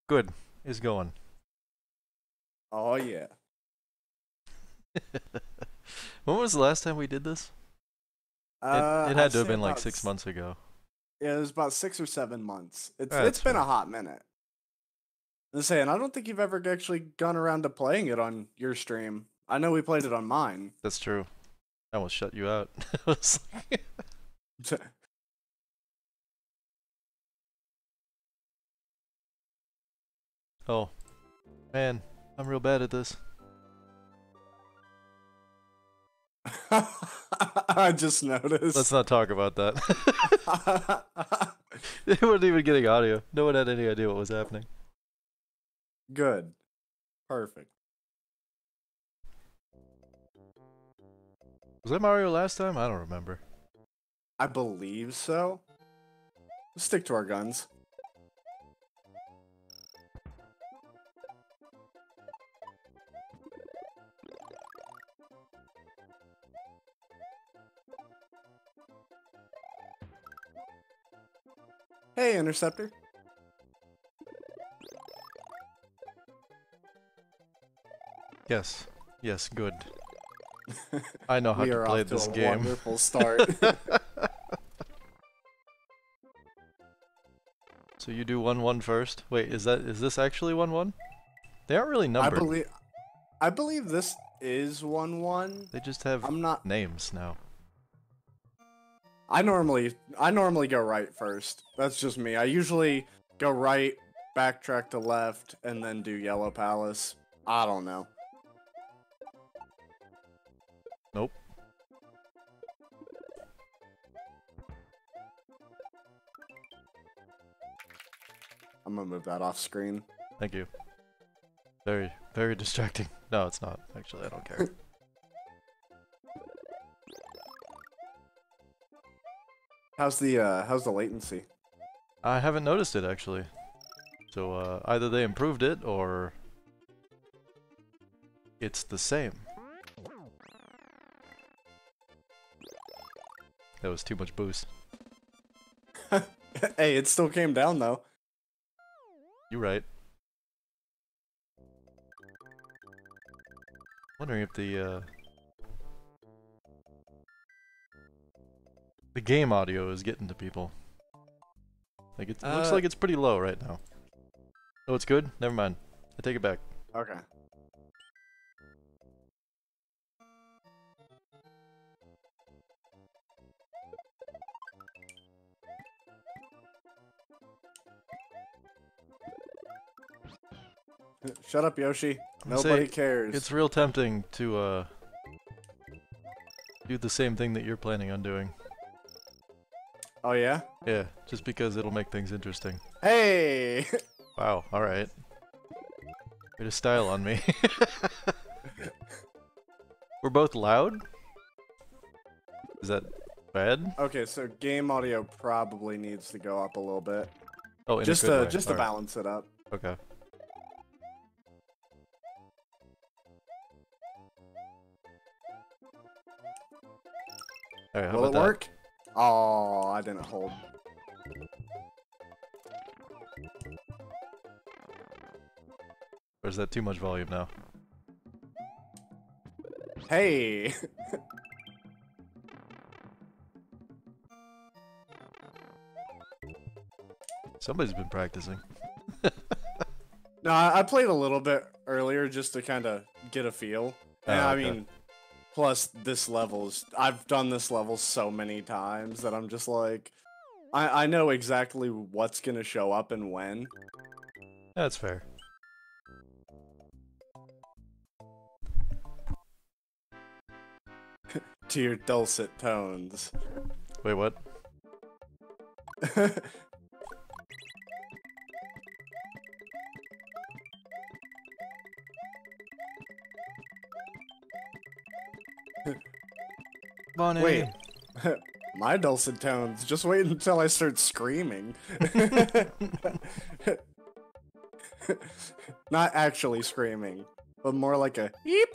Good. Is going. Oh yeah. When was the last time we did this? It had I'd to have say been like about 6 months ago. yeah, it was about 6 or 7 months. It's That's it's been a fair. hot minute. I'm saying I don't think you've ever actually gone around to playing it on your stream. I know we played it on mine. That's true. I almost shut you out. I was like- oh, man. I'm real bad at this. I just Let's noticed. not talk about that. They weren't even getting audio. No one had any idea what was happening. Good. Perfect. Was that Mario last time? I don't remember. I believe so. Let's stick to our guns. Hey, Interceptor. Yes. Yes, good. I know how We to are play off to this a game. wonderful start. So you do 1-1 first? Wait, is this actually 1-1? They aren't really I numbered. believe I believe this is 1-1. They just have I'm not names now. I normally go right first. That's just me. I usually go right, backtrack to left, and then do Yellow Palace. I don't know. Nope. I'm gonna move that off screen. Thank you. Very, very distracting. No, it's not. Actually, I don't care. How's the latency? I haven't noticed it, actually. So, either they improved it, or... it's the same. That was too much boost. Hey, it still came down though. You're right. Wondering if the game audio is getting to people. Like, it looks like it's pretty low right now. Oh, it's good? Never mind. I take it back. Okay. Shut up, Yoshi. I'm gonna Nobody say, cares. it's real tempting to, do the same thing that you're planning on doing. Oh yeah? Yeah, just because it'll make things interesting. Hey! Wow, alright. Way to style on me. We're both loud? Is that bad? Okay, so game audio probably needs to go up a little bit. Oh, in Just a good to way. just to Alright. balance it up. Okay. Alright, how Will about it that? work? Oh, I didn't hold. Or is that too much volume now? Hey! Somebody's been practicing. No, I played a little bit earlier just to kind of get a feel. And Oh, I okay. mean, plus I've done this level so many times that I'm just like, I know exactly what's gonna show up and when. That's fair. To your dulcet tones. Wait, what? Bonnie! Wait. My dulcet tones. Just wait until I start screaming. Not actually screaming, but more like a yeep.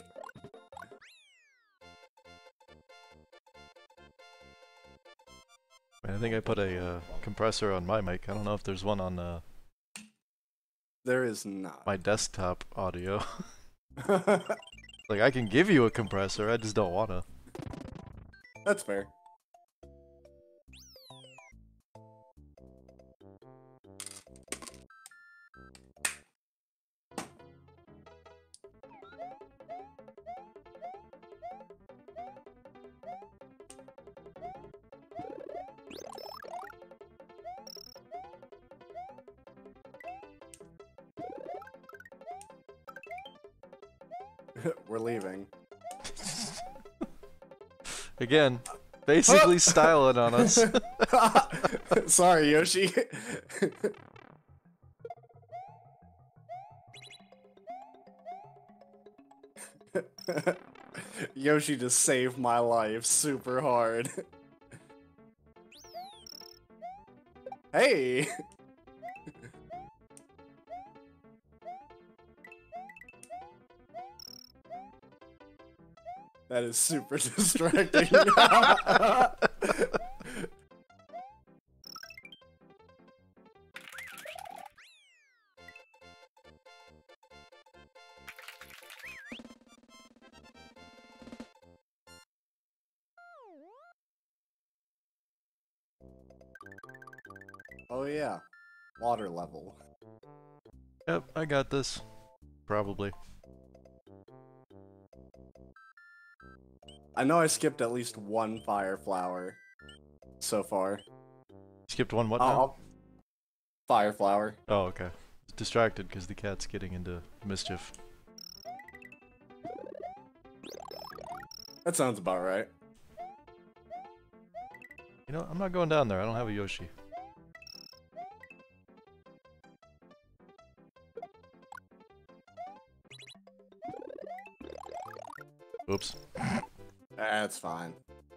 I think I put a compressor on my mic. I don't know if there's one on There is not. My desktop audio. Like, I can give you a compressor, I just don't wanna. That's fair. We're leaving. Again, basically styling on us. Sorry, Yoshi. Yoshi just saved my life super hard. Hey! That is super distracting. Oh yeah, water level. Yep, I got this. Probably. I know I skipped at least one fire flower so far. Skipped one what now? Fire flower. Oh, okay. Distracted because the cat's getting into mischief. That sounds about right. You know, I'm not going down there. I don't have a Yoshi. Oops. That's fine.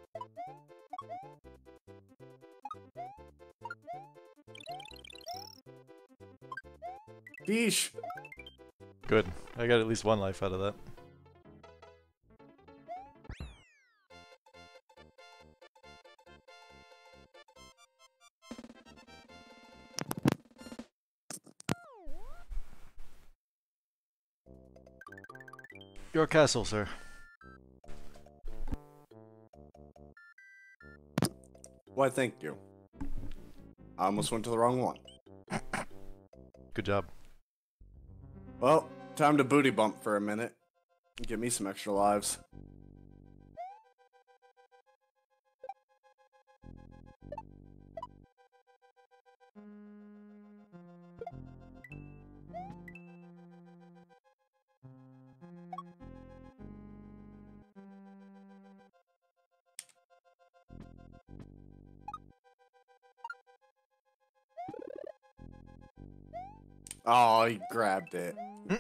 Yeesh. Good. I got at least one life out of that. Your castle, sir. Why, thank you. I almost went to the wrong one. Good job. Well, time to booty bump for a minute. Get me some extra lives. Oh, he grabbed it.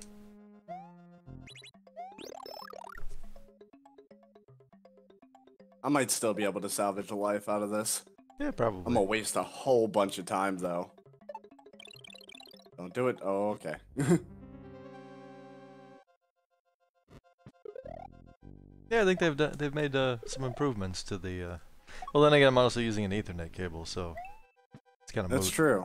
I might still be able to salvage a life out of this. Yeah, probably. I'm gonna waste a whole bunch of time, though. Don't do it. Oh, okay. Yeah, I think they've made some improvements to the. Well, then again, I'm also using an Ethernet cable, so it's kind of. That's true.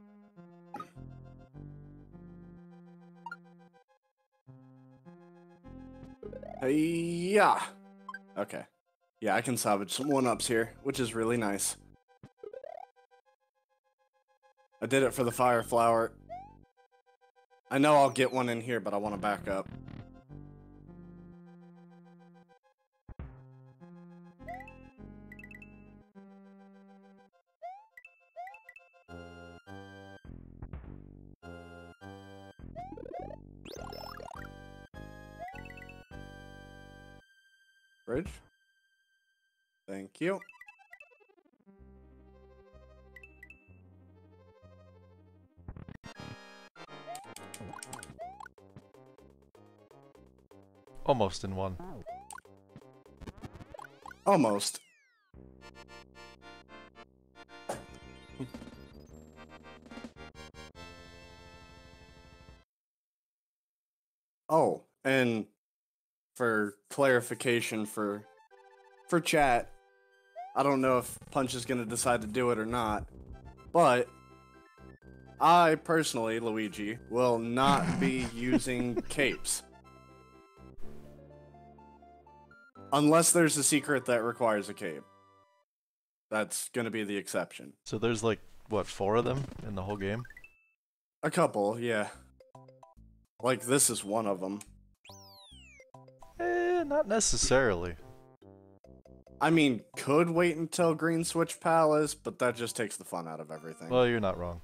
Yeah. Okay. Yeah, I can salvage some one-ups here, which is really nice. I did it for the fire flower. I know I'll get one in here, but I want to back up. Bridge. Thank you. Almost in one. Almost. Oh, and for clarification for chat, I don't know if Punch is going to decide to do it or not, but I personally, Luigi, will not be using capes. Unless there's a secret that requires a cape. That's gonna be the exception. So there's like, what, 4 of them in the whole game? A couple, yeah. Like, this is one of them. Not necessarily. I mean, could wait until Green Switch Palace, but that just takes the fun out of everything. Well, you're not wrong.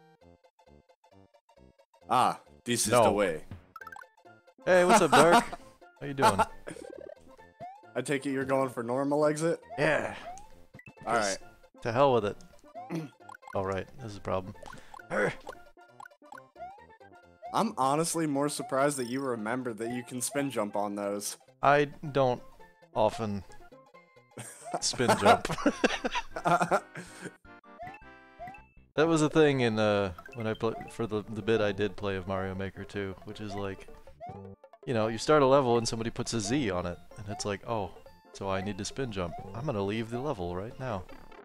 Ah, this is the way. Hey, what's up, Dark? How you doing? I take it you're going for normal exit? Yeah. Alright. To hell with it. Alright, this is a problem. I'm honestly more surprised that you remembered that you can spin jump on those. I don't often spin jump. That was a thing in when I played for the bit I did play of Mario Maker 2, which is like, you know, you start a level and somebody puts a Z on it, and it's like, oh, so I need to spin jump. I'm gonna leave the level right now.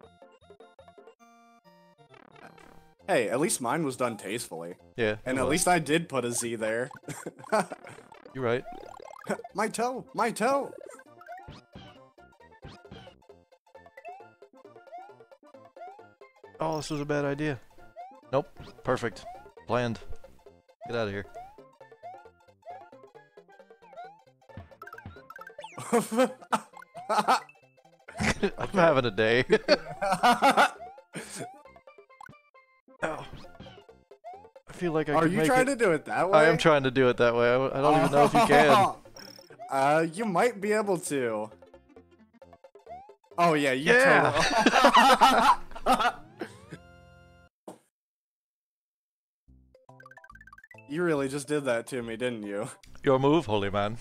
Hey, at least mine was done tastefully. Yeah. And at least I did put a Z there. You're right. My toe! My toe! Oh, this was a bad idea. Nope. Perfect. Planned. Get out of here. I'm having a day. Oh. I feel like I Are could you make trying it. to do it that way? I am trying to do it that way. I don't even know if you can. You might be able to. Oh yeah, you Yeah. totally. You really just did that to me, didn't you? Your move, holy man.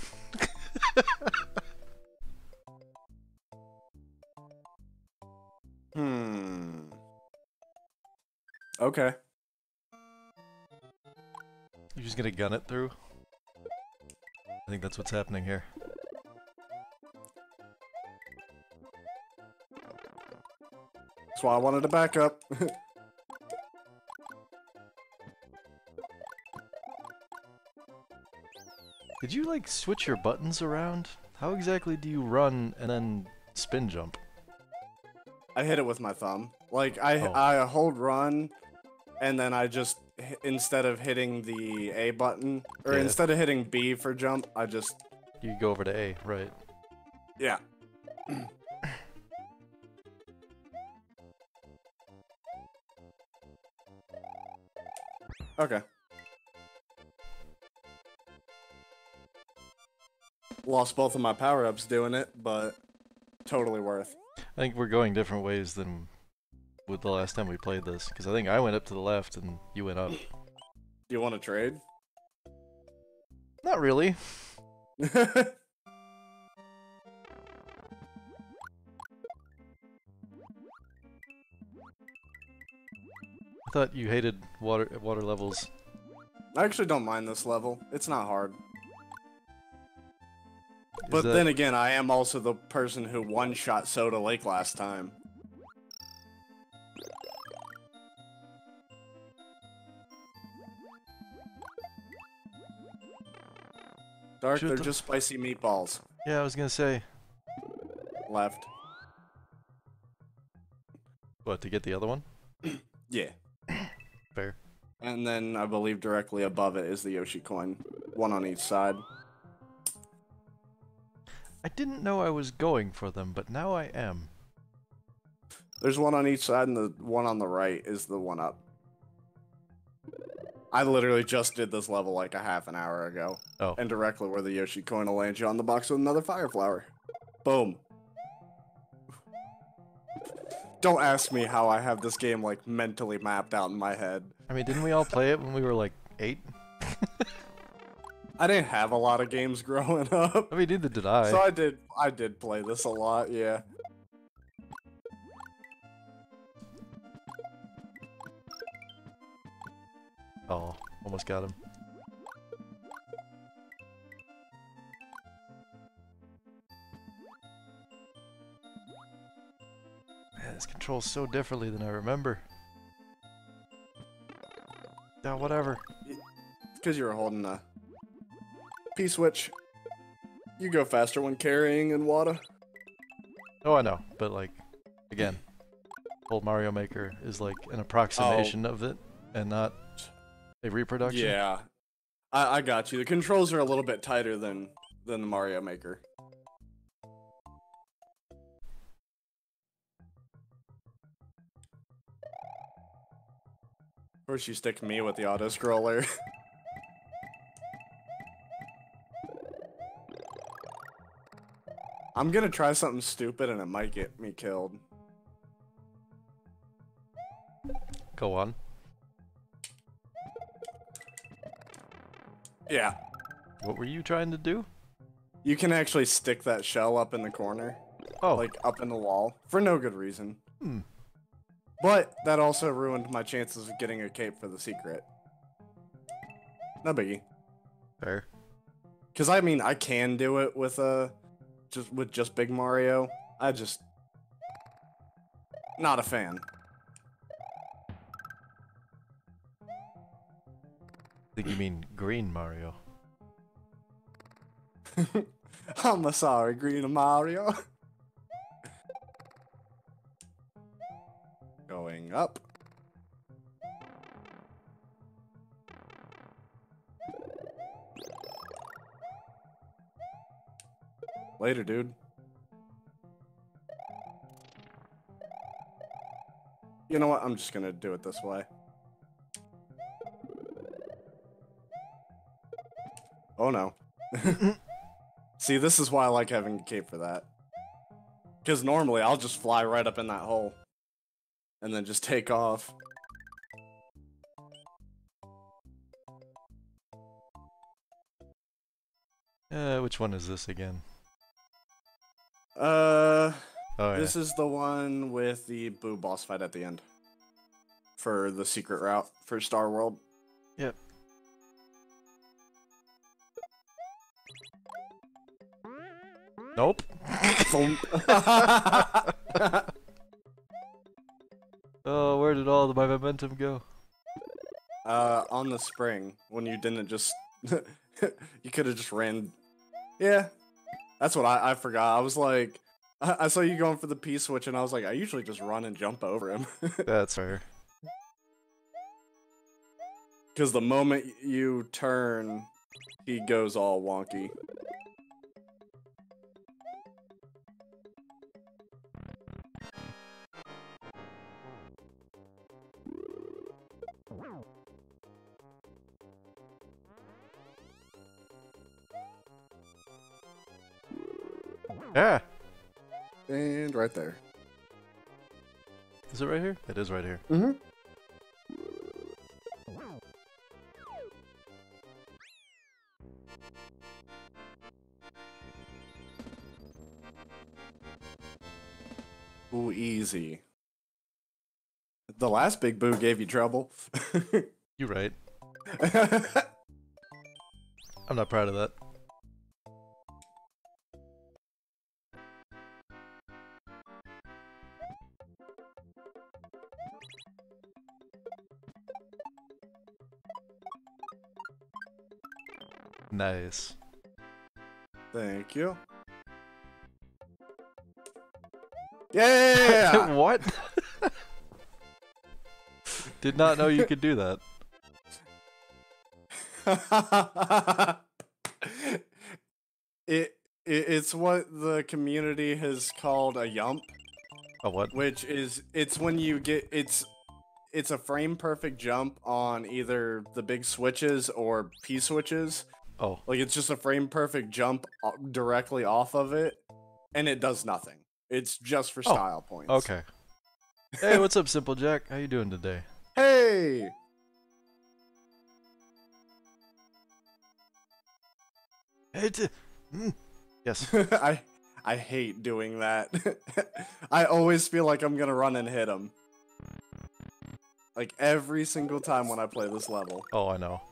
Okay. You're just gonna gun it through? I think that's what's happening here. That's why I wanted to back up. Did you, like, switch your buttons around? How exactly do you run and then spin jump? I hit it with my thumb. Like, I hold run, and then I just, instead of hitting the A button, or instead of hitting B for jump, I just... You go over to A, right. Yeah. Okay. Lost both of my power-ups doing it, but totally worth. I think we're going different ways than with the last time we played this, because I think I went up to the left and you went up. Do you want to trade? Not really. I thought you hated water levels. I actually don't mind this level. It's not hard. Is But that- then again, I am also the person who one-shot Soda Lake last time. Dark, Shoot they're the- just spicy meatballs. Yeah, I was gonna say. Left. What, to get the other one? Yeah. Fair. And then I believe directly above it is the Yoshi coin. One on each side. I didn't know I was going for them, but now I am. There's one on each side, and the one on the right is the one up. I literally just did this level like a half an hour ago. Oh. And directly where the Yoshi coin will land you on the box with another fire flower. Boom. Don't ask me how I have this game like mentally mapped out in my head. I mean, didn't we all play it when we were like 8? I didn't have a lot of games growing up. I mean, neither did I. So I did play this a lot, yeah. Oh, almost got him. Man, this controls so differently than I remember. Yeah, whatever. Because you were holding a P-switch. You go faster when carrying in water. Oh, I know, but like, again, old Mario Maker is like an approximation of it, and not a reproduction. Yeah, I got you. The controls are a little bit tighter than the Mario Maker. Of course, you stick me with the auto scroller. I'm gonna try something stupid and it might get me killed. Go on. Yeah. What were you trying to do? You can actually stick that shell up in the corner. Oh. Like, up in the wall. For no good reason. Hmm. But that also ruined my chances of getting a cape for the secret. No biggie. Fair. Because, I mean, I can do it with just Big Mario. Not a fan. I think you mean Green Mario. I'm sorry, Green Mario. Going up. Later, dude. You know what? I'm just gonna do it this way. Oh no. See, this is why I like having a cape for that. Because normally I'll just fly right up in that hole. And then just take off. Which one is this again? Oh, yeah. This is the one with the Boo boss fight at the end. For the secret route for Star World. Yep. Nope. Oh, where did all my momentum go? On the spring, when you didn't just... you could have just ran... Yeah. That's what I forgot. I was like... I saw you going for the P-switch, and I was like, I usually just run and jump over him. That's fair. Because the moment you turn, he goes all wonky. Yeah. And right there. Is it right here? It is right here. Mm-hmm. Ooh, easy. The last Big Boo gave you trouble. You're right. I'm not proud of that. Nice. Thank you. Yeah! What? Did not know you could do that. It's what the community has called a yump. A what? Which is, it's when you get, it's a frame perfect jump on either the big switches or P switches. Oh. Like, it's just a frame perfect jump directly off of it, and it does nothing. It's just for style points. Okay. Hey, what's up, Simple Jack? How you doing today? Hey! Hey, yes. I hate doing that. I always feel like I'm gonna run and hit him. Like, every single time when I play this level. Oh, I know.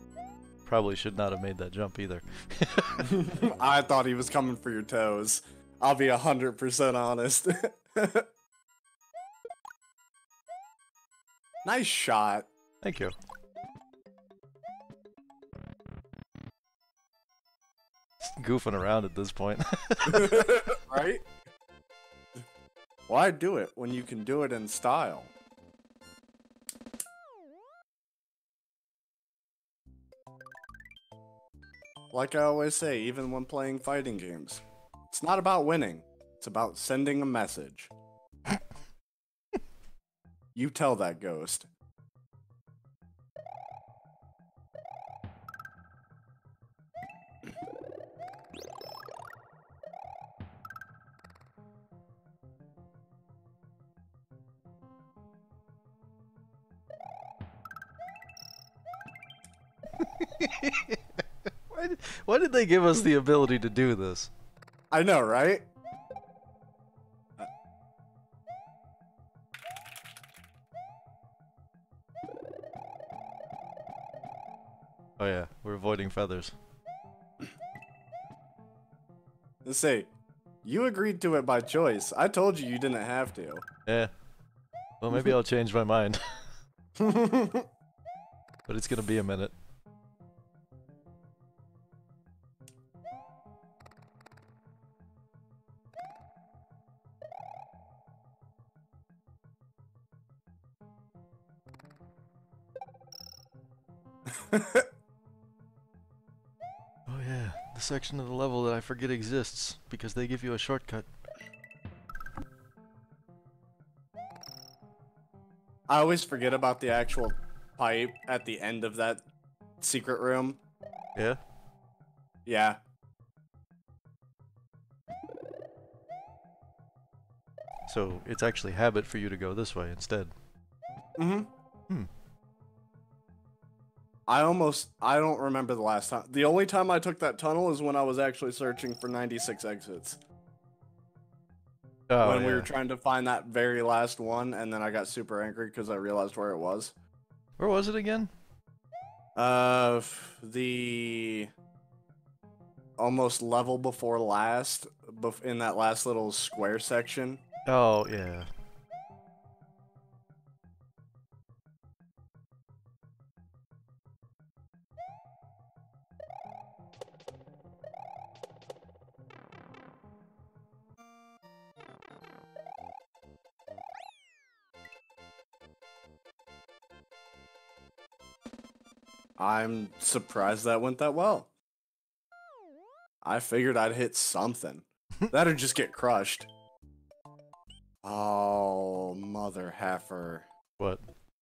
Probably should not have made that jump either. I thought he was coming for your toes. I'll be 100% honest. Nice shot. Thank you. Goofing around at this point. Right? Why do it when you can do it in style? Like I always say, even when playing fighting games, it's not about winning, it's about sending a message. You tell that ghost. Why did they give us the ability to do this? I know, right? Oh yeah, we're avoiding feathers. Let's say, you agreed to it by choice. I told you you didn't have to. Yeah. Well, maybe I'll change my mind. But it's gonna be a minute. Oh yeah, the section of the level that I forget exists because they give you a shortcut. I always forget about the actual pipe at the end of that secret room. Yeah? Yeah. So it's actually habit for you to go this way instead. Mm-hmm. Hmm. I don't remember the last time. The only time I took that tunnel is when I was actually searching for 96 exits. Oh, When we yeah. were trying to find that very last one, and then I got super angry because I realized where it was. Where was it again? The almost level before last, in that last little square section. Oh, yeah. I'm surprised that went that well. I figured I'd hit something. That'd just get crushed. Oh, mother heifer. What?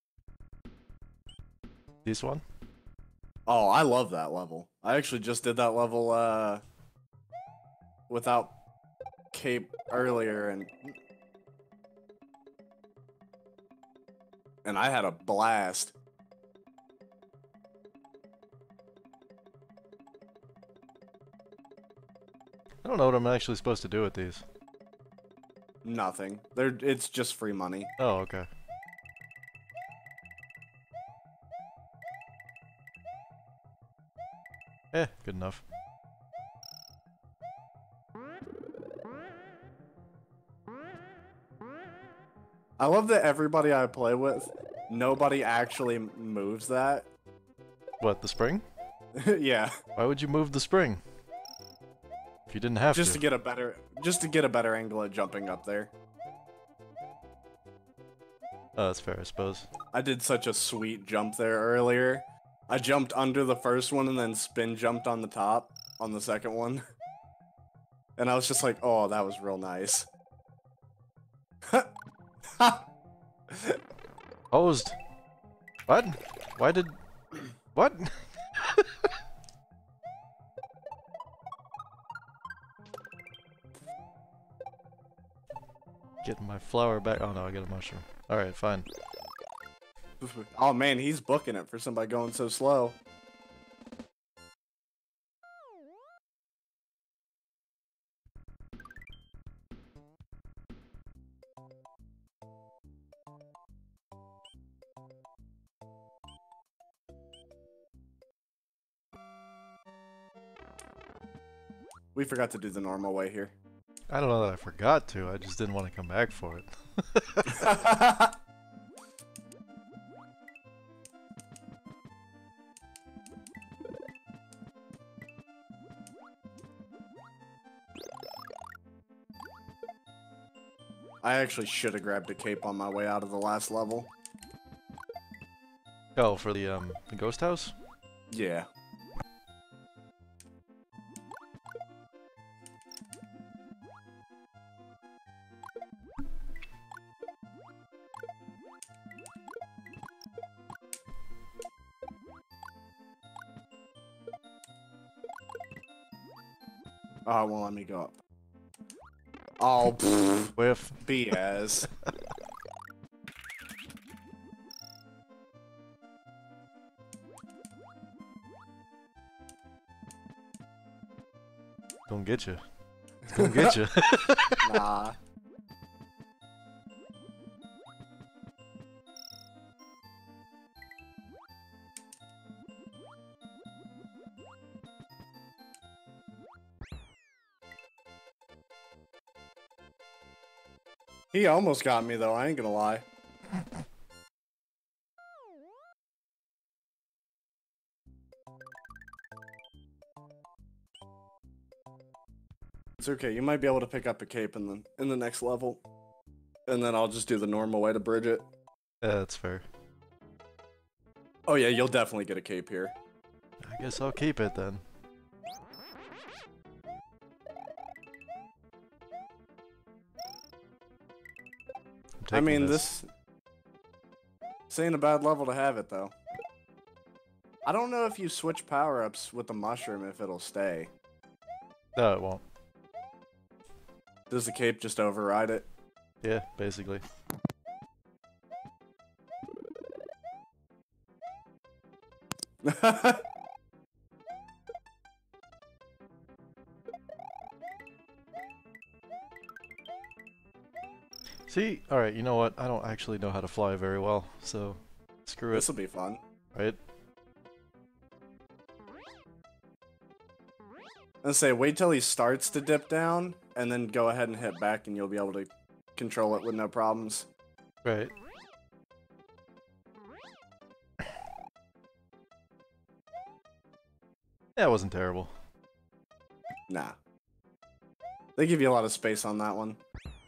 This one? Oh, I love that level. I actually just did that level, without cape earlier, and I had a blast. I don't know what I'm actually supposed to do with these. Nothing. It's just free money. Oh, okay. Good enough. I love that everybody I play with, nobody actually moves that. What, the spring? Yeah. Why would you move the spring? If you didn't have Just to. to get a better angle at jumping up there. Oh, that's fair, I suppose. I did such a sweet jump there earlier. I jumped under the first one and then spin jumped on the top on the second one. And I was just like, oh, that was real nice. Posed. What? Why did... What? Getting my flower back. Oh no, I got a mushroom. Alright, fine. Oh man, he's booking it for somebody going so slow. We forgot to do the normal way here. I don't know that I forgot to, I just didn't want to come back for it. I actually should have grabbed a cape on my way out of the last level. Oh, for the ghost house? Yeah. Oh, well, let me go up. Oh, pfft, Whiff. BS. Gonna get you. It's gonna get you. Nah. He almost got me, though, I ain't gonna lie. It's okay, you might be able to pick up a cape in the next level. And then I'll just do the normal way to bridge it. Yeah, that's fair. Oh yeah, you'll definitely get a cape here. I guess I'll keep it then. I mean, this ain't a bad level to have it, though. I don't know if you switch power-ups with the mushroom if it'll stay. No, it won't. Does the cape just override it? Yeah, basically. See? Alright, you know what? I don't actually know how to fly very well, so screw it, This'll be fun. right? And say, wait till he starts to dip down, and then go ahead and hit back, and you'll be able to control it with no problems. Right. That wasn't terrible. Nah. They give you a lot of space on that one.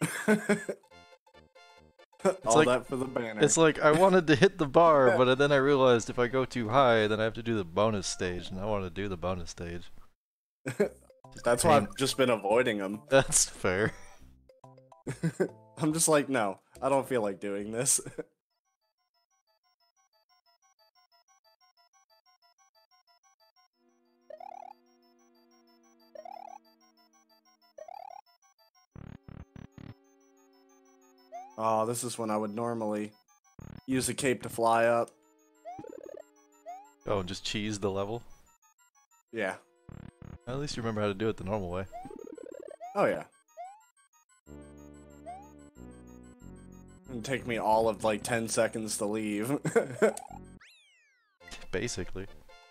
All like- that for the banner. It's like, I wanted to hit the bar, but then I realized if I go too high, then I have to do the bonus stage, and I want to do the bonus stage. That's why I've just been avoiding them. That's fair. I'm just like, no, I don't feel like doing this. Oh, this is when I would normally use a cape to fly up. Oh, and just cheese the level? Yeah. At least you remember how to do it the normal way. Oh, yeah. It'd take me all of like 10 seconds to leave. Basically.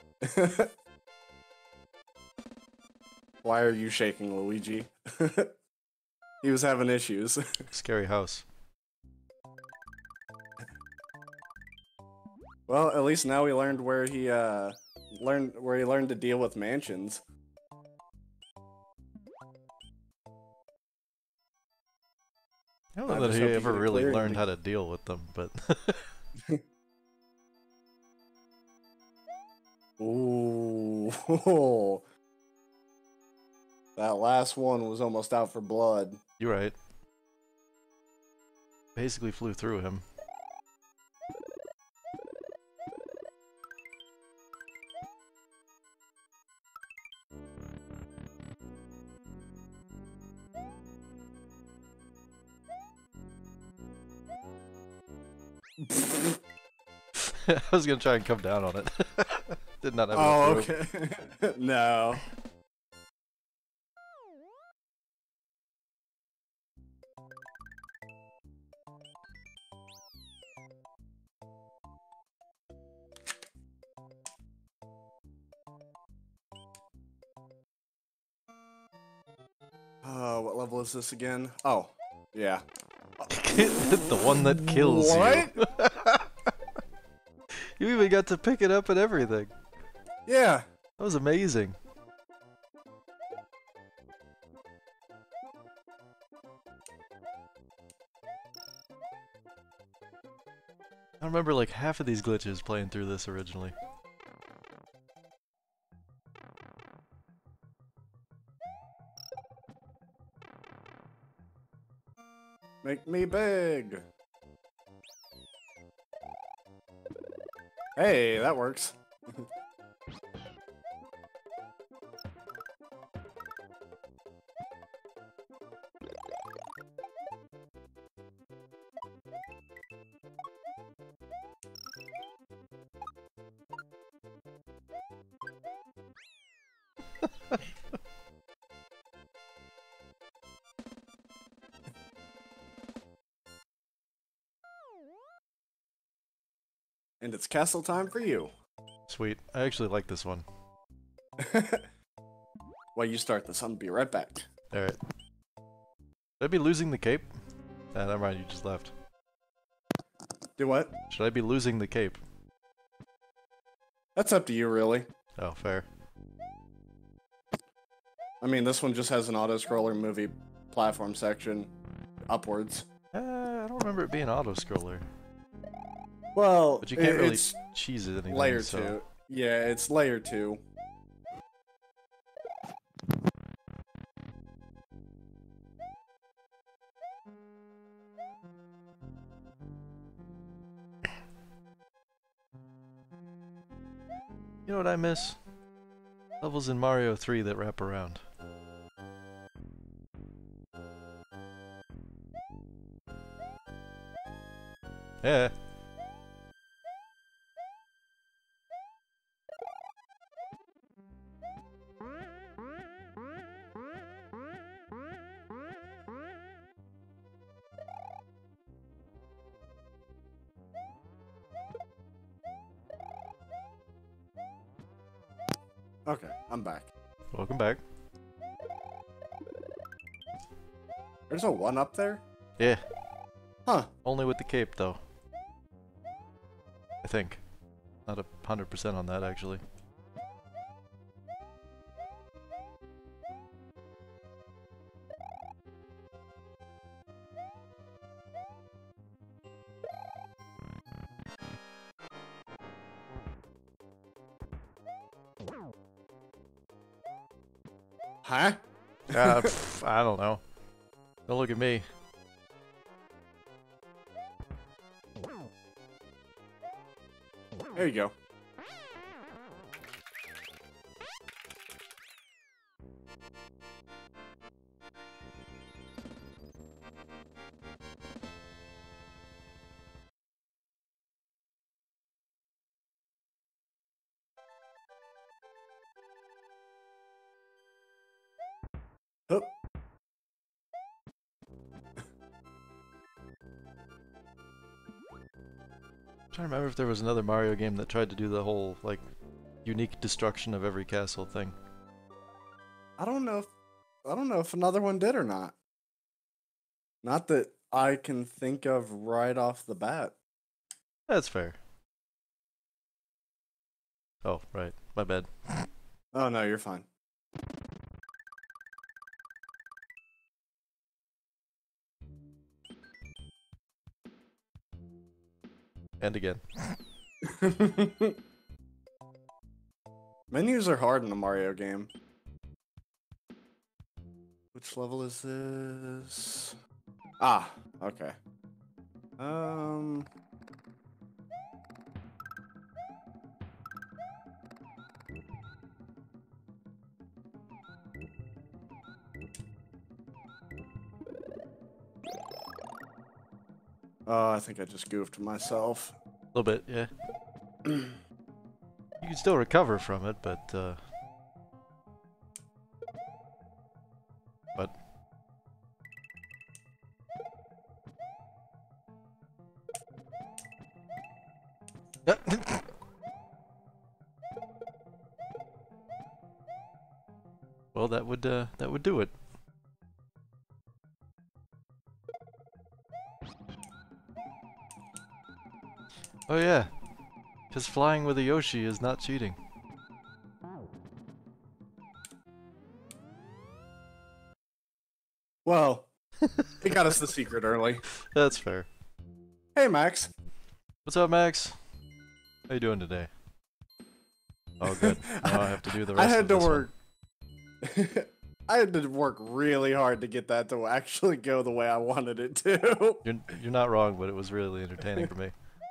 Why are you shaking, Luigi? He was having issues. Scary house. Well, at least now we learned where he learned to deal with mansions. I don't know I that just he hope you ever get a really clearing learned link. how to deal with them, but... Ooh. That last one was almost out for blood. You're right. Basically flew through him. I was gonna try and come down on it. Did not have Oh, enough room. okay. No. What level is this again? Oh, yeah. The one that kills What? you. You even got to pick it up and everything. Yeah. That was amazing. I remember like half of these glitches playing through this originally. Make me big. Hey, that works. And it's castle time for you. Sweet. I actually like this one. While you start this, I'm gonna be right back. Alright. Should I be losing the cape? Ah, never mind, you just left. Do what? Should I be losing the cape? That's up to you, really. Oh, fair. I mean, this one just has an auto-scroller movie platform section upwards. I don't remember it being auto-scroller. Well, But you can't really it's cheese it anything, layer so... 2. Yeah, it's layer 2. You know what I miss? Levels in Mario 3 that wrap around. Yeah. Okay, I'm back. Welcome back. There's a 1 up there? Yeah. Huh. Only with the cape, though. I think. Not 100% on that, actually. Huh? I don't know. Don't look at me. There you go. Hup. I'm trying to remember if there was another Mario game that tried to do the whole, like, unique destruction of every castle thing. I don't know if another one did or not. Not that I can think of right off the bat. That's fair. Oh, right. My bad. Oh no, you're fine. And again. Menus are hard in a Mario game. Which level is this? Ah, okay. Oh, I think I just goofed myself. A little bit, yeah. You can still recover from it, but, well, that would do it. Oh yeah, because flying with a Yoshi is not cheating. Well, it got us the secret early. That's fair. Hey, Max. What's up, Max? How you doing today? Oh, good. Now I have to do the rest of this one. I had to work really hard to get that to actually go the way I wanted it to. You're not wrong, but it was really entertaining for me.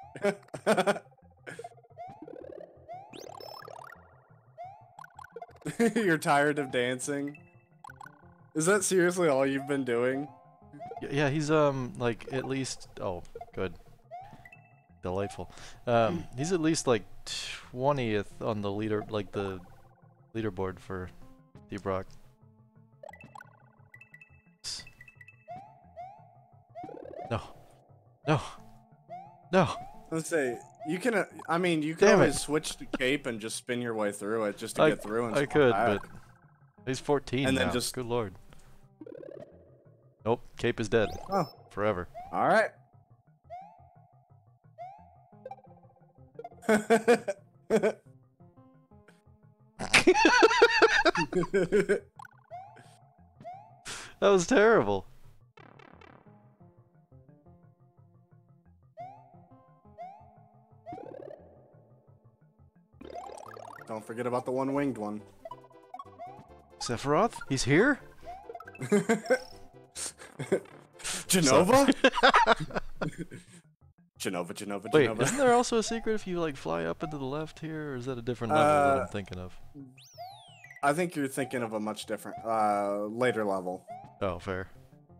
You're tired of dancing? Is that seriously all you've been doing? Yeah, he's like at least good. Delightful. He's at least like 20th on the the leaderboard for Deep Rock. No. No. No. Let's say you can. I mean, you can Damn always it. switch to cape and just spin your way through it just to get through and I swap could, back. but he's 14 And now. then just. Good lord. Nope. Cape is dead. Oh. Forever. All right. That was terrible. Don't forget about the one-winged one. Sephiroth? He's here? Genova? Genova. Wait, isn't there also a secret if you like fly up into the left here, or is that a different level that I'm thinking of? I think you're thinking of a much different, later level. Oh, fair.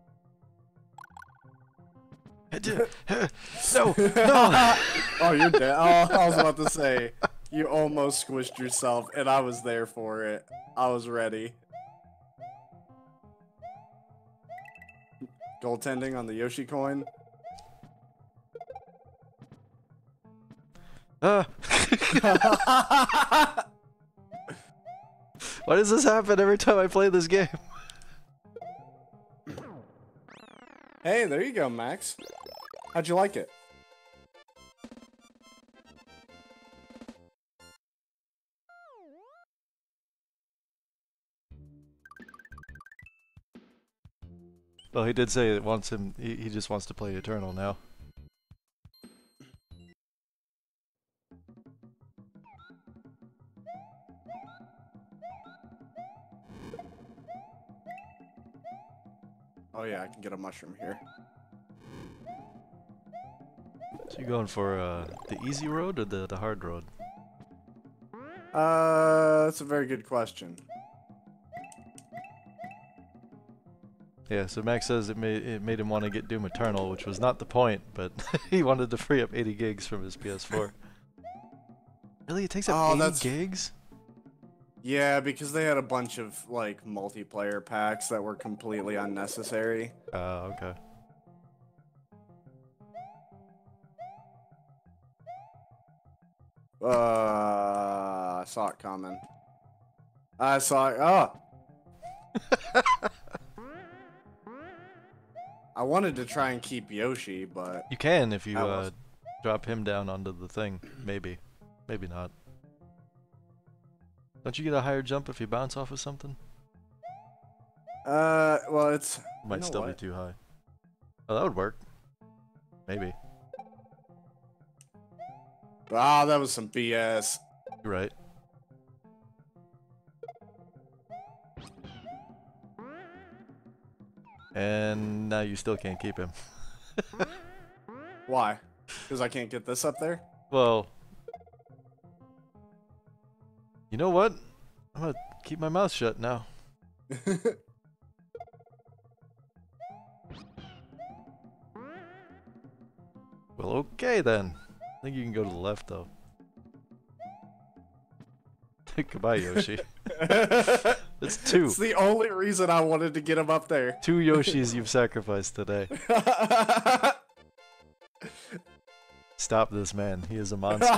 No! No! Oh, you're dead. Oh, I was about to say, you almost squished yourself, and I was there for it. I was ready. Goaltending on the Yoshi coin. Why does this happen every time I play this game? Hey, there you go, Max. How'd you like it? Well, he did say it wants him. He just wants to play Eternal now. Oh yeah, I can get a mushroom here. So you going for the easy road or the hard road? That's a very good question. Yeah, so Max says it made him want to get Doom Eternal, which was not the point, but he wanted to free up 80 gigs from his PS4. Really? It takes up 80 gigs? Yeah, because they had a bunch of, like, multiplayer packs that were completely unnecessary. Oh, okay. I saw it coming. I saw it. Oh! I wanted to try and keep Yoshi, but... You can if you drop him down onto the thing. Maybe. Maybe not. Don't you get a higher jump if you bounce off of something? Well, it's... Might still be too high. Oh, that would work. Maybe. Ah, that was some BS. You're right. And now you still can't keep him. Why? Because I can't get this up there? Well... You know what? I'm gonna keep my mouth shut now. Well, okay then. I think you can go to the left though. Goodbye, Yoshi. It's two. It's the only reason I wanted to get him up there. 2 Yoshis you've sacrificed today. Stop this man. He is a monster.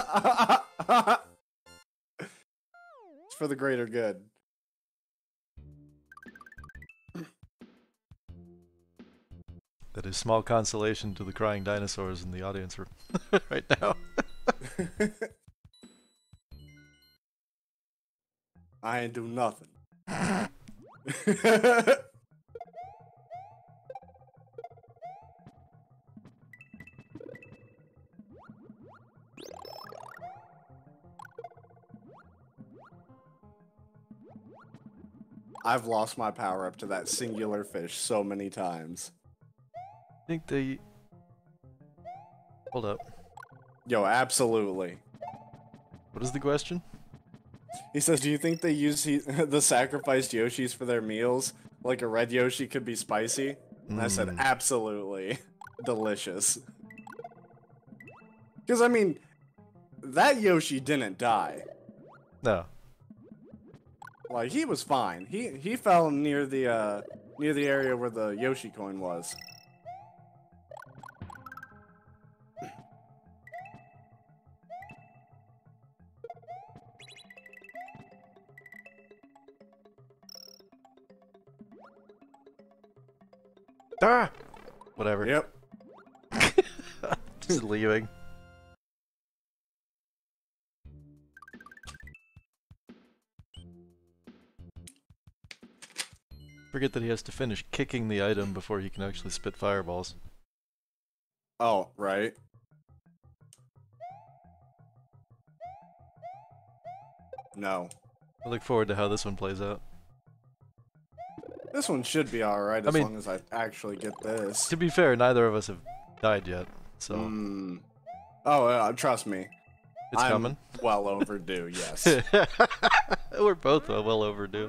It's for the greater good. That is small consolation to the crying dinosaurs in the audience right now. I ain't do nothing. I've lost my power up to that singular fish so many times. I think they... Hold up. Yo, absolutely. What is the question? He says, do you think they use the sacrificed Yoshis for their meals? Like a red Yoshi could be spicy? And I said, absolutely. Delicious. Because, I mean, that Yoshi didn't die. No. Like, he was fine. He fell near the area where the Yoshi coin was. Ah! Whatever. Yep. Just leaving. Forget that he has to finish kicking the item before he can actually spit fireballs. Oh, right. No. I look forward to how this one plays out. This one should be alright as long as I actually get this. To be fair, neither of us have died yet, so... Oh, trust me. It's coming? Well overdue, yes. We're both well overdue.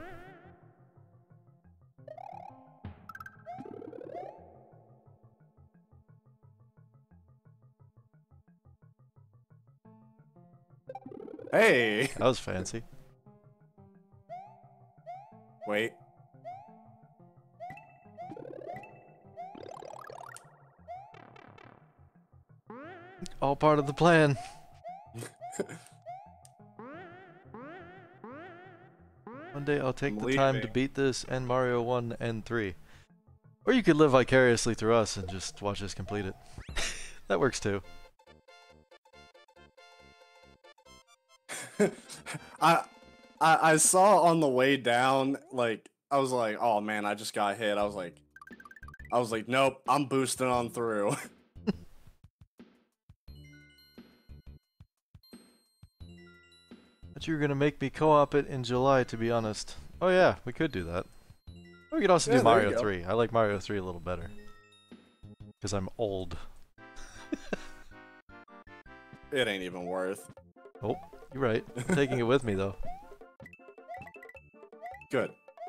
Hey! That was fancy. Wait. All part of the plan. One day I'll take the time to beat this and Mario 1 and 3. Or you could live vicariously through us and just watch us complete it. That works too. I saw on the way down, like, I was like, oh man, I just got hit. I was like, nope, I'm boosting on through. But you were gonna make me co-op it in July, to be honest. Oh yeah, we could do that. We could also do Mario 3. I like Mario 3 a little better. Because I'm old. It ain't even worth. Oh, you're right. I'm taking it with me, though. Good.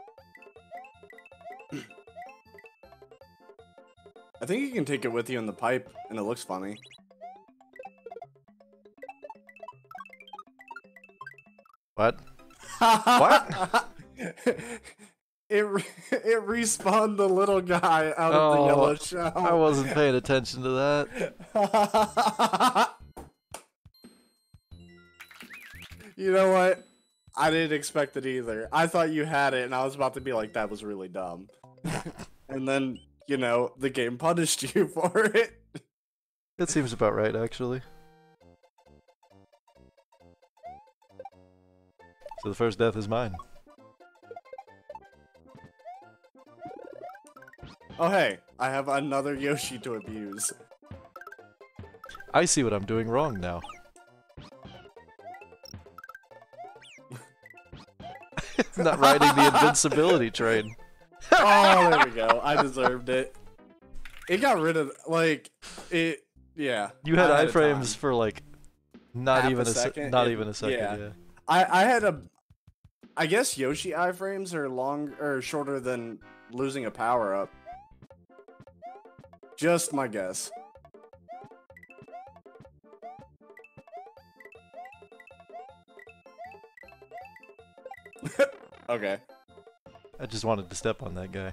I think you can take it with you in the pipe, and it looks funny. What? What? It respawned the little guy out of the yellow shell. I wasn't paying attention to that. You know what? I didn't expect it either. I thought you had it, and I was about to be like, that was really dumb. And then, you know, the game punished you for it. That seems about right, actually. So the first death is mine. Oh hey, I have another Yoshi to abuse. I see what I'm doing wrong now. Not riding the invincibility train. Oh, there we go. I deserved it. It got rid of, like, it, yeah. You had iframes for, like, not even a second. Yeah. I had I guess Yoshi iframes are shorter than losing a power-up. Just my guess. Okay. I just wanted to step on that guy.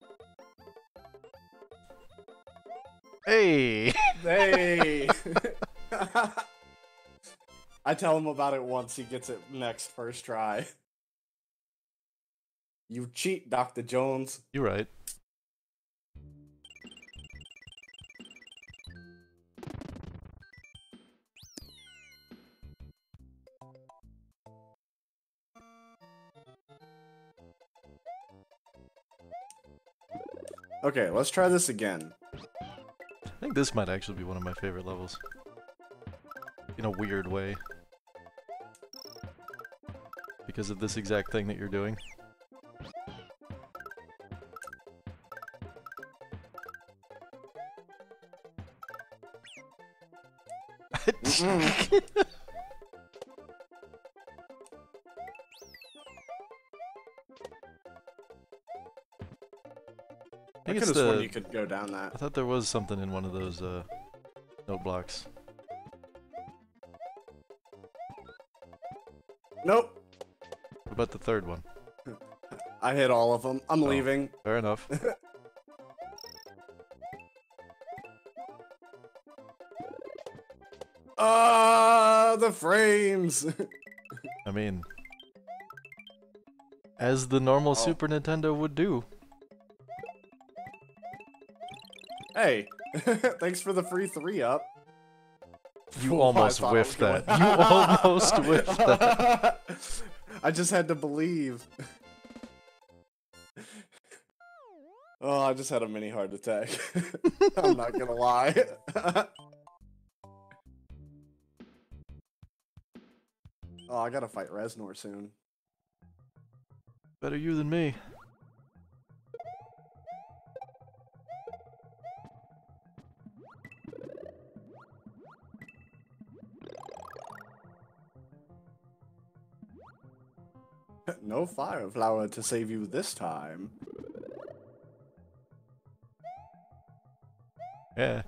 Hey! Hey! I tell him about it once, he gets it next first try. You cheat, Dr. Jones. You're right. Okay, let's try this again. I think this might actually be one of my favorite levels. In a weird way. Because of this exact thing that you're doing. I could have sworn you could go down that. I thought there was something in one of those note blocks. Nope. What about the third one? I hit all of them. I'm leaving. Fair enough. The frames! I mean, as the normal Super Nintendo would do. Hey, thanks for the free 3-up. You almost whiffed that. You almost whiffed that. I just had to believe. Oh, I just had a mini heart attack. I'm not gonna lie. Oh, I gotta fight Reznor soon. Better you than me. No fire flower to save you this time. Yeah.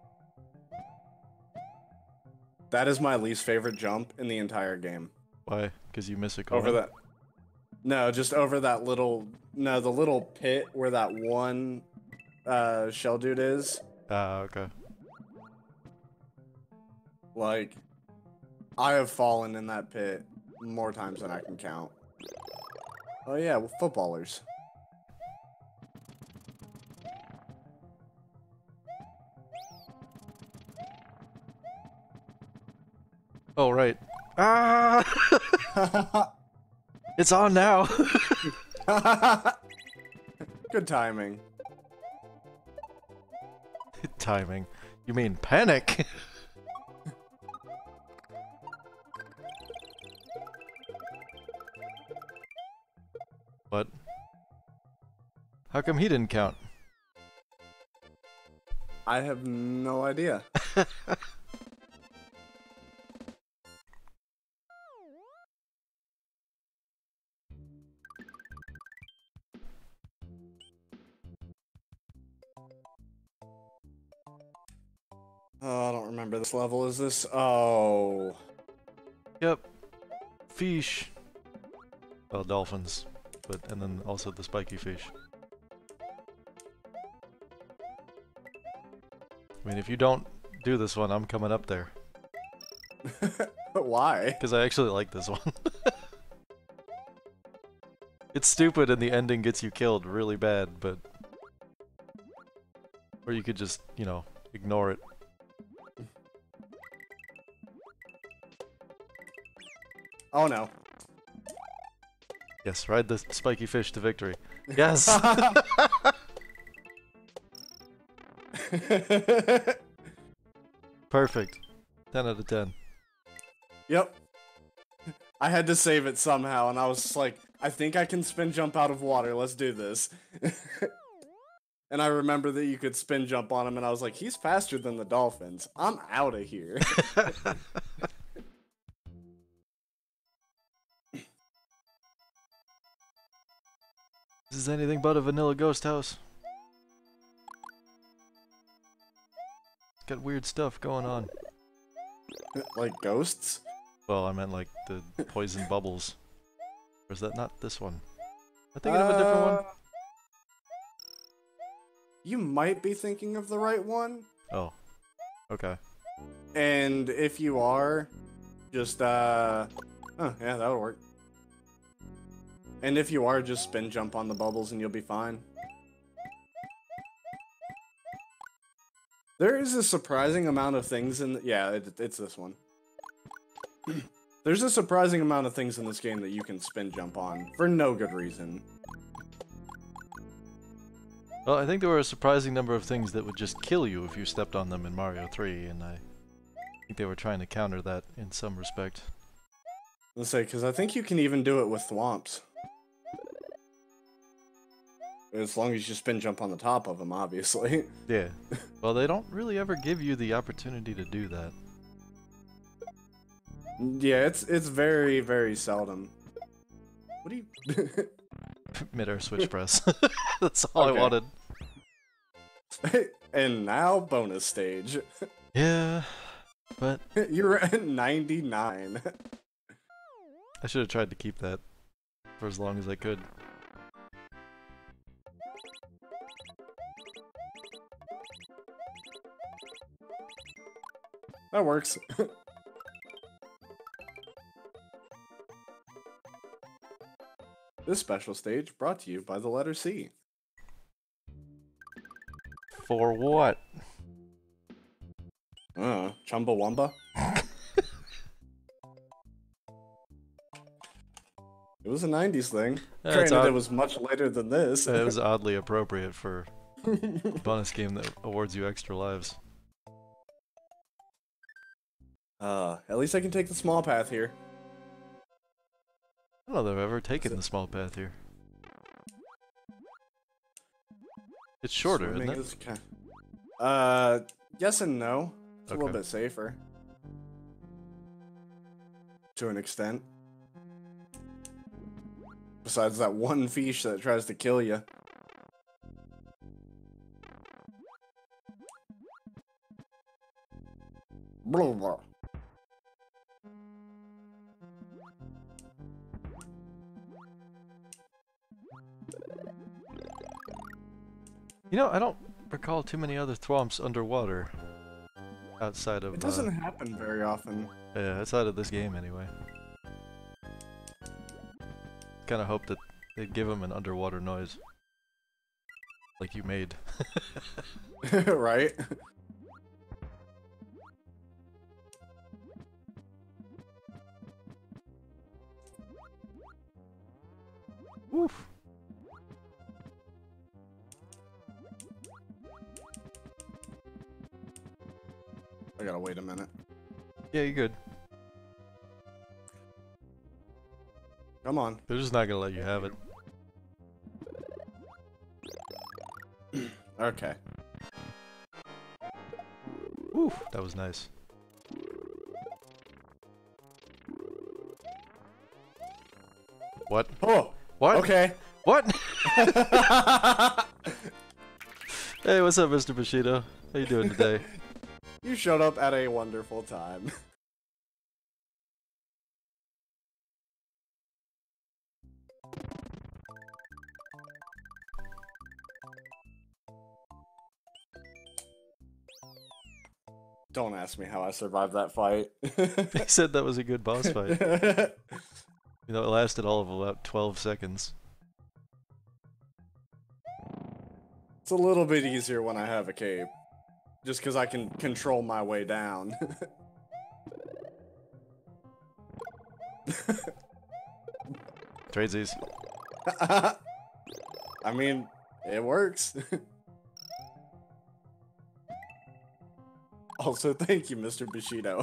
That is my least favorite jump in the entire game. Why? Because you miss a coin? Over that. No, just over that little. No, the little pit where that one shell dude is. Ah, okay. Like, I have fallen in that pit more times than I can count. Oh yeah, well, footballers. Oh, right. Ah! It's on now! Good timing. Timing. You mean panic? What? How come he didn't count? I have no idea. Oh, I don't remember this level. Is this? Oh. Yep. Fish. Well, dolphins. But, and then also the spiky fish. I mean, if you don't do this one, I'm coming up there. Why? Because I actually like this one. It's stupid and the ending gets you killed really bad, but... Or you could just, you know, ignore it. Oh no. Yes, ride the spiky fish to victory. Yes! Perfect. 10 out of 10. Yep. I had to save it somehow, and I was just like, I think I can spin jump out of water, let's do this. And I remember that you could spin jump on him, and I was like, he's faster than the dolphins. I'm out of here. This is anything but a vanilla ghost house. It's got weird stuff going on. Like ghosts? Well, I meant like the poison bubbles. Or is that not this one? Am I thinking of a different one? You might be thinking of the right one. Oh. Okay. And if you are, just, oh, yeah, that'll work. And if you are, just spin jump on the bubbles and you'll be fine. There is a surprising amount of things in yeah, it's this one. There's a surprising amount of things in this game that you can spin jump on for no good reason. Well, I think there were a surprising number of things that would just kill you if you stepped on them in Mario 3, and I think they were trying to counter that in some respect. Let's say, because I think you can even do it with thwomps. As long as you spin jump on the top of them, obviously. Yeah. Well, they don't really ever give you the opportunity to do that. Yeah, it's very, very seldom. What do you... Mid-air switch press. That's all Okay. I wanted. And now, bonus stage. Yeah, but You're at 99. I should have tried to keep that for as long as I could. That works. This special stage brought to you by the letter C. For what? Chumbawamba? It was a 90s thing. That's Granted, it was much later than this. It was oddly appropriate for a bonus game that awards you extra lives. At least I can take the small path here. I don't know that I've ever taken the small path here. It's shorter, Swimming isn't it? is yes and no. It's a little Okay. bit safer. To an extent. Besides that one fish that tries to kill you. Blah, blah. You know, I don't recall too many other thwomps underwater. Outside of, It doesn't happen very often. yeah, outside of this game anyway. Kinda hope that they'd give him an underwater noise. Like you made. Right? Woof. I gotta wait a minute. Yeah, you're good. Come on. They're just not gonna let you have it. Okay. Woof, that was nice. What? Oh! What? Okay. What? Hey, what's up, Mr. Bushido? How you doing today? You showed up at a wonderful time. Don't ask me how I survived that fight. He said that was a good boss fight. You know, it lasted all of about 12 seconds. It's a little bit easier when I have a cape. Just because I can control my way down. Tradesies. I mean, it works. Also, thank you, Mr. Bushido.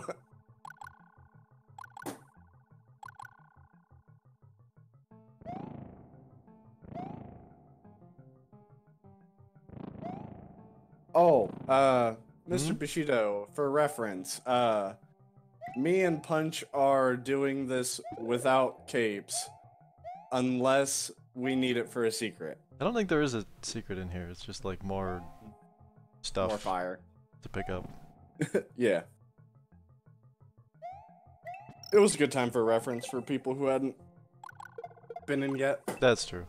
Oh, Mr. Bushido, for reference, me and Punch are doing this without capes, unless we need it for a secret. I don't think there is a secret in here. It's just like more stuff More fire. to pick up. Yeah. It was a good time for reference for people who hadn't been in yet. That's true.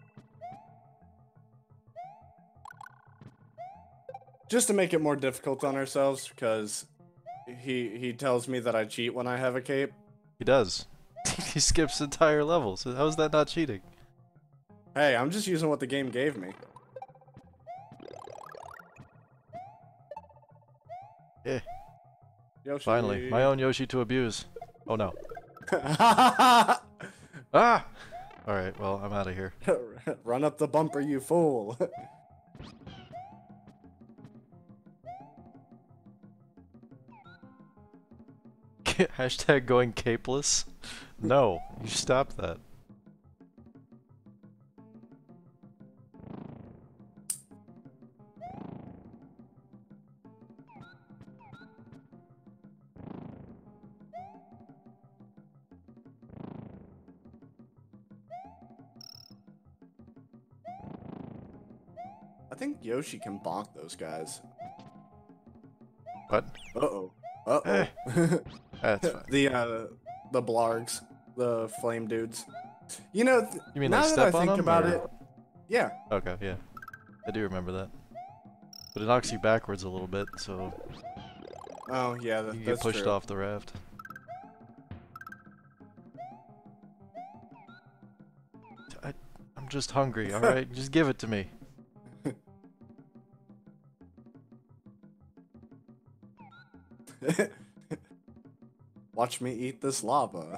Just to make it more difficult on ourselves, because he tells me that I cheat when I have a cape. He does. He skips entire levels. So how is that not cheating? Hey, I'm just using what the game gave me. Eh. Yoshi. Finally, my own Yoshi to abuse. Oh no. own. Ah! Alright, well, I'm out of here. Run up the bumper, you fool. Hashtag going capeless? No, you stop that. I think Yoshi can bonk those guys. What? Uh-oh. Uh-oh. That's fine. The blargs. The flame dudes. You know, You mean now like that I step on think them? about or- it, yeah. Okay, yeah. I do remember that. But it knocks you backwards a little bit, so Oh, yeah, you get that's pushed true. off the raft. I'm just hungry, alright? Just give it to me. Watch me eat this lava.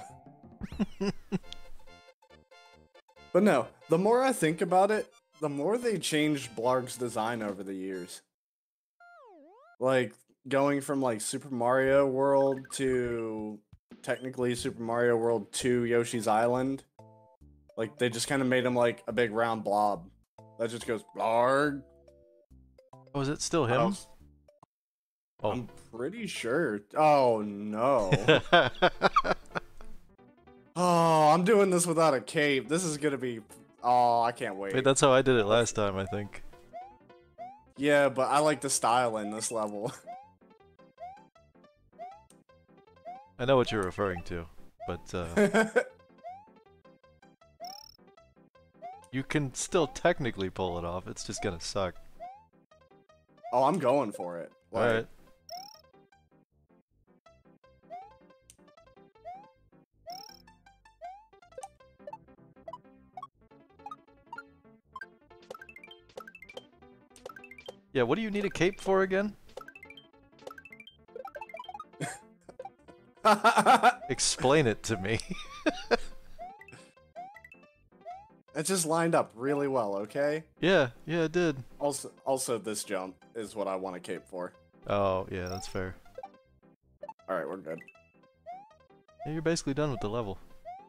But no, the more I think about it, the more they changed Blarg's design over the years. Like, going from like Super Mario World to technically Super Mario World 2 Yoshi's Island. Like, they just kind of made him like a big round blob. That just goes, Blarg. Oh, is it still him? Oh. I'm pretty sure. Oh, no. Oh, I'm doing this without a cape. This is gonna be... Oh, I can't wait. Wait, that's how I did it last time, I think. Yeah, but I like the style in this level. I know what you're referring to, but you can still technically pull it off. It's just gonna suck. Oh, I'm going for it. Like, Alright. Yeah, what do you need a cape for again? Explain it to me. It just lined up really well, okay? Yeah, it did. Also, this jump is what I want a cape for. Oh, yeah, that's fair. Alright, we're good. Yeah, you're basically done with the level.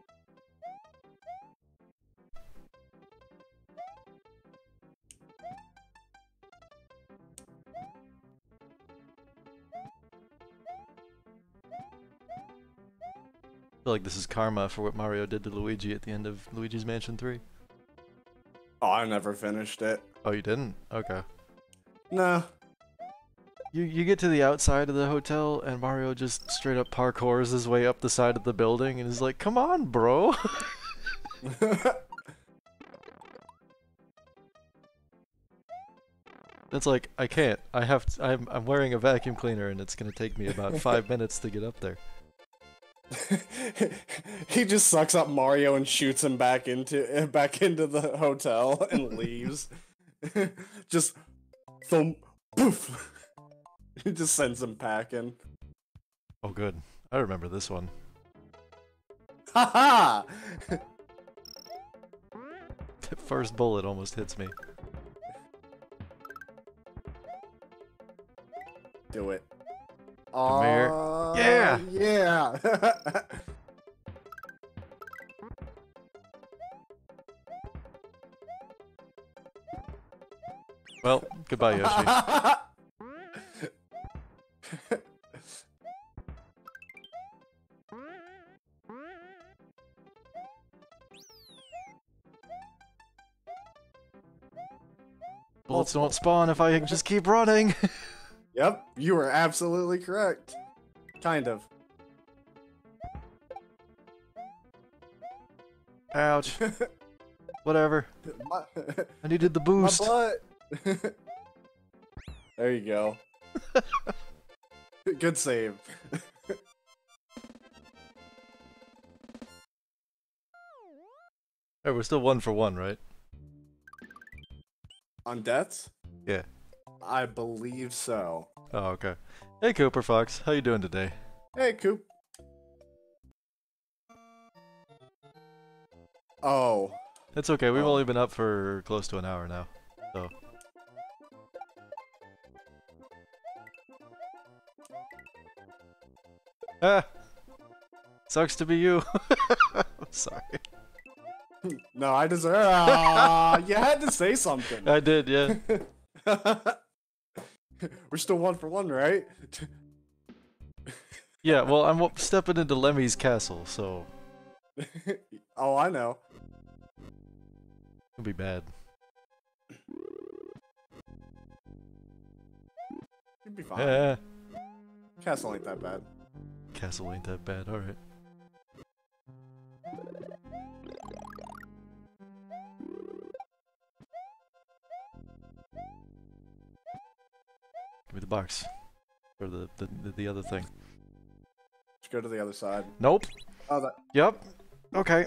I feel like this is karma for what Mario did to Luigi at the end of Luigi's Mansion 3. Oh, I never finished it. Oh, you didn't? Okay. No. You get to the outside of the hotel and Mario just straight up parkours his way up the side of the building and is like, "Come on, bro." It's like, I can't. I'm wearing a vacuum cleaner and it's gonna take me about 5 minutes to get up there. He just sucks up Mario and shoots him back into the hotel and leaves. Just thump, poof. He just sends him packing. Oh, good. I remember this one. Haha! The first bullet almost hits me. Do it. Come here. Yeah! Yeah! Well, goodbye, Yoshi. Bullets don't spawn if I just keep running. Yep, you are absolutely correct. Kind of. Ouch. Whatever. My, I needed the my boost. butt. There you go. Good save. Hey, we're still 1 for 1, right? On deaths? Yeah. I believe so. Oh, okay. Hey, Cooper Fox. How you doing today? Hey, Coop. Oh. It's okay. We've Oh. only been up for close to an hour now, so. Ah! Sucks to be you. Sorry. No, I deserve. Ah, you had to say something. I did, yeah. We're still 1-for-1, right? Yeah, well, I'm stepping into Lemmy's castle, so Oh, I know. it'll be bad. You'd be fine. Eh, Castle ain't that bad. castle ain't that bad. All right. Give me the box. Or the other thing. Just go to the other side. Nope. Oh, that. Yep. Okay.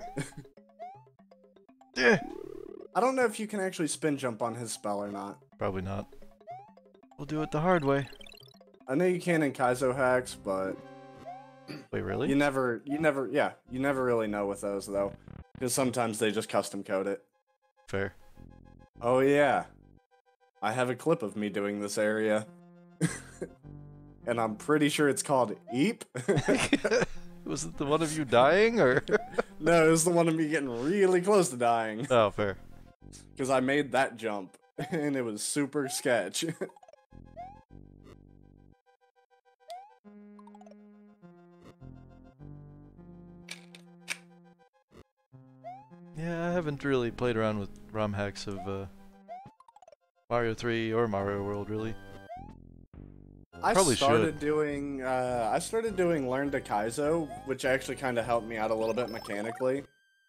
Yeah. I don't know if you can actually spin jump on his spell or not. Probably not. We'll do it the hard way. I know you can in Kaizo hacks, but Wait, really? you never really know with those though, because sometimes they just custom code it. Fair. Oh yeah, I have a clip of me doing this area, and I'm pretty sure it's called Eep. Was it the one of you dying, or? No, it was the one of me getting really close to dying, Oh, fair. because I made that jump, and it was super sketch. Yeah, I haven't really played around with ROM hacks of Mario 3 or Mario World, really. I Probably started should. doing Learn to Kaizo, which actually kind of helped me out a little bit mechanically.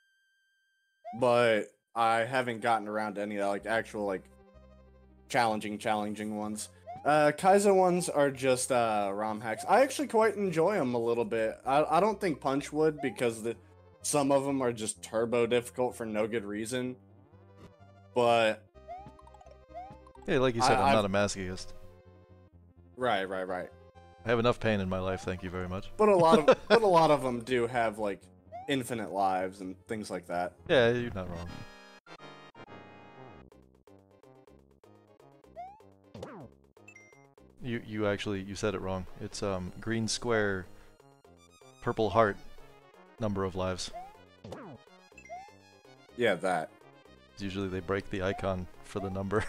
But I haven't gotten around to any like actual like challenging ones. Kaizo ones are just ROM hacks. I actually quite enjoy them a little bit. I don't think Punch would, because some of them are just turbo difficult for no good reason. But Hey, like you said, I'm I've- not a masochist. right. I have enough pain in my life, thank you very much. But a lot of them do have like infinite lives and things like that. Yeah, you're not wrong. You actually, you said it wrong. It's green square, purple heart, number of lives. Yeah, that. Usually they break the icon for the number.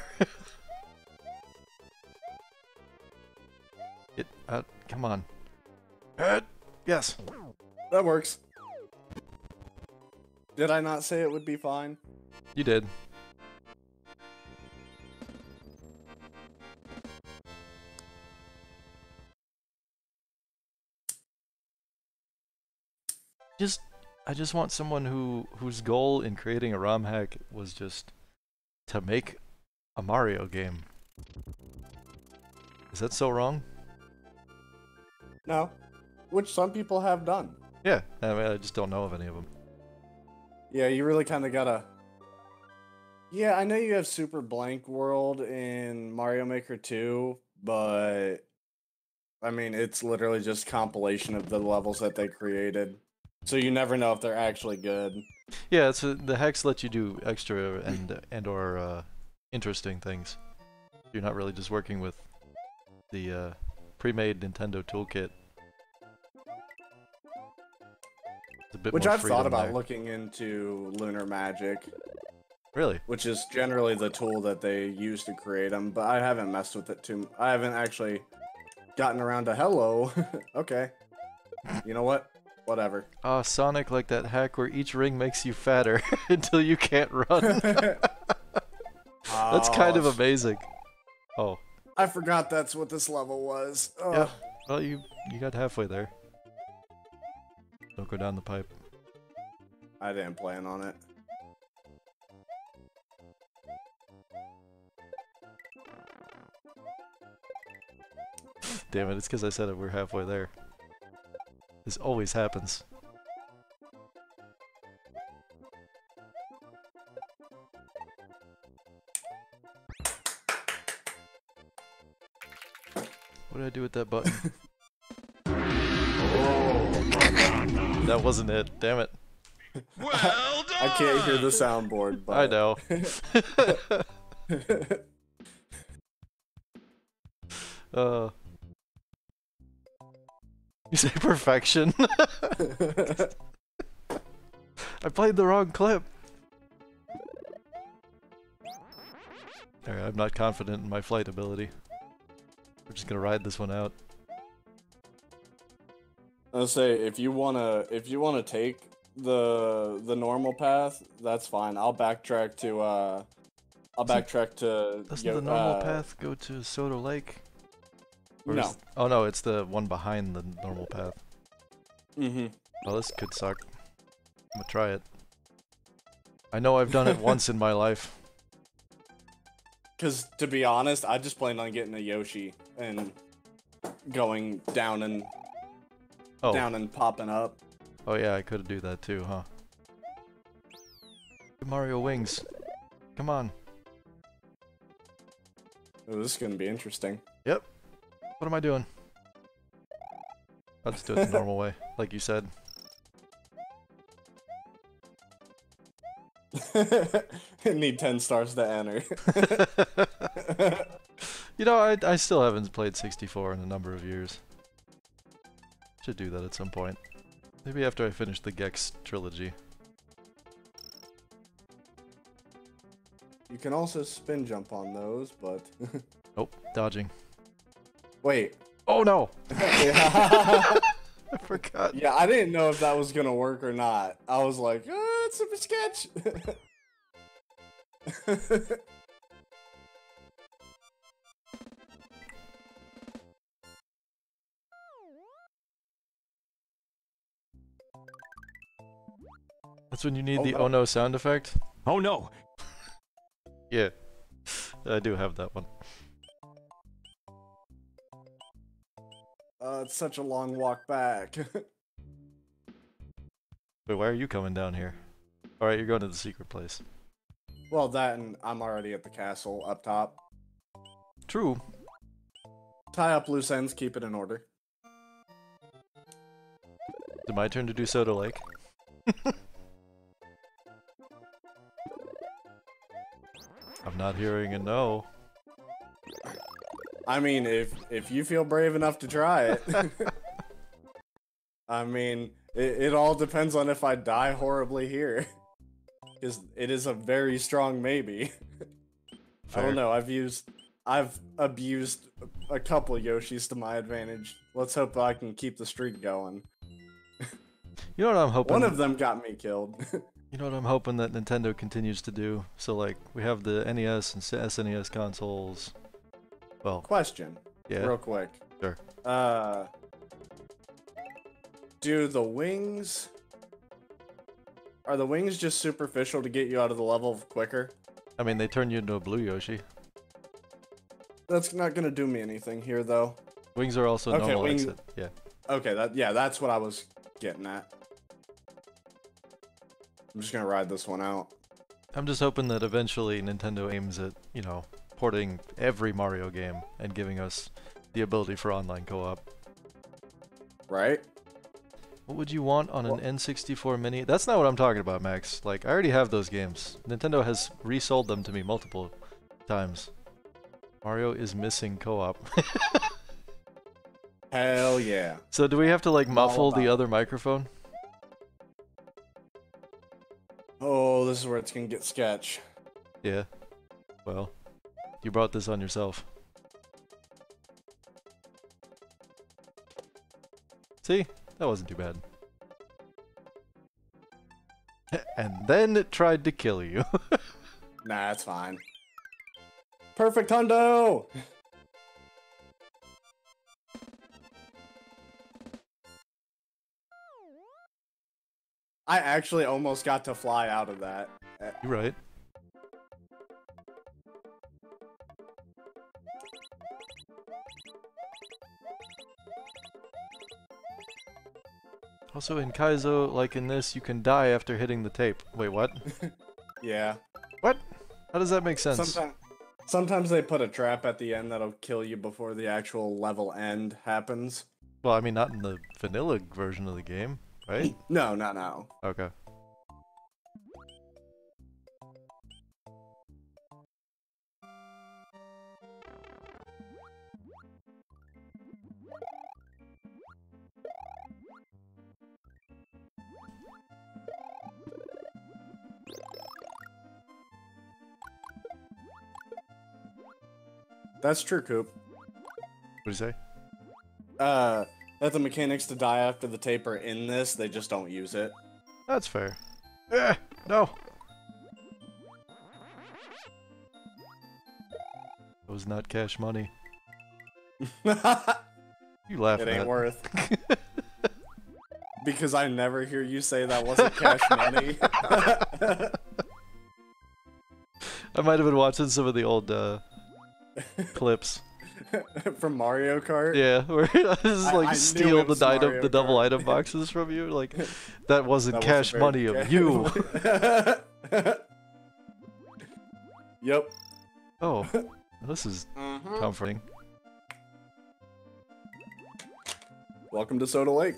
Come on. Yes. That works. Did I not say it would be fine? You did. I just want someone whose goal in creating a ROM hack was just to make a Mario game. Is that so wrong? No. Which some people have done. Yeah, I mean, I just don't know of any of them. Yeah, you really kind of gotta... Yeah, I know you have Super Blank World in Mario Maker 2, but... I mean, it's literally just compilation of the levels that they created. So you never know if they're actually good. Yeah, the hacks let you do extra and or interesting things. You're not really just working with the pre-made Nintendo toolkit. It's a bit Which more I've thought freedom about there. looking into Lunar Magic, Really? which is generally the tool that they use to create them, but I haven't messed with it too. I haven't actually gotten around to hello. Okay. You know what? Whatever. Sonic, like that hack where each ring makes you fatter until you can't run. That's kind of Oh, amazing. Oh, I forgot that's what this level was. Ugh. yeah. Well, you got halfway there. Don't go down the pipe. I didn't plan on it. Damn it, it's because I said it, we're halfway there. This always happens. What did I do with that button? That wasn't it, damn it. Well done! I can't hear the soundboard, but I know. You say perfection? I played the wrong clip. Alright, I'm not confident in my flight ability. We're just gonna ride this one out. I'll say if you wanna take the normal path, that's fine. I'll backtrack to Doesn't the normal path go to Soda Lake? Or No. Oh no, it's the one behind the normal path. Mm-hmm. Oh, this could suck. I'm gonna try it. I know I've done it once in my life. Cause to be honest, I just planned on getting a Yoshi and going down and popping up. Oh yeah, I could do that too, huh? Mario Wings. Come on. Oh, this is gonna be interesting. Yep. What am I doing? I'll just do it the normal way, like you said. Need 10 stars to enter. You know, I still haven't played 64 in a number of years. Should do that at some point. Maybe after I finish the Gex trilogy. You can also spin jump on those, but... Oh, dodging. Wait. Oh no! Yeah. I forgot. Yeah, I didn't know if that was gonna work or not. I was like, oh, it's super sketch. That's when you need Oh, the no. oh no sound effect? Oh no! Yeah. I do have that one. It's such a long walk back. Wait, why are you coming down here? Alright, you're going to the secret place. Well, that and I'm already at the castle up top. True. Tie up loose ends, keep it in order. Is it my turn to do Soda Lake? I'm not hearing a no. I mean, if you feel brave enough to try it. I mean, it all depends on if I die horribly here. Because it is a very strong maybe. I Fair. don't know, I've abused a couple Yoshis to my advantage. Let's hope I can keep the streak going. You know what I'm hoping? One of them got me killed. You know what I'm hoping that Nintendo continues to do? So like, we have the NES and SNES consoles. Well, Question, yeah. real quick. Sure. Do the wings... Are the wings just superficial to get you out of the level quicker? I mean, they turn you into a blue Yoshi. That's not gonna do me anything here, though. Wings are also Okay, normal wing- exit. Yeah. Okay, that's what I was getting at. I'm just gonna ride this one out. I'm just hoping that eventually Nintendo aims at, you know, porting every Mario game and giving us the ability for online co-op. Right? What would you want on an Well- N64 Mini? That's not what I'm talking about, Max. Like, I already have those games. Nintendo has resold them to me multiple times. Mario is missing co-op. Hell yeah. So do we have to, like, All muffle the about other microphone? Oh, this is where it's gonna get sketch. Yeah. Well, you brought this on yourself. See? That wasn't too bad. And then it tried to kill you. Nah, it's fine. Perfect hundo! I actually almost got to fly out of that. You're right. Also in Kaizo, like in this, you can die after hitting the tape. Wait, what? Yeah. What? How does that make sense? Sometimes they put a trap at the end that'll kill you before the actual level end happens. Well, I mean, not in the vanilla version of the game, right? No, no, no. Okay. That's true, Coop. What do you say? That the mechanics to die after the taper in this, they just don't use it. That's fair. No! That was not cash money. You laughing It ain't at? worth. Because I never hear you say that wasn't cash money. I might have been watching some of the old clips. From Mario Kart? Yeah, where I just I like knew steal it was the Mario double Kart. item boxes from you. Like that wasn't That cash wasn't money very of you. Yep. Oh, this is comforting. Welcome to Soda Lake.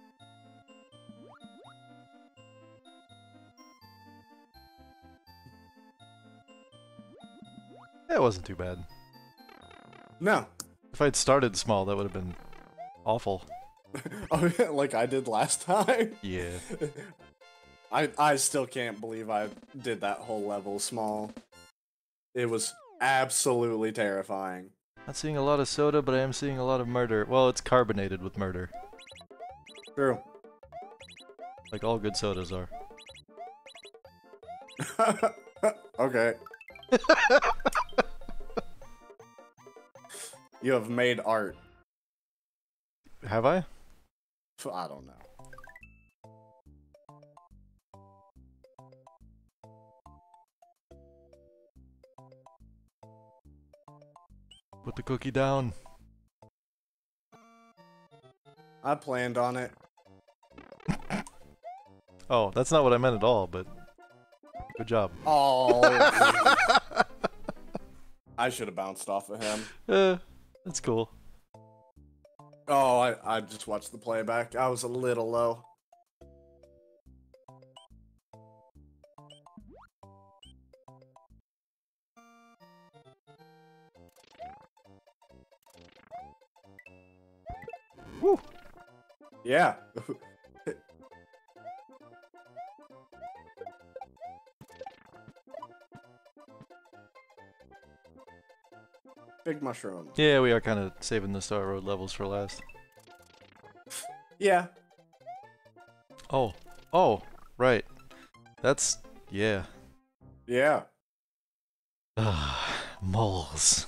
It wasn't too bad. No. If I'd started small, that would have been awful. Oh, like I did last time. Yeah. I still can't believe I did that whole level small. It was absolutely terrifying. Not seeing a lot of soda, but I am seeing a lot of murder. Well, it's carbonated with murder. True. Like all good sodas are. Okay. You have made art. Have I? I don't know. Put the cookie down. I planned on it. Oh, that's not what I meant at all, but good job. Oh. I should have bounced off of him. That's cool. Oh, I just watched the playback. I was a little low. Woo! Yeah. Big mushroom. Yeah, we are kind of saving the Star Road levels for last. Yeah. Oh. Oh, right. That's... yeah. Yeah. Moles.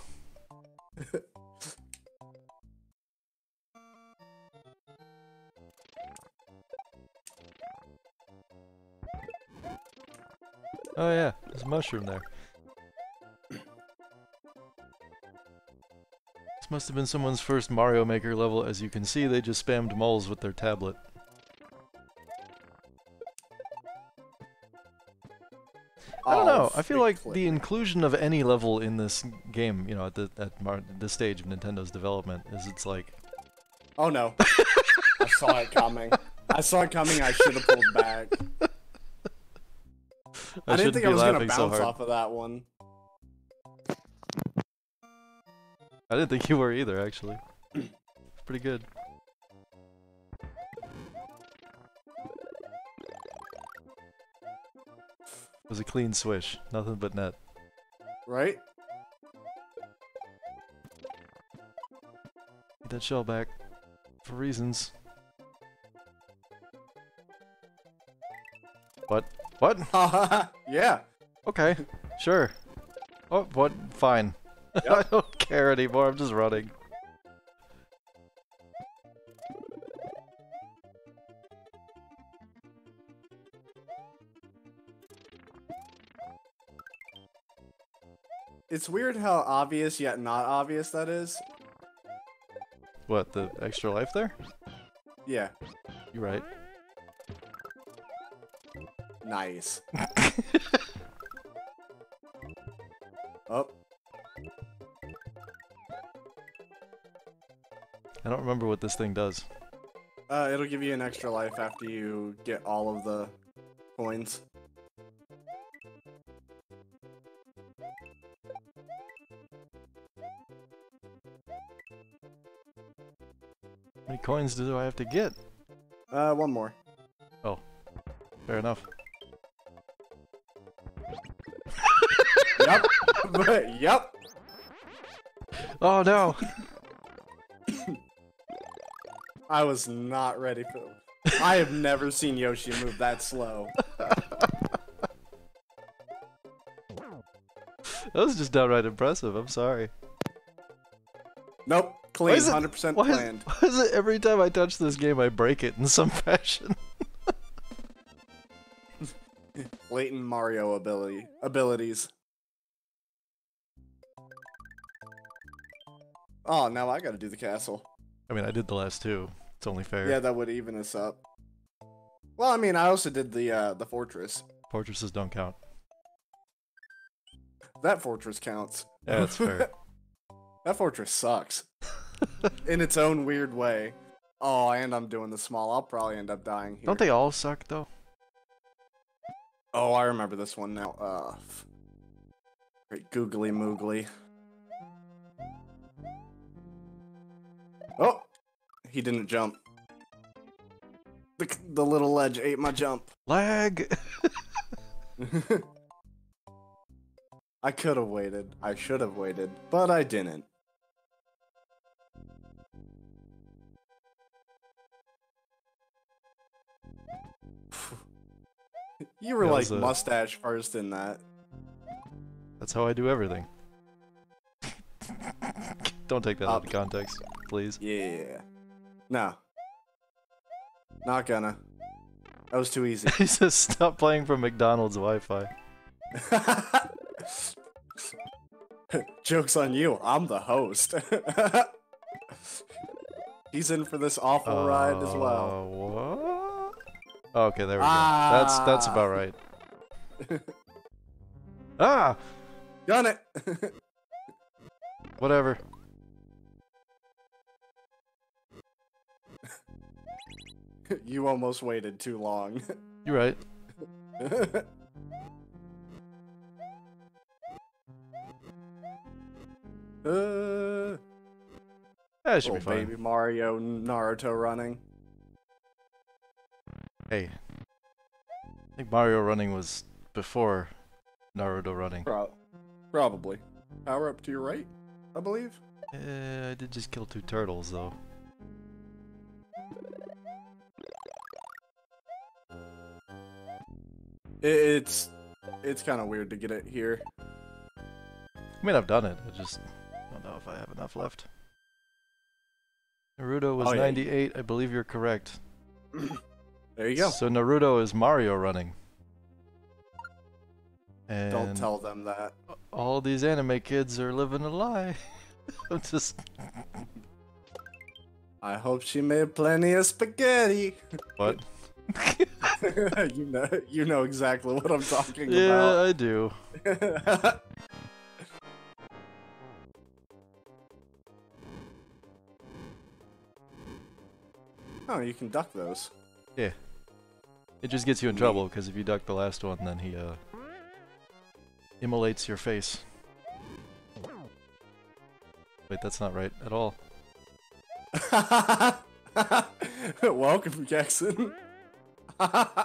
Oh yeah, there's a mushroom there. This must have been someone's first Mario Maker level. As you can see, they just spammed moles with their tablet. I don't know. I feel like the inclusion of any level in this game, you know, at this stage of Nintendo's development, is it's like... Oh no. I saw it coming. I saw it coming, I should have pulled back. I didn't think I was gonna bounce off of that one. I didn't think you were either, actually. It's pretty good. It was a clean swish. Nothing but net. Right? Get that shell back. For reasons. What? What? Yeah. Okay. Sure. Oh, what? Fine. Yep. I don't care anymore. I'm just running. It's weird how obvious yet not obvious that is. What, the extra life there? Yeah. You're right. Nice. Oh. I don't remember what this thing does. It'll give you an extra life after you get all of the coins. How many coins do I have to get? One more. Oh. Fair enough. Yep. Yep. Oh no! I was not ready for. I have never seen Yoshi move that slow. That was just downright impressive. I'm sorry. Nope, Why clean, is it- 100% Why planned. is it every time I touch this game I break it in some fashion? Latent Mario abilities. Oh, now I gotta do the castle. I mean, I did the last two. It's only fair. Yeah, that would even us up. Well, I mean, I also did the fortress. Fortresses don't count. That fortress counts. Yeah, that's fair. That fortress sucks. In its own weird way. Oh, and I'm doing the small. I'll probably end up dying here. Don't they all suck though? Oh, I remember this one now. Great googly moogly. Oh! He didn't jump. The little ledge ate my jump. Lag! I could have waited. I should have waited, but I didn't. You were Yeah, it like was a- mustache first in that. That's how I do everything. Don't take that out of Up. context, please. Yeah. No. Not gonna. That was too easy. He says stop playing from McDonald's Wi-Fi. Joke's on you. I'm the host. He's in for this awful ride as well. What? Oh, okay, there we go. That's about right. Ah! Done it. Whatever. You almost waited too long. You're right. That should be Little fine. baby Mario Naruto running. Hey. I think Mario running was before Naruto running. Probably. Power up to your right, I believe. I did just kill 2 turtles though. It's kind of weird to get it here. I mean, I've done it. I just don't know if I have enough left. Naruto was Oh, yeah. 98. I believe you're correct. There you go. So Naruto is Mario running. And Don't tell them that. all these anime kids are living a lie. I'm just... I hope she made plenty of spaghetti. What? you know exactly what I'm talking Yeah, I do. about. Oh, you can duck those. Yeah. It just gets you in trouble, because if you duck the last one, then he, immolates your face. Wait, that's not right at all. Welcome, Jackson. I'm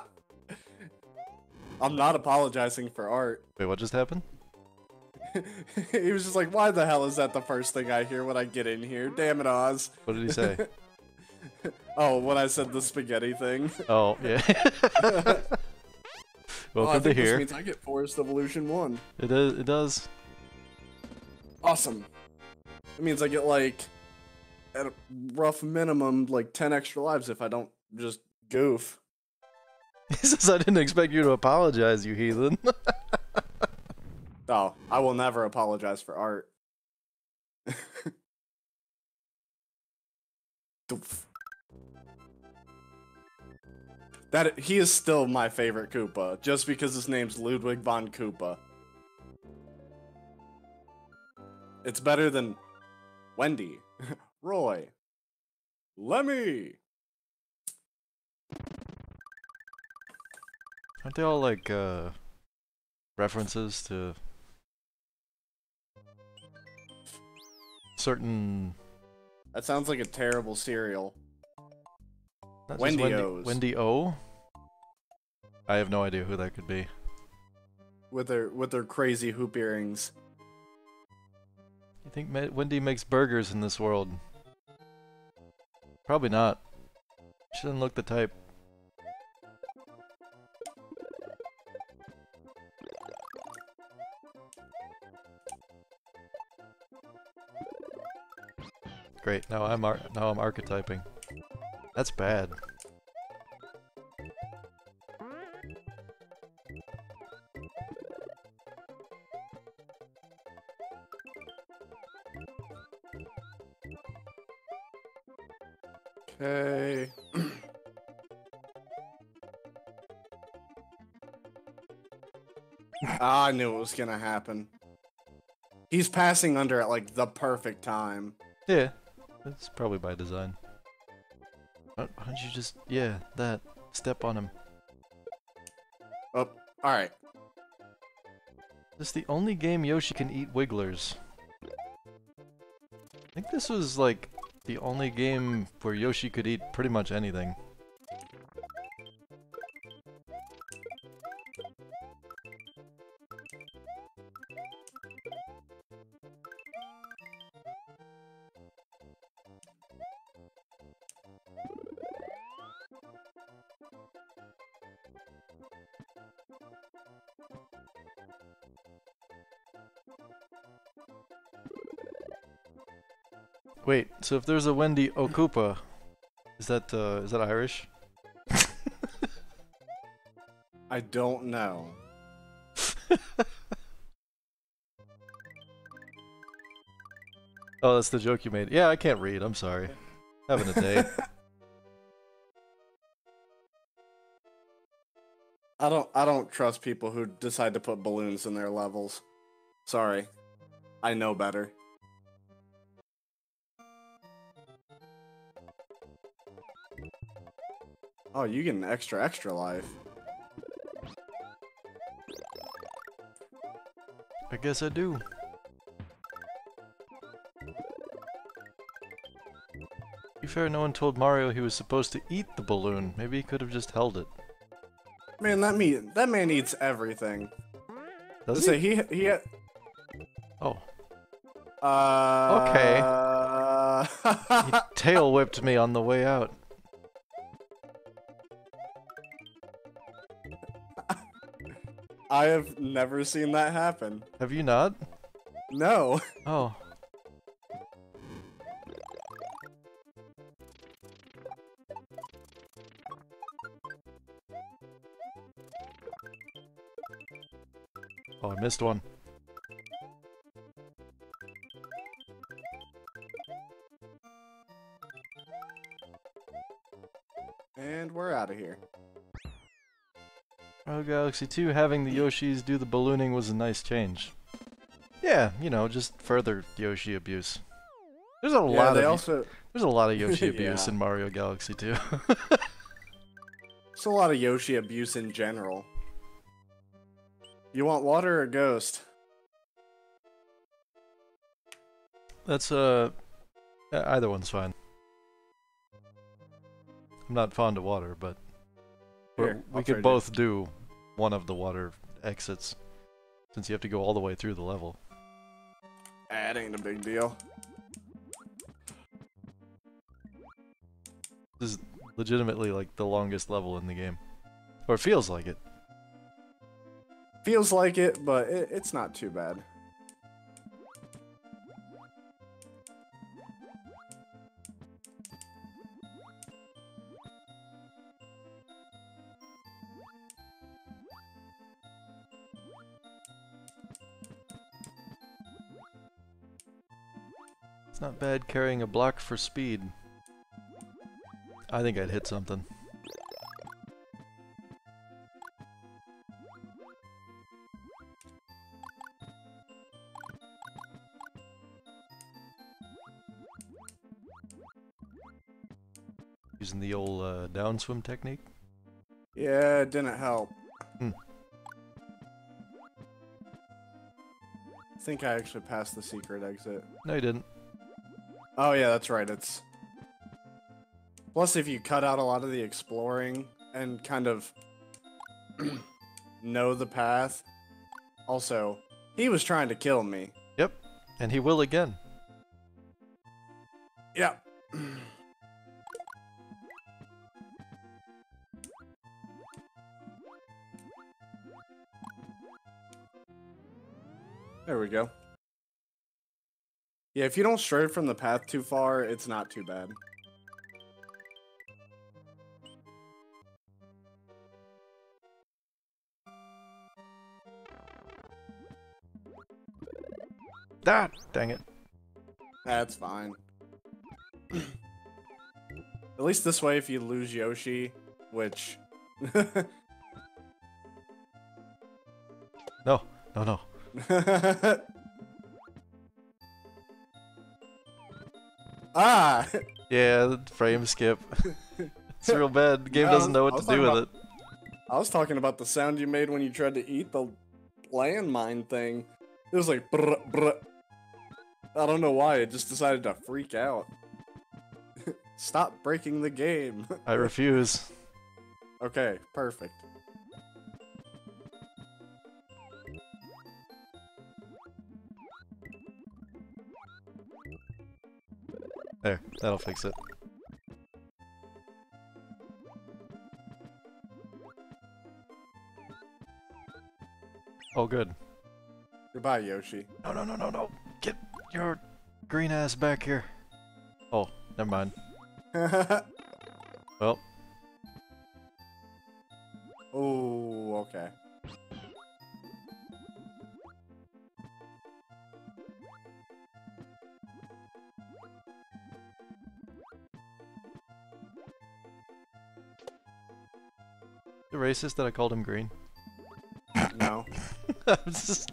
not apologizing for art. Wait, what just happened? He was just like, why the hell is that the first thing I hear when I get in here? Damn it, Oz. What did he say? Oh, when I said the spaghetti thing. Oh, yeah. Oh, I Welcome to think this here. means I get Forest Evolution 1. It is. It does. Awesome. It means I get, like, at a rough minimum, like 10 extra lives if I don't just goof. He says, I didn't expect you to apologize, you heathen. Oh, I will never apologize for art. Doof. That he is still my favorite Koopa, just because his name's Ludwig von Koopa. It's better than Wendy, Roy, Lemmy. Aren't they all like references to certain? That sounds like a terrible cereal. Not just Wendy O's. Wendy O. I have no idea who that could be. With their crazy hoop earrings. You think Wendy makes burgers in this world. Probably not. She doesn't look the type. Great. Now I'm archetyping. That's bad. Okay. I knew it was gonna happen. He's passing under at like the perfect time. Yeah, that's probably by design. Why don't you just, yeah, that. Step on him. Oh, alright. This is the only game Yoshi can eat wigglers. I think this was like the only game where Yoshi could eat pretty much anything. Wait, so if there's a Wendy Okupa, is that Irish? I don't know. Oh, that's the joke you made. Yeah, I can't read, I'm sorry. Having a day. I don't trust people who decide to put balloons in their levels. Sorry. I know better. Oh, you get an extra life. I guess I do. To be fair, no one told Mario he was supposed to eat the balloon. Maybe he could have just held it. Man, that man eats everything. Does Say he? he Oh. Okay. He tail whipped me on the way out. I have never seen that happen. Have you not? No. Oh. Oh, I missed one. And we're out of here. Mario Galaxy 2, having the Yoshis do the ballooning was a nice change. Yeah, you know, just further Yoshi abuse. There's a lot of Yoshi abuse Yeah. in Mario Galaxy 2. It's a lot of Yoshi abuse in general. You want water or ghost? That's either one's fine. I'm not fond of water, but Here, we I'll could trade both do one of the water exits, since you have to go all the way through the level. It ain't a big deal. This is legitimately like the longest level in the game. Or it feels like it. Feels like it, but it's not too bad. It's not bad carrying a block for speed. I think I'd hit something. Using the old downswim technique. Yeah, it didn't help. Hmm. I think I actually passed the secret exit. No, you didn't. Oh yeah, that's right, it's... Plus, if you cut out a lot of the exploring and kind of know the path... Also, he was trying to kill me. Yep, and he will again. Yeah. There we go. Yeah, if you don't stray from the path too far, it's not too bad. Ah, dang it. That's fine. At least this way, if you lose Yoshi, which... No, no, no. Ah! Yeah, the frame skip. It's real bad. The game No, doesn't know I what was to do talking with it. I was talking about the sound you made when you tried to eat the landmine thing. It was like brr, brr. I don't know why, it just decided to freak out. Stop breaking the game. I refuse. Okay, perfect. There, that'll fix it. Oh, good. Goodbye, Yoshi. No, no, no, no, no. Get your green ass back here. Oh, never mind. Well, Oh, okay. the racist that I called him green. No. I'm just...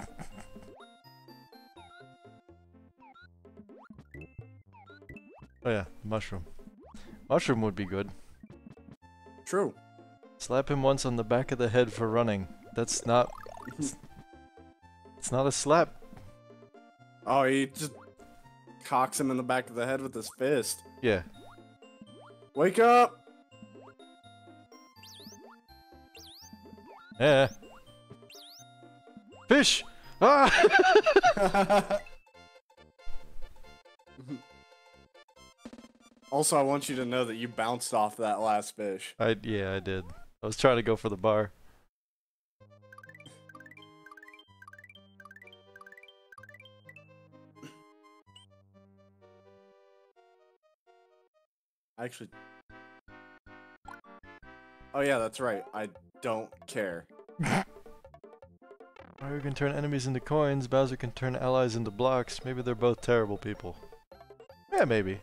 Oh yeah, mushroom. Mushroom would be good. True. Slap him once on the back of the head for running. That's not... It's not a slap. Oh, he just cocks him in the back of the head with his fist. Yeah. Wake up! Eh. Fish! Ah! Also, I want you to know that you bounced off that last fish. Yeah, I did. I was trying to go for the bar. Actually... Oh yeah, that's right. I don't care. Mario can turn enemies into coins, Bowser can turn allies into blocks. Maybe they're both terrible people. Yeah, maybe.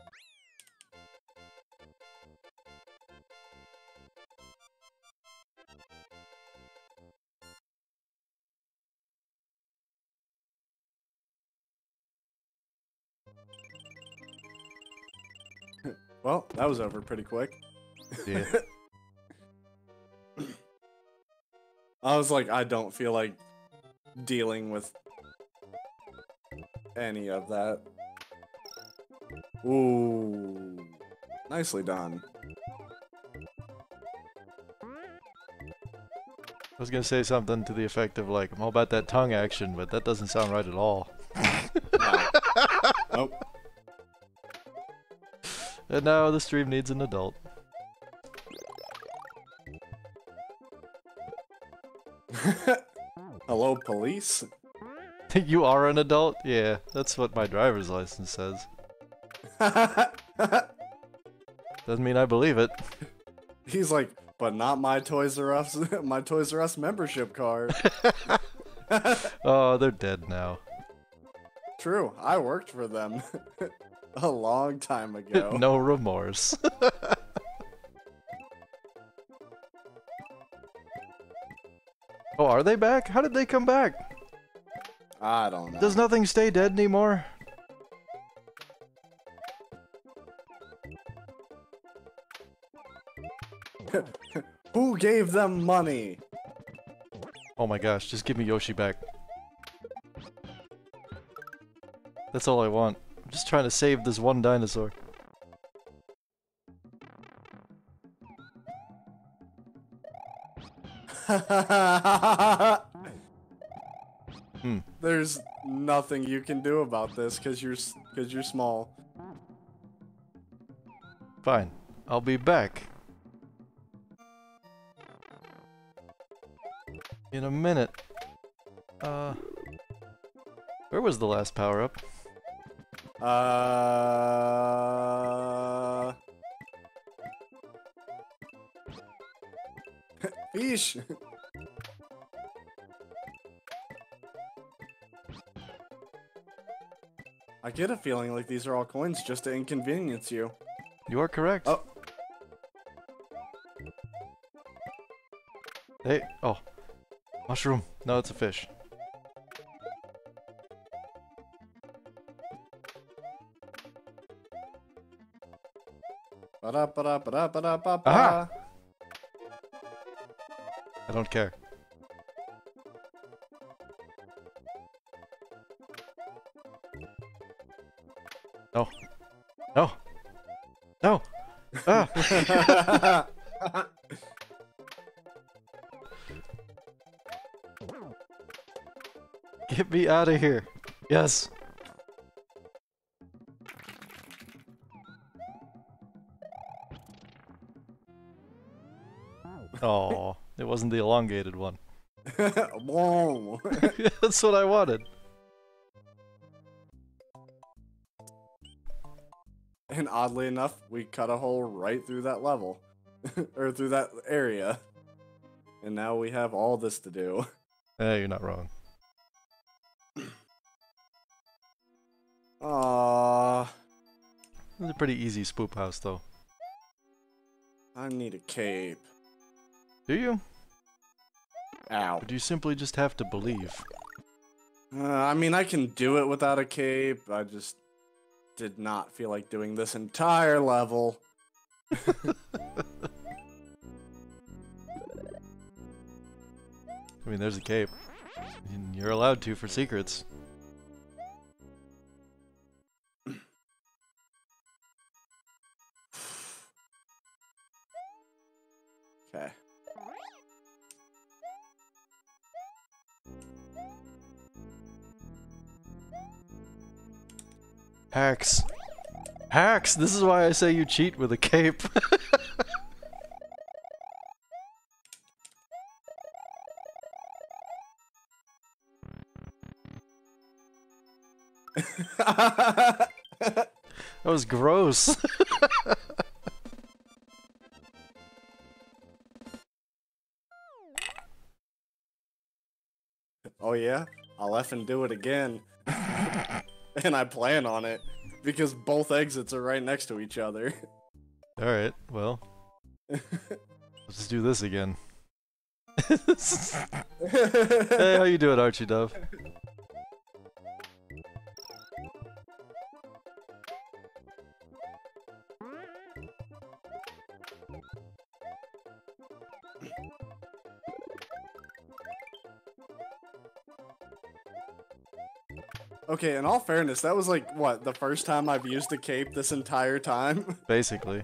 Well, that was over pretty quick. Yeah. I was like, I don't feel like dealing with any of that. Ooh. Nicely done. I was gonna say something to the effect of like, I'm all about that tongue action, but that doesn't sound right at all. Nope. And now the stream needs an adult. Hello, police? You are an adult? Yeah, that's what my driver's license says. Doesn't mean I believe it. He's like, but not my Toys R Us, my Toys R Us membership card. Oh, they're dead now. True, I worked for them a long time ago. No remorse. Oh, are they back? How did they come back? I don't know. Does nothing stay dead anymore? Who gave them money? Oh my gosh, just give me Yoshi back. That's all I want. I'm just trying to save this one dinosaur. There's nothing you can do about this because you're small. Fine. I'll be back. In a minute. Where was the last power-up? Fish. I get a feeling like these are all coins just to inconvenience you. You are correct. Oh. Hey, oh. Mushroom. No, it's a fish. Ba-da-ba-da-ba-da-ba-da-ba-ba. Aha! I don't care. No. No! No! Ah! Get me out of here. Yes. Oh, it wasn't the elongated one. Whoa. That's what I wanted. And oddly enough, we cut a hole right through that level. Or through that area. And now we have all this to do. You're not wrong. Aww. It's a pretty easy spoop house, though. I need a cape. Do you? Ow. Or do you simply just have to believe? I mean, I can do it without a cape. I just did not feel like doing this entire level. I mean, there's a cape. And you're allowed to for secrets. Okay. Hacks. Hacks! This is why I say you cheat with a cape. That was gross. Oh yeah? I'll effing do it again. And I plan on it. Because both exits are right next to each other. Alright, well. Let's just do this again. Hey, how you doing, Archie Dove? Okay, in all fairness, that was like, what, the first time I've used a cape this entire time? Basically.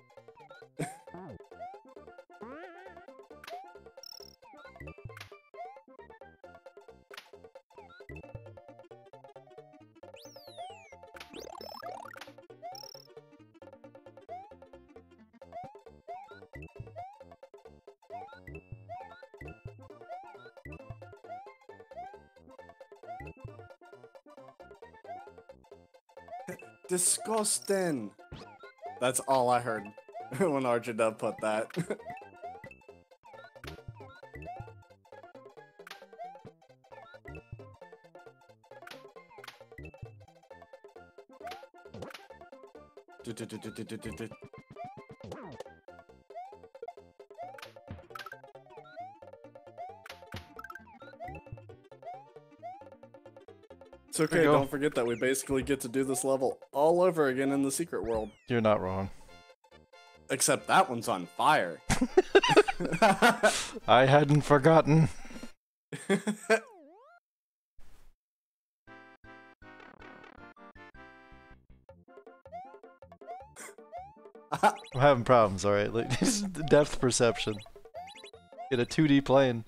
Disgusting. That's all I heard when Archidub put that. It's okay, don't forget that we basically get to do this level all over again in the secret world. You're not wrong. Except that one's on fire. I hadn't forgotten. I'm having problems, alright? Like, depth perception. In a 2D plane.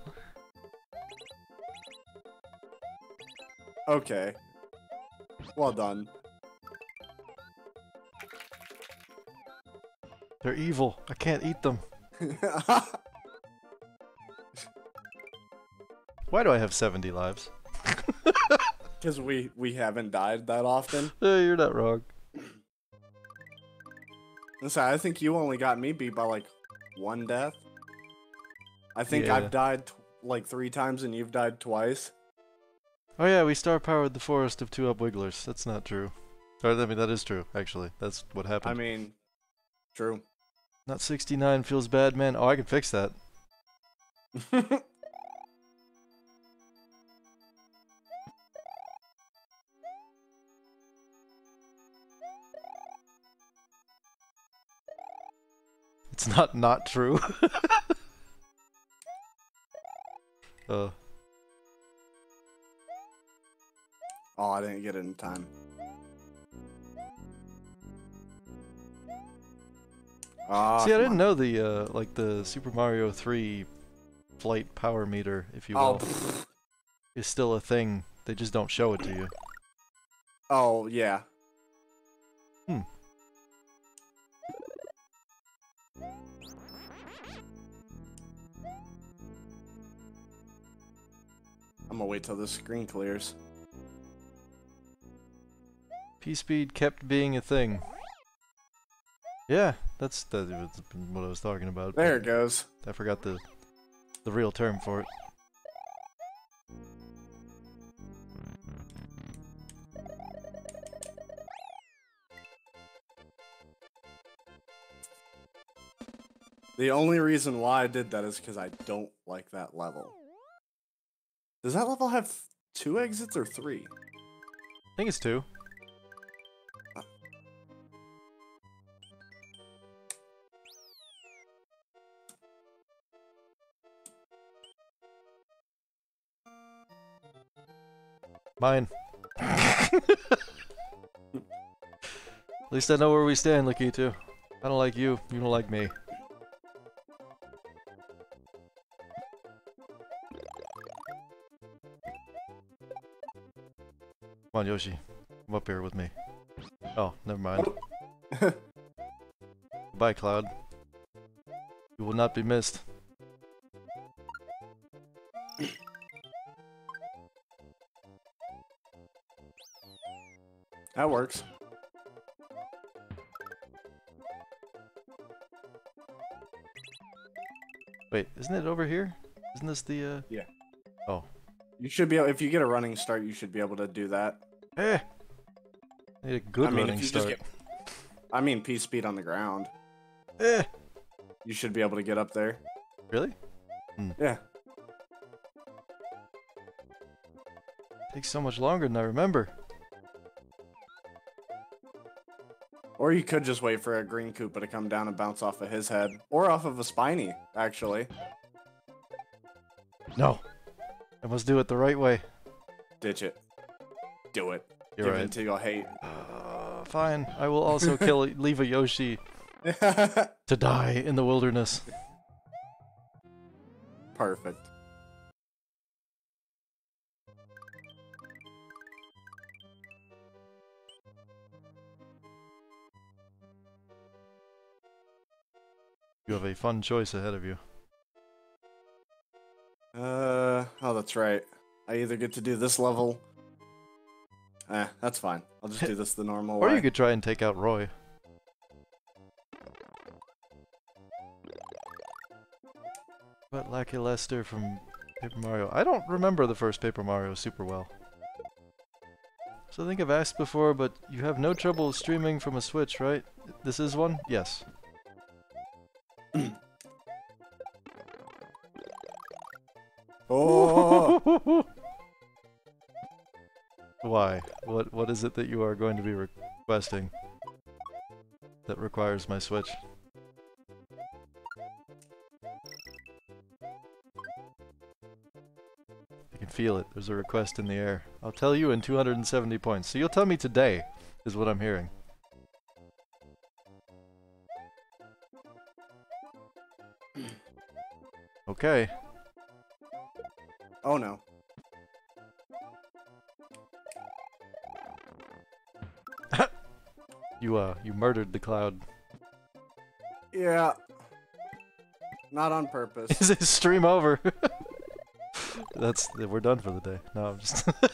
Okay. Well done. They're evil. I can't eat them. Why do I have 70 lives? Because we haven't died that often. You're not wrong. Listen, I think you only got me beat by like 1 death. I think Yeah. I've died like 3 times and you've died twice. Oh yeah, we star-powered the forest of 2-up wigglers. That's not true. Or, I mean, that is true, actually. That's what happened. I mean, true. Not 69 feels bad, man. Oh, I can fix that. It's not true. Oh, I didn't get it in time. See, I didn't know the like the Super Mario 3 flight power meter, if you will, is still a thing. They just don't show it to you. Oh, yeah. Hmm. I'm gonna wait till the screen clears. P-speed kept being a thing. Yeah, that's what I was talking about. There it goes. I forgot the real term for it. The only reason why I did that is because I don't like that level. Does that level have 2 exits or 3? I think it's 2. Mine. At least I know where we stand, Lakitu. I don't like you, you don't like me. Come on, Yoshi. Come up here with me. Oh, never mind. Bye, Cloud. You will not be missed. That works. Wait, isn't it over here? Isn't this the, Yeah. Oh. You should be able, if you get a running start, you should be able to do that. Eh! I need a good running if you start. just get, I mean, P-speed on the ground. Eh! You should be able to get up there. Really? Yeah. Takes so much longer than I remember. Or you could just wait for a green Koopa to come down and bounce off of his head. Or off of a Spiny, actually. No! I must do it the right way. Ditch it. Do it. You're Give right. it until you'll hate. Fine. I will also leave a Yoshi to die in the wilderness. Perfect. You have a fun choice ahead of you. Oh, that's right. I either get to do this level. That's fine. I'll just do this the normal Or way. you could try and take out Roy. But Lucky Lester from Paper Mario. I don't remember the first Paper Mario super well. So I think I've asked before, but you have no trouble streaming from a Switch, right? This is one? Yes. Oh! Why? What is it that you are going to be requesting that requires my Switch? I can feel it. There's a request in the air. I'll tell you in 270 points. So you'll tell me today, is what I'm hearing. Okay. Oh no. You murdered the cloud. Yeah, Yeah. Not on purpose. Is it stream over? We're done for the day. No, I'm just... I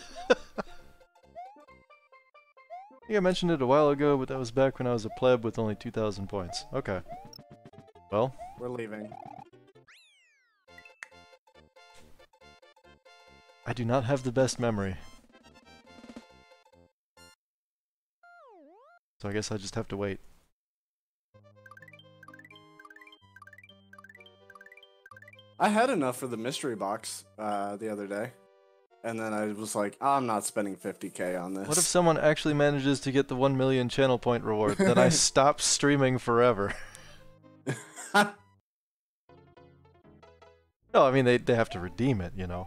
think I mentioned it a while ago, but that was back when I was a pleb with only 2,000 points. Okay. Well. We're leaving. I do not have the best memory. So I guess I just have to wait. I had enough for the mystery box the other day. And then I was like, I'm not spending 50k on this. What if someone actually manages to get the 1 million channel point reward? Then I stop streaming forever. No, I mean, they have to redeem it, you know.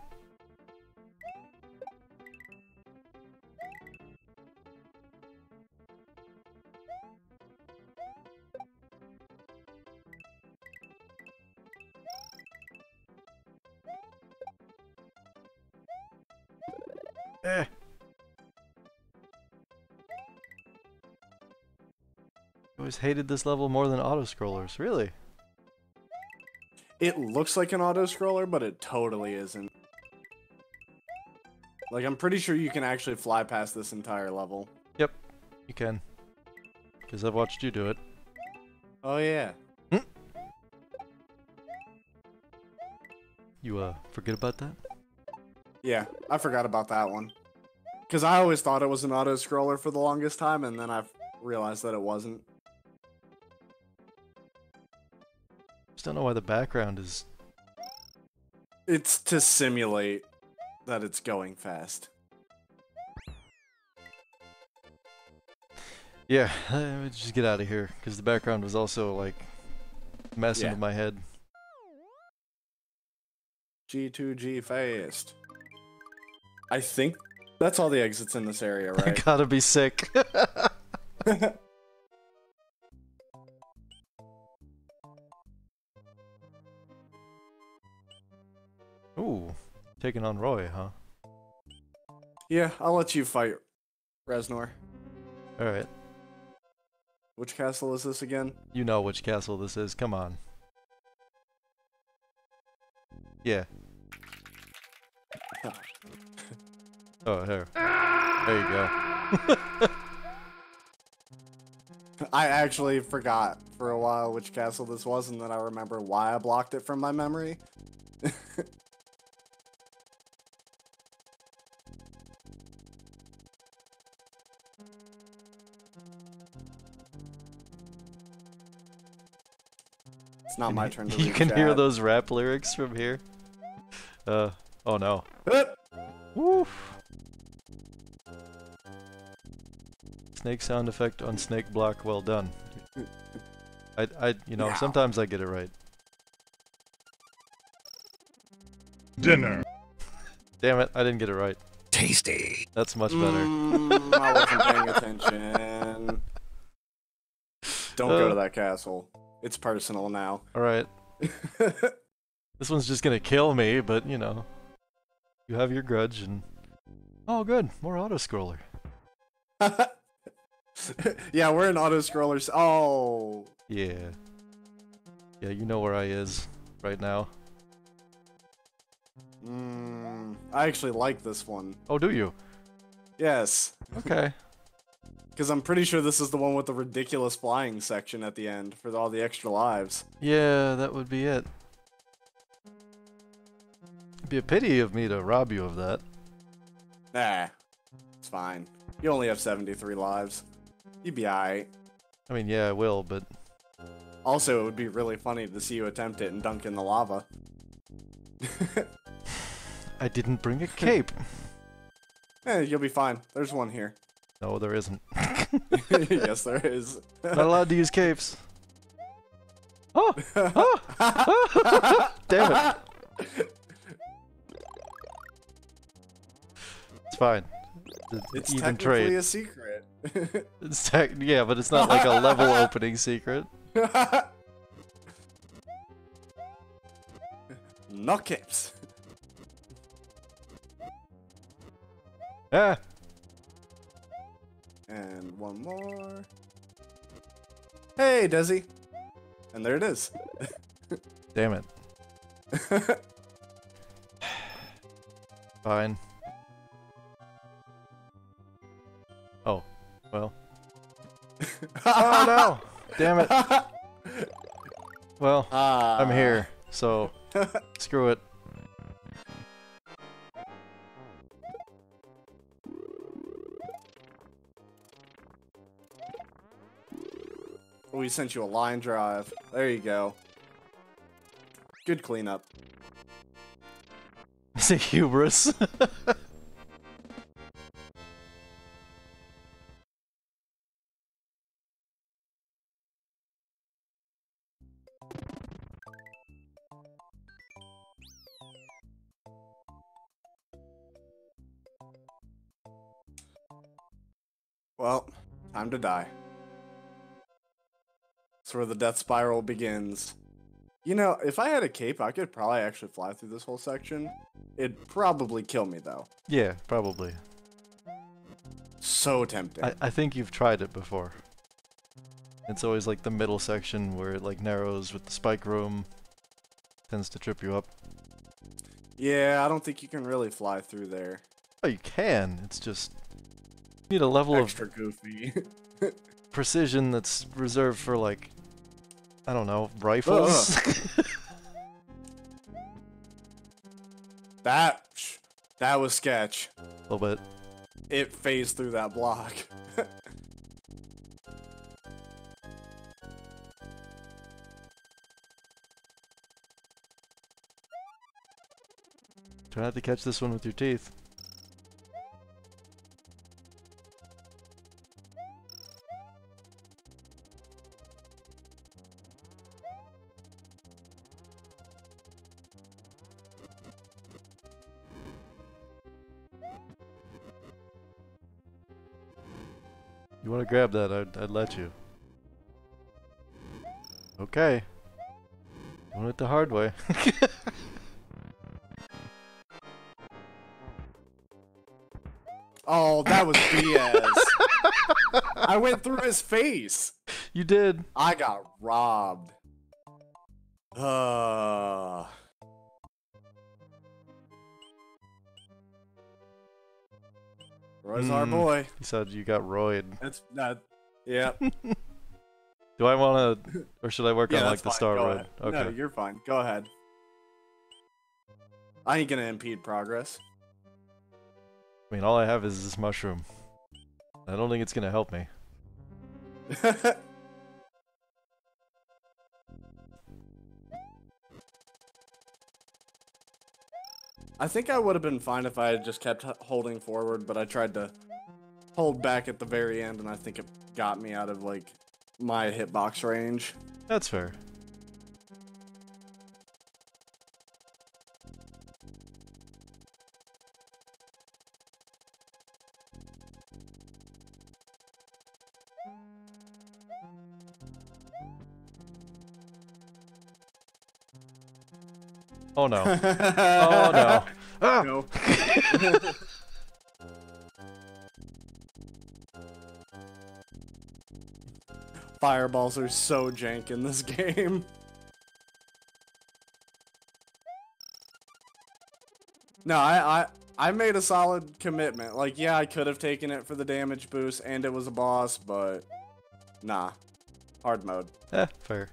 Eh. I always hated this level more than auto-scrollers, really? It looks like an auto-scroller, but it totally isn't. Like, I'm pretty sure you can actually fly past this entire level. Yep, you can. Because I've watched you do it. Oh, yeah. You, forget about that? Yeah, I forgot about that one. Because I always thought it was an auto-scroller for the longest time, and then I realized that it wasn't. Just don't know why the background is... It's to simulate that it's going fast. Yeah, just get out of here, because the background was also, like, messing with my head. G2G fast. I think that's all the exits in this area, I right? gotta be sick. Ooh, taking on Roy, huh? Yeah, I'll let you fight Reznor. Alright. Which castle is this again? You know which castle this is, come on. Yeah. Oh, here. There you go. I actually forgot for a while which castle this was, and then I remember why I blocked it from my memory. It's not my turn to read You can hear chat. those rap lyrics from here. Oh no. Woof. Snake sound effect on snake block, well done. You know, sometimes I get it right. Dinner. Damn it, I didn't get it right. Tasty. That's much better. I wasn't paying attention. Don't go to that castle. It's personal now. Alright. This one's just gonna kill me, but, you know. You have your grudge and... Oh, good. More auto-scroller. Yeah, we're in auto-scrollers. Oh. Yeah. Yeah, you know where I is right now. I actually like this one. Oh, do you? Yes. Okay. Because I'm pretty sure this is the one with the ridiculous flying section at the end for all the extra lives. Yeah, that would be it. It'd be a pity of me to rob you of that. Nah. It's fine. You only have 73 lives. You'd be alright. I mean, yeah, I will, but... Also, it would be really funny to see you attempt it and dunk in the lava. I didn't bring a cape. You'll be fine. There's one here. No, there isn't. Yes, there is. Not allowed to use capes. Oh! Oh! Damn it. It's fine. It's even technically trade. a secret. It's yeah, but it's not like a level opening secret. No caps. Ah! And one more. Hey, Desi. And there it is. Damn it. Fine. Oh, well. Oh no! Damn it. Well, I'm here, so screw it. We sent you a line drive. There you go. Good cleanup. Is it hubris? Well, time to die. That's where the death spiral begins. You know, if I had a cape, I could probably actually fly through this whole section. It'd probably kill me, though. Yeah, probably. So tempting. I think you've tried it before. It's always like the middle section where it like narrows with the spike room. Tends to trip you up. Yeah, I don't think you can really fly through there. Oh, you can. It's just you need a level Extra of goofy. precision that's reserved for like I don't know, rifles. That was sketch. A little bit. It phased through that block. Try not to catch this one with your teeth. You want to grab that, I'd let you. Okay. Doing it the hard way. Oh, that was BS. I went through his face. You did. I got robbed. Roy's our boy. He said you got roid. That's that. Yeah. Do I want to, or should I work Yeah, on like that's the fine. star Go roid? ahead. Okay. No, you're fine. Go ahead. I ain't gonna impede progress. I mean, all I have is this mushroom. I don't think it's gonna help me. I think I would have been fine if I had just kept holding forward, but I tried to hold back at the very end, and I think it got me out of, like, my hitbox range. That's fair. Oh no. Oh no. Ah! No. Fireballs are so jank in this game. No, I made a solid commitment. Like, yeah, I could have taken it for the damage boost, and it was a boss, but nah. Hard mode. Fair.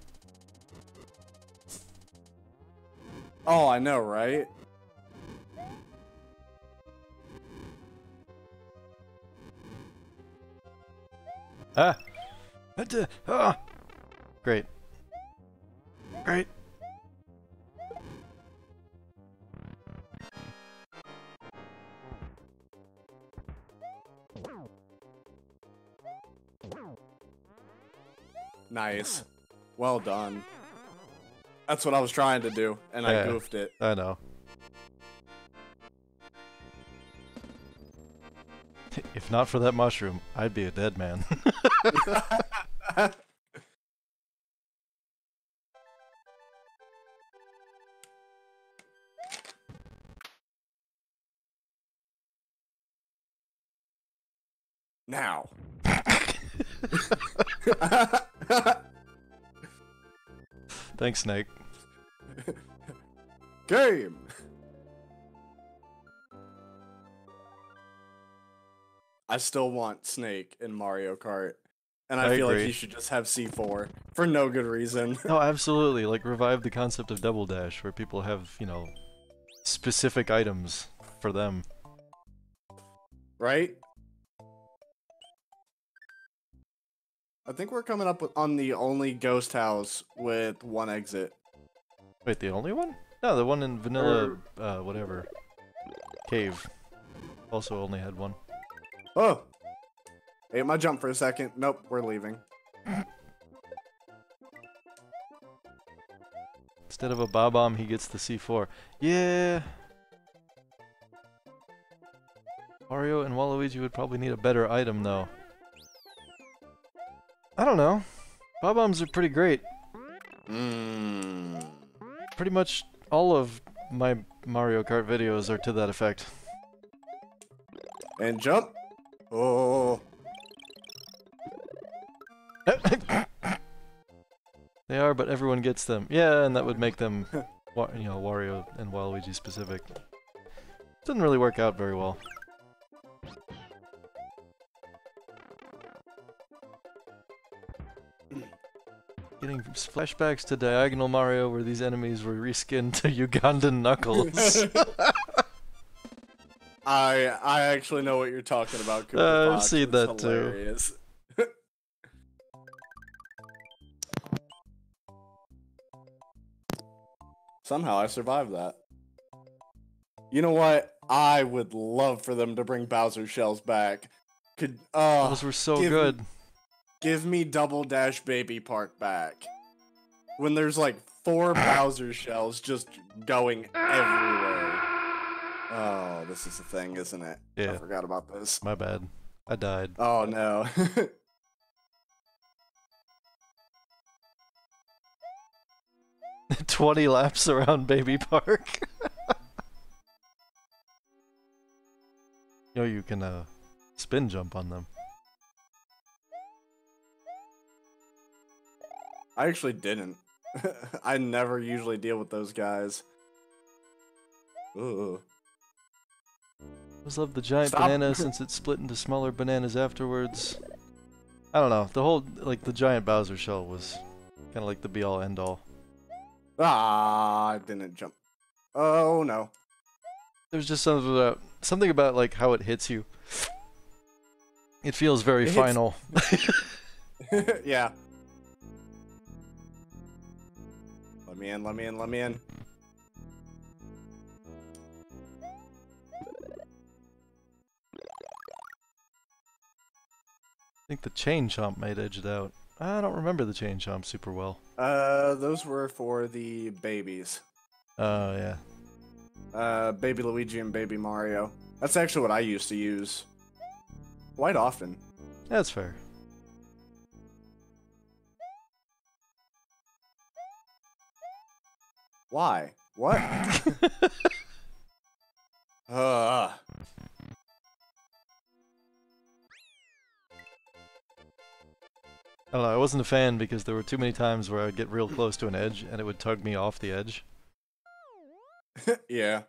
Oh, I know, right? Ah! Ah! Great. Great. Nice. Well done. That's what I was trying to do, and I Yeah. goofed it. I know. If not for that mushroom, I'd be a dead man. Now. Thanks, Snake. Game! I still want Snake in Mario Kart. And I feel like agree. he should just have C4 for no good reason. No, absolutely. Like, revive the concept of Double Dash, where people have, you know, specific items for them. Right? I think we're coming up on the only ghost house with one exit. Wait, the only one? No, the one in Vanilla, whatever. Cave. Also only had one. Oh! Ate my jump for a second. Nope, we're leaving. Instead of a Bob-omb, he gets the C4. Yeah! Mario and Waluigi would probably need a better item, though. I don't know. Bob-ombs are pretty great. Pretty much all of my Mario Kart videos are to that effect. And jump! Oh! They are, but everyone gets them. Yeah, and that would make them, you know, Wario and Waluigi specific. Doesn't really work out very well. Getting flashbacks to Diagonal Mario where these enemies were reskinned to Ugandan Knuckles. I actually know what you're talking about, Cooper I've Fox. seen It's that too. hilarious. Somehow I survived that. You know what? I would love for them to bring Bowser shells back. Those were so good. Give me Double Dash Baby Park back. When there's like 4 Bowser shells just going everywhere. Oh, this is a thing, isn't it? Yeah. I forgot about this. My bad. I died. Oh no. 20 laps around Baby Park. You know, you can spin jump on them. I actually didn't. I never usually deal with those guys. Ooh. I always loved the giant Stop. banana since it split into smaller bananas afterwards. I don't know. The whole, like, the giant Bowser shell was kind of like the be-all, end-all. Ah, I didn't jump. Oh no. There's just something about like how it hits you. It feels very It hits- final. Yeah. Let me in, let me in, let me in. I think the chain chomp might edge it out. I don't remember the chain chomp super well. Those were for the babies. Oh, yeah. Baby Luigi and Baby Mario. That's actually what I used to use. Quite often. That's fair. Why? What? Ugh. I don't know, I wasn't a fan because there were too many times where I'd get real close to an edge and it would tug me off the edge. Yeah.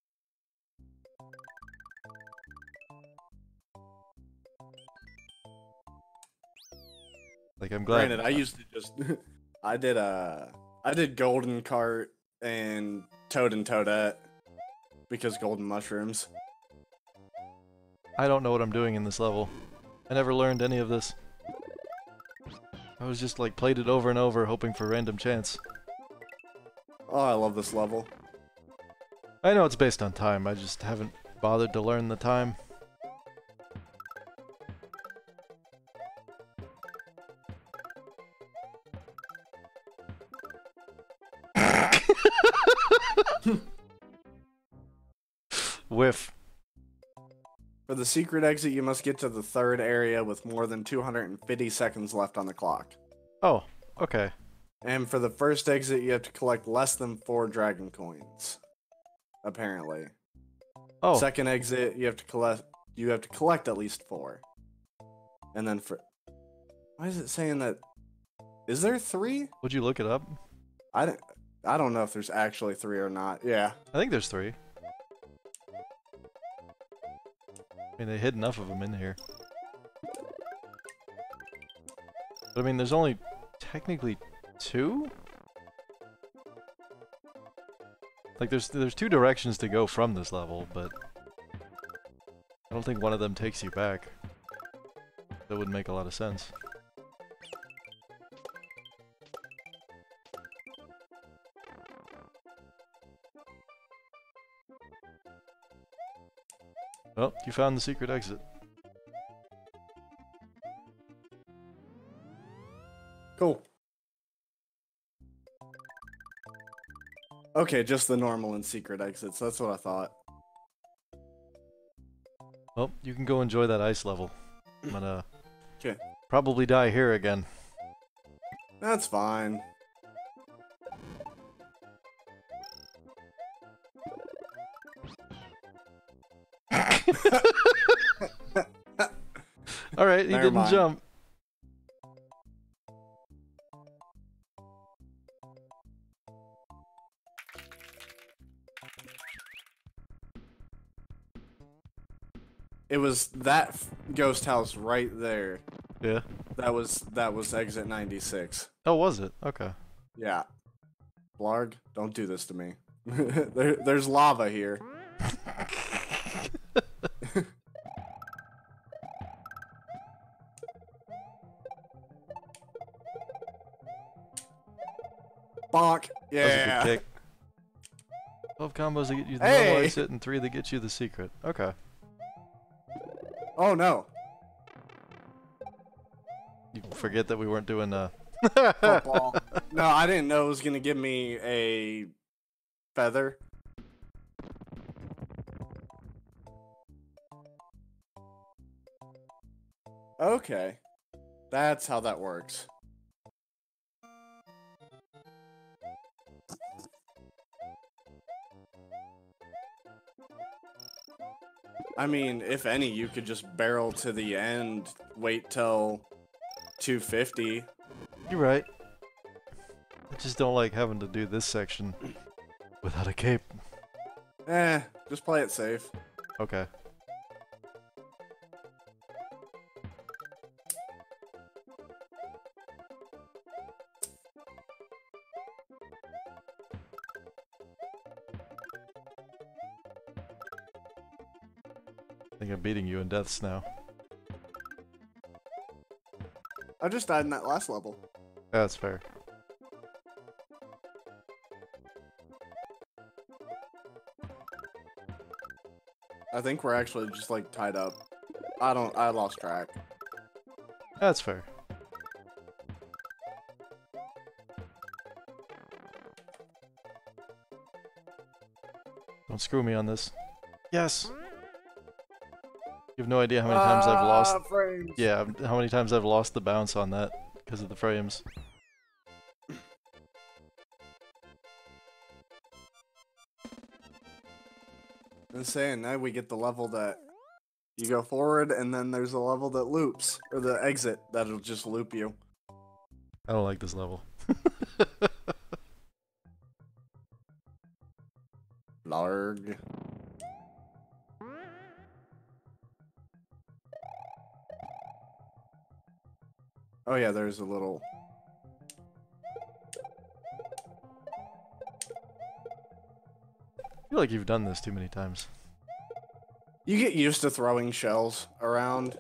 Like, I'm glad. Granted, I used to just I did Golden Cart and Toad and Toadette because golden mushrooms. I don't know what I'm doing in this level. I never learned any of this. I was just like played it over and over hoping for random chance. Oh, I love this level. I know it's based on time, I just haven't bothered to learn the time. Whiff. For the secret exit, you must get to the third area with more than 250 seconds left on the clock. Oh, okay. And for the first exit, you have to collect less than 4 dragon coins. Apparently. Oh, Second exit, you have to collect at least 4. And then for why is it saying that? Is there 3? would you look it up? I don't know if there's actually 3 or not. Yeah. I think there's 3. I mean, they hid enough of them in here. But I mean, there's only technically 2? Like, there's 2 directions to go from this level, but I don't think one of them takes you back. That wouldn't make a lot of sense. Well, you found the secret exit. Cool. Okay, just the normal and secret exits. That's what I thought. Well, you can go enjoy that ice level. I'm gonna Okay. probably die here again. That's fine. Alright, he Never didn't mind. jump. It was that ghost house right there. Yeah. That was exit 96. Oh, was it? Okay. Yeah. Blarg, don't do this to me. There's lava here. Bonk. That was a Yeah. good kick. 12 combos that get you the Hey! normal exit and 3 that get you the secret. Okay. Oh no. You forget that we weren't doing Football. No, I didn't know it was gonna give me a feather. Okay. That's how that works. I mean, if any, you could just barrel to the end, wait till 250. You're right. I just don't like having to do this section without a cape. Just play it safe. Okay. I think I'm beating you in deaths now. I just died in that last level. That's fair. I think we're actually just like tied up. I lost track. That's fair. Don't screw me on this. Yes! You have no idea how many times I've lost... Frames. Yeah, how many times I've lost the bounce on that because of the frames. I'm saying now we get the level that you go forward, and then there's a level that loops, or the exit that'll just loop you. I don't like this level. Larg. Oh yeah, there's a little. I feel like you've done this too many times. You get used to throwing shells around.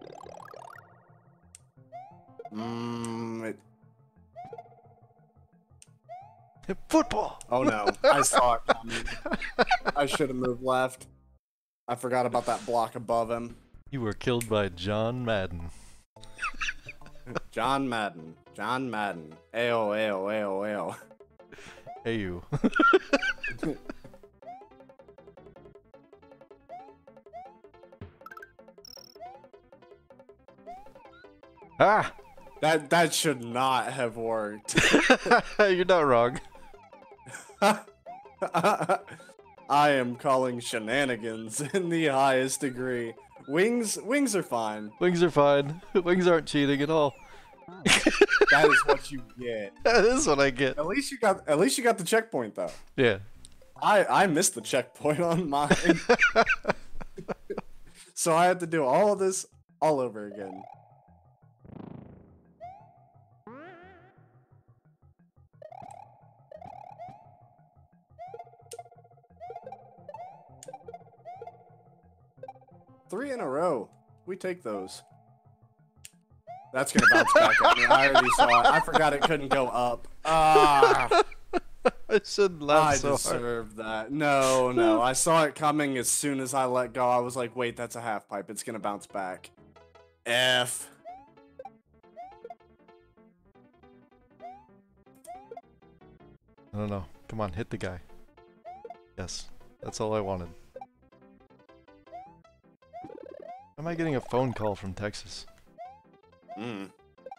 Football! Oh no, I saw it coming. I should have moved left. I forgot about that block above him. You were killed by John Madden. John Madden. John Madden. Ayo, ayo, ayo, ayo. Hey you. Ah! That should not have worked. You're not wrong. I am calling shenanigans in the highest degree. Wings are fine. Wings are fine. Wings aren't cheating at all. That is what you get. That is what I get. At least you got the checkpoint though. Yeah. I missed the checkpoint on mine. So I had to do all of this all over again. Three in a row. We take those. That's gonna bounce back at me. I already saw it. I forgot it couldn't go up. Ah, I shouldn't laugh I so hard. deserved that. No. I saw it coming as soon as I let go. I was like, wait, that's a half pipe. It's gonna bounce back. F. I don't know. Come on, hit the guy. Yes. That's all I wanted. Am I getting a phone call from Texas? Mm.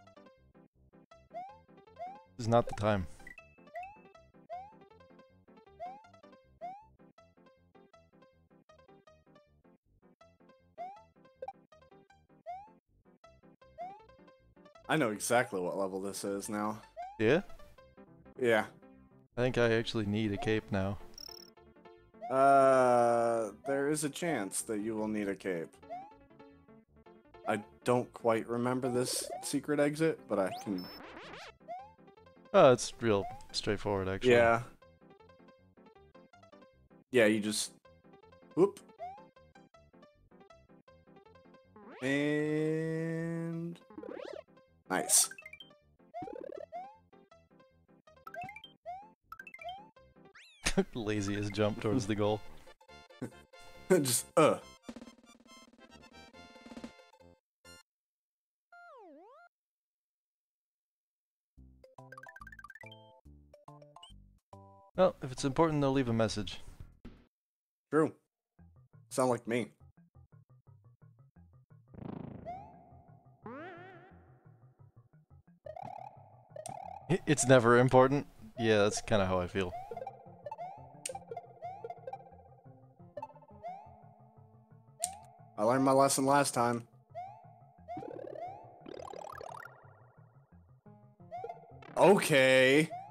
This is not the time. I know exactly what level this is now. Yeah? Yeah. I think I actually need a cape now. There is a chance that you will need a cape. I don't quite remember this secret exit, but I can... Oh, it's real straightforward, actually. Yeah. Yeah, you just... Whoop. And... Nice. Laziest jump towards the goal. Just, Well, if it's important, they'll leave a message. True. Sound like me. It's never important. Yeah, that's kind of how I feel. I learned my lesson last time. Okay.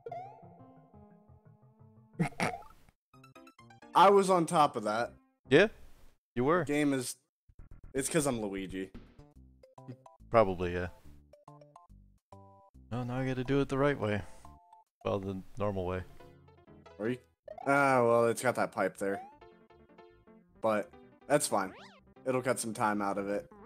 I was on top of that. Yeah? You were? Game is... It's because I'm Luigi. Probably, yeah. Oh, now I gotta do it the right way. Well, the normal way. Are you? Ah, well, it's got that pipe there. But, that's fine. It'll cut some time out of it.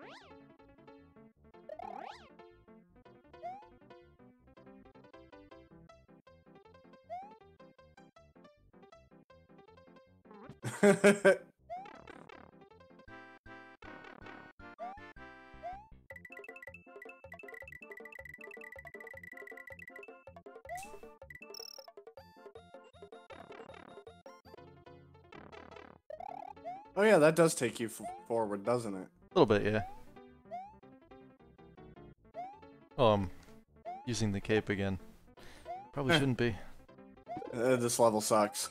Oh yeah, that does take you forward, doesn't it? A little bit, yeah. Oh, I'm using the cape again. Probably shouldn't be. This level sucks.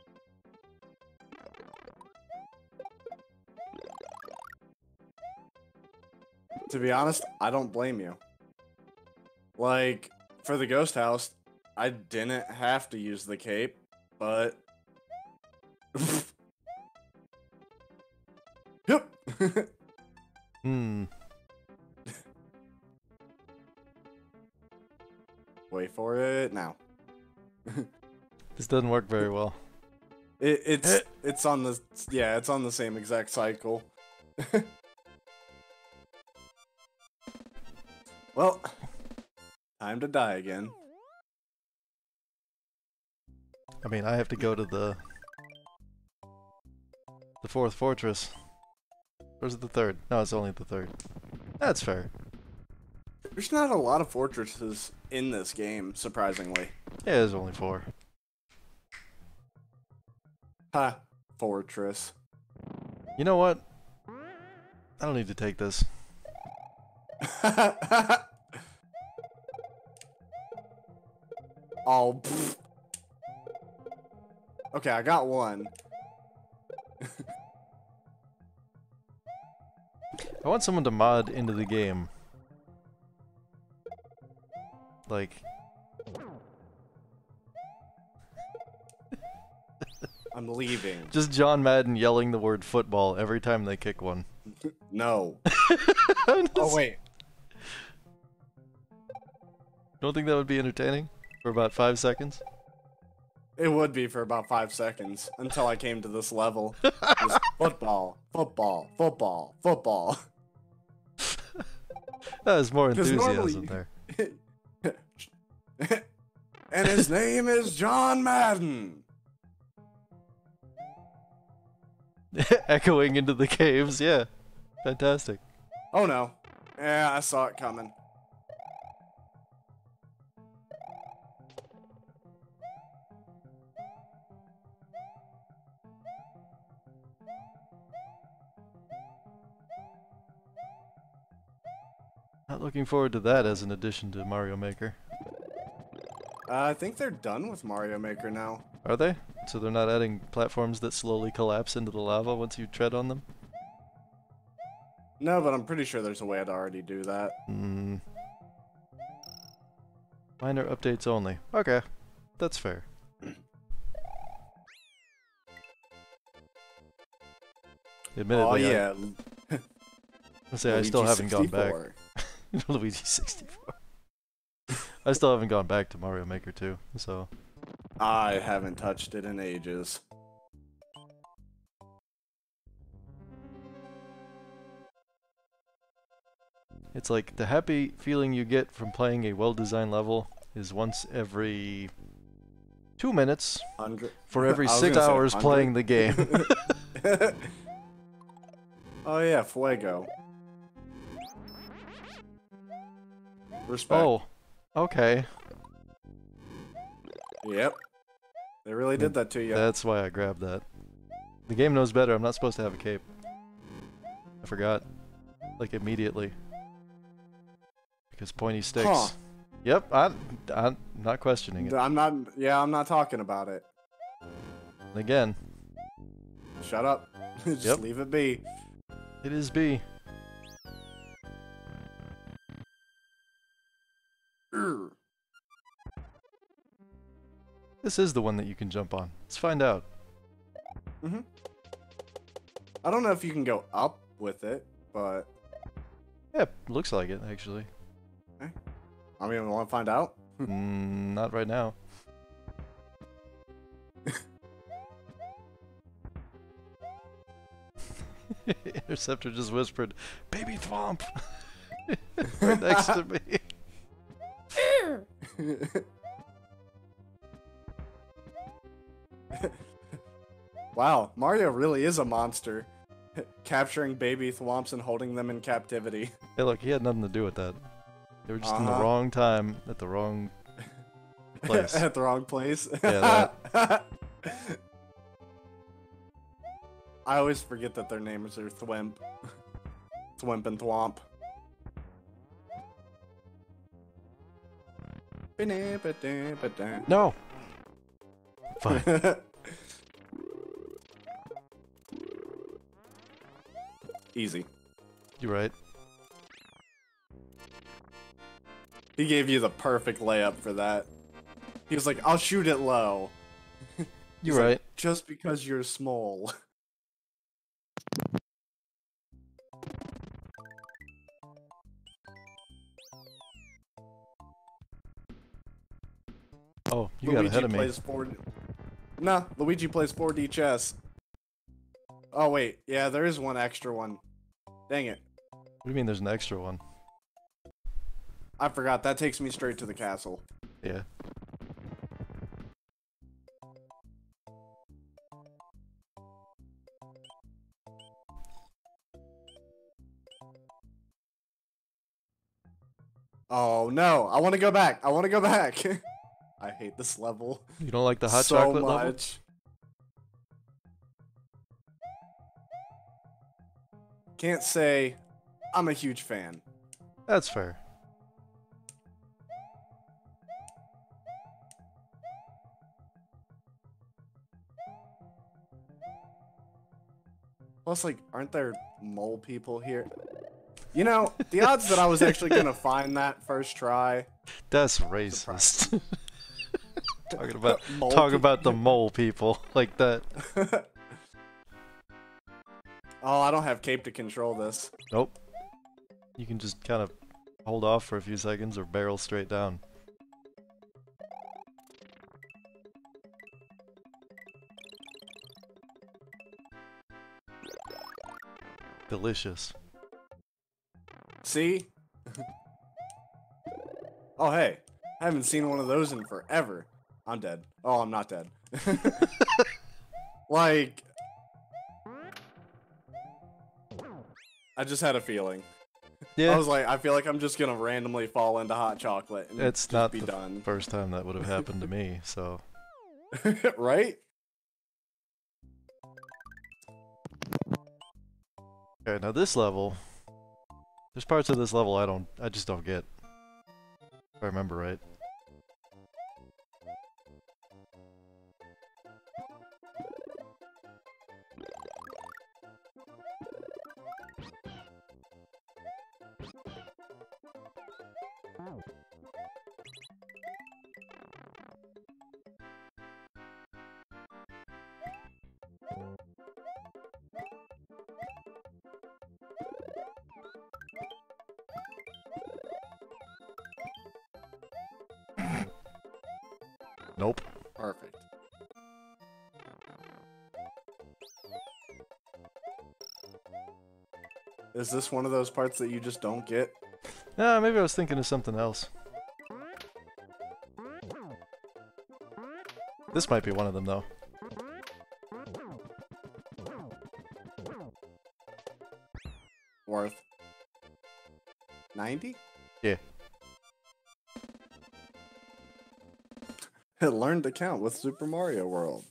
To be honest, I don't blame you. Like, for the ghost house, I didn't have to use the cape, but... Yep. Hmm. Wait for it now. This doesn't work very well. It's on the it's on the same exact cycle. Well, time to die again. I mean, I have to go to the fourth fortress. Or is it the third? No, it's only the third. That's fair. There's not a lot of fortresses in this game, surprisingly. Yeah, there's only 4. Ha, fortress. You know what? I don't need to take this. Oh, pfft. Okay, I got one. I want someone to mod into the game Like, I'm leaving. just John Madden yelling the word football every time they kick one. No. Oh wait. Don't think that would be entertaining for about 5 seconds? It would be for about 5 seconds until I came to this level. Just football, football, football, football. There's more 'Cause enthusiasm normally- there. And his name is John Madden. Echoing into the caves, yeah. Fantastic. Oh no. Yeah, I saw it coming. Not looking forward to that as an addition to Mario Maker. I think they're done with Mario Maker now. Are they? So they're not adding platforms that slowly collapse into the lava once you tread on them? No, but I'm pretty sure there's a way to already do that. Hmm. Minor updates only. Okay. That's fair. Admittedly, Oh yeah. I say I still haven't gone back. Luigi 64. I still haven't gone back to Mario Maker 2, so... I haven't touched it in ages. It's like, the happy feeling you get from playing a well-designed level is once every 2 minutes 100. for every I was 6 gonna say hours 100. playing the game. Oh yeah, Fuego. Respect. Oh, okay. Yep. They really did that to you. That's why I grabbed that. The game knows better. I'm not supposed to have a cape. I forgot. Like, immediately. Because pointy sticks. Huh. Yep, I'm not questioning it. I'm not. Yeah, I'm not talking about it. Again, Shut up. Just Yep. leave it be. it is B. Urgh. This is the one that you can jump on. Let's find out. I don't know if you can go up with it, but Yeah, looks like it, actually. I mean, want to find out? Not right now. Interceptor just whispered, "Baby Thwomp!" right next to me. Wow, Mario really is a monster. Capturing baby thwomps and holding them in captivity. Hey, look, he had nothing to do with that. They were just in the Uh-huh. wrong time at the wrong place. At the wrong place. Yeah, I always forget that their names are Thwimp. Thwimp and Thwomp. No. Fine. Easy. You're right. He gave you the perfect layup for that. He was like, I'll shoot it low. You're He's like, right. just because you're small. Oh, you got ahead of me. Plays 4D. Nah, Luigi plays 4D chess. Oh wait, yeah, there is one extra one. Dang it. What do you mean there's an extra one? I forgot, that takes me straight to the castle. Yeah. Oh no, I want to go back. I want to go back. I hate this level You don't like the hot so chocolate level? much. Can't say I'm a huge fan. That's fair. Plus, like, aren't there mole people here? You know, the odds that I was actually gonna find that first try That's racist. Talking about Mole talk about the mole people like that. Oh, I don't have cape to control this. Nope. You can just kind of hold off for a few seconds or barrel straight down. Delicious. See? Oh, hey. I haven't seen one of those in forever. I'm dead. Oh, I'm not dead. Like... I just had a feeling. I Yeah, was like, I feel like I'm just gonna randomly fall into hot chocolate and it's just not be the done. first time that would have happened to me, so... Right? Okay, now this level... There's parts of this level I just don't get. If I remember right. Nope. Perfect. Is this one of those parts that you just don't get? Maybe I was thinking of something else. This might be one of them, though. Worth 90? Yeah. Learn to count with Super Mario World.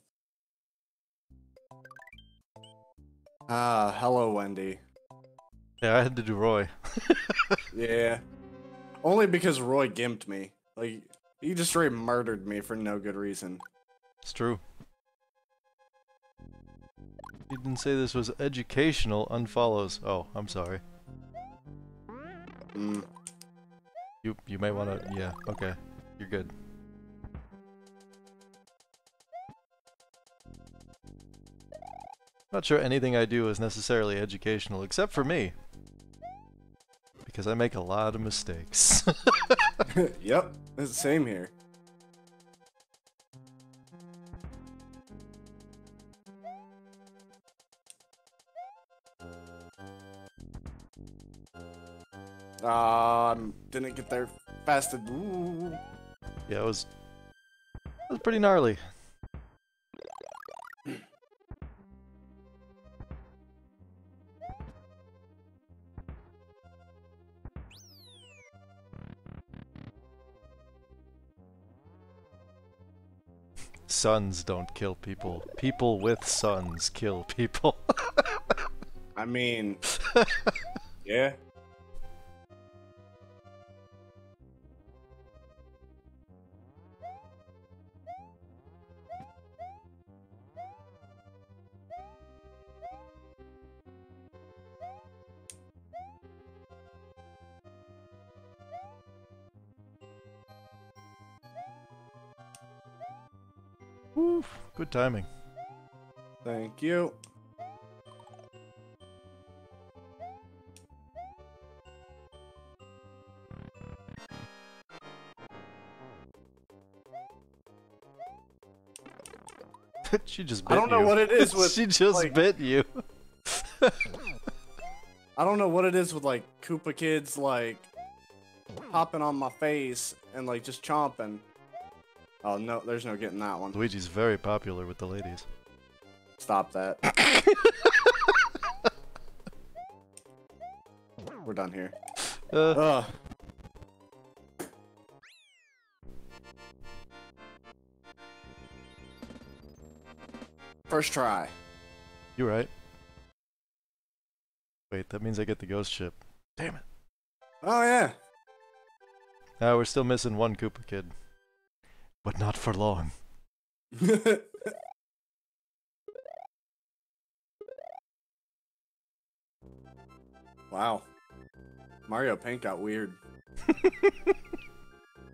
Ah, hello, Wendy. Yeah, I had to do Roy. Yeah. Only because Roy gimped me. Like, he just straight murdered me for no good reason. It's true. You didn't say this was educational, unfollows. Oh, I'm sorry. Mm. You may wanna... Yeah, okay. You're good. Not sure anything I do is necessarily educational, except for me. Because I make a lot of mistakes. Yep, it's the same here. Didn't get there fast. Ooh. Yeah, it was pretty gnarly. Suns don't kill people. People with suns kill people. I mean, yeah. Woo, good timing. Thank you. She just bit I don't know you. what it is with. She just like, bit you. I don't know what it is with like Koopa kids like hopping on my face and like just chomping. Oh no, there's no getting that one. Luigi's very popular with the ladies. Stop that. We're done here. Ugh. First try. You're right. Wait, that means I get the ghost ship. Damn it. Oh yeah. We're still missing one Koopa kid. But not for long. Wow. Mario Paint got weird.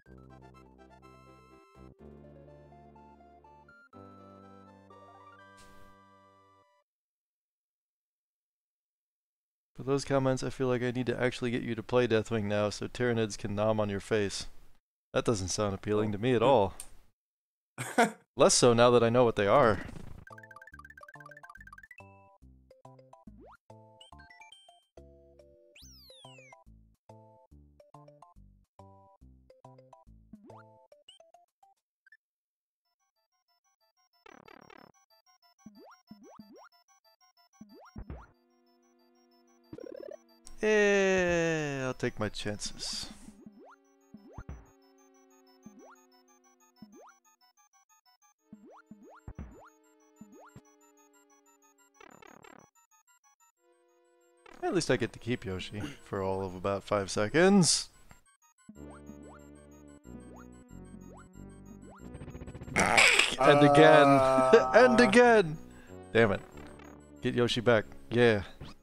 For those comments, I feel like I need to actually get you to play Deathwing now so Tyranids can nom on your face. That doesn't sound appealing to me at all. Less so now that I know what they are. I'll take my chances. At least I get to keep Yoshi for all of about 5 seconds. And again. And again! Damn it. Get Yoshi back. Yeah.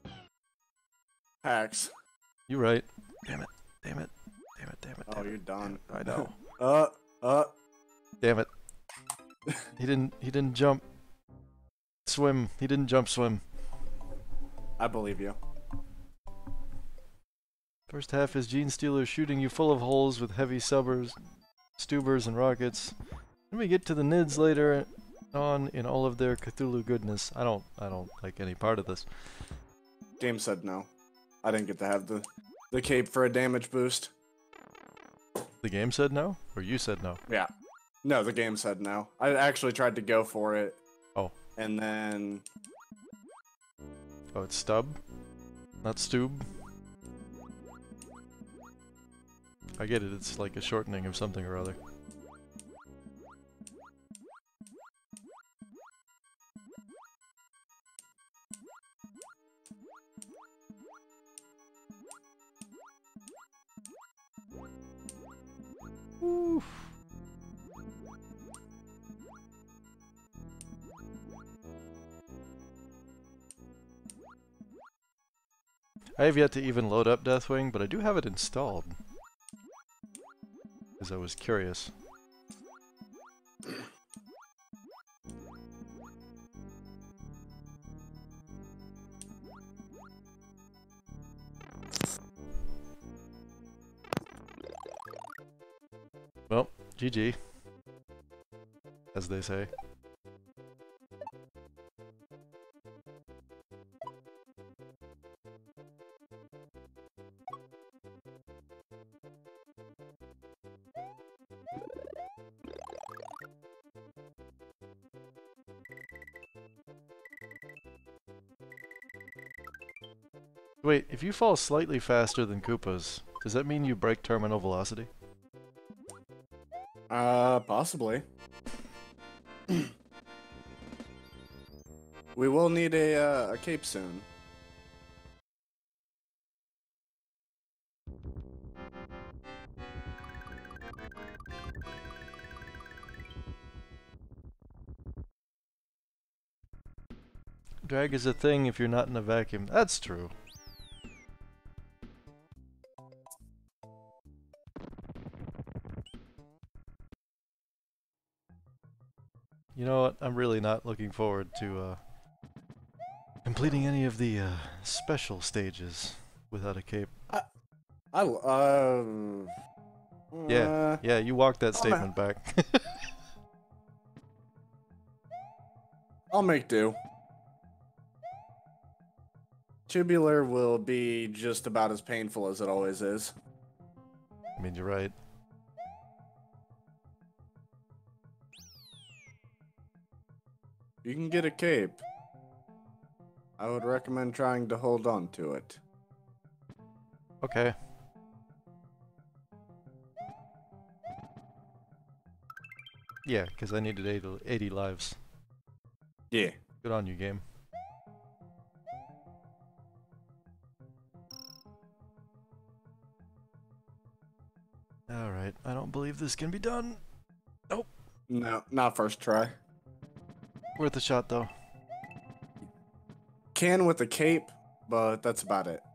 Hacks. You right. Damn it. Damn it. Damn it. Damn it. Oh, Damn you're it. done. I know. Damn it. He didn't jump. Swim. He didn't jump swim. I believe you. First half is Gene Stealer shooting you full of holes with heavy stubers and rockets. Then we get to the Nids later on in all of their Cthulhu goodness. I don't like any part of this. Game said no. I didn't get to have the cape for a damage boost. The game said no? Or you said no? Yeah. No, the game said no. I actually tried to go for it. Oh. And then... Oh, it's Stub? Not Stoob? I get it, it's like a shortening of something or other. Oof. I have yet to even load up Deathwing, but I do have it installed. Because I was curious. Well, GG. As they say. Wait, if you fall slightly faster than Koopas, does that mean you break terminal velocity? Possibly. We will need a cape soon. Drag is a thing if you're not in a vacuum. That's true. You know what? I'm really not looking forward to completing any of the special stages without a cape. Yeah, you walked that statement back. I'll make do. Tubular will be just about as painful as it always is. I mean, you're right. You can get a cape. I would recommend trying to hold on to it. Okay. Yeah, because I needed 80 lives. Yeah. Good on you, game. Alright, I don't believe this can be done. Nope. No, not first try. Worth a shot, though. Can with the cape, but that's about it.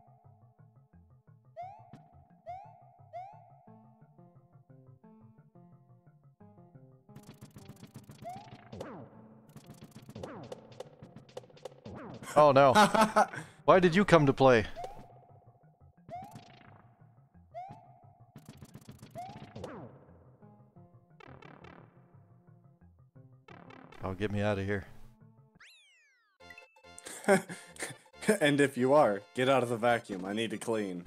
Oh no. Why did you come to play? get me out of here. And if you are, get out of the vacuum. I need to clean.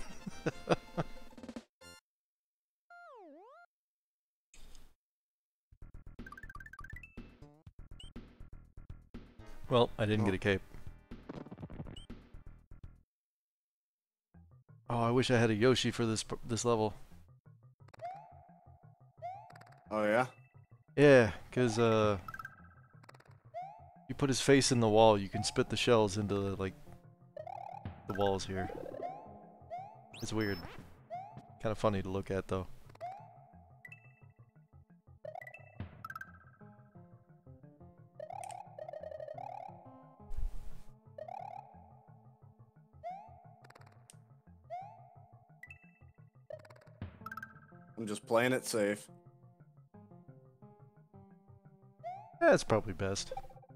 Well, I didn't Oh. get a cape. Oh, I wish I had a Yoshi for this level. Oh yeah? Yeah, because you put his face in the wall, you can spit the shells into like the walls here. It's weird. Kind of funny to look at though. I'm just playing it safe. That's probably best.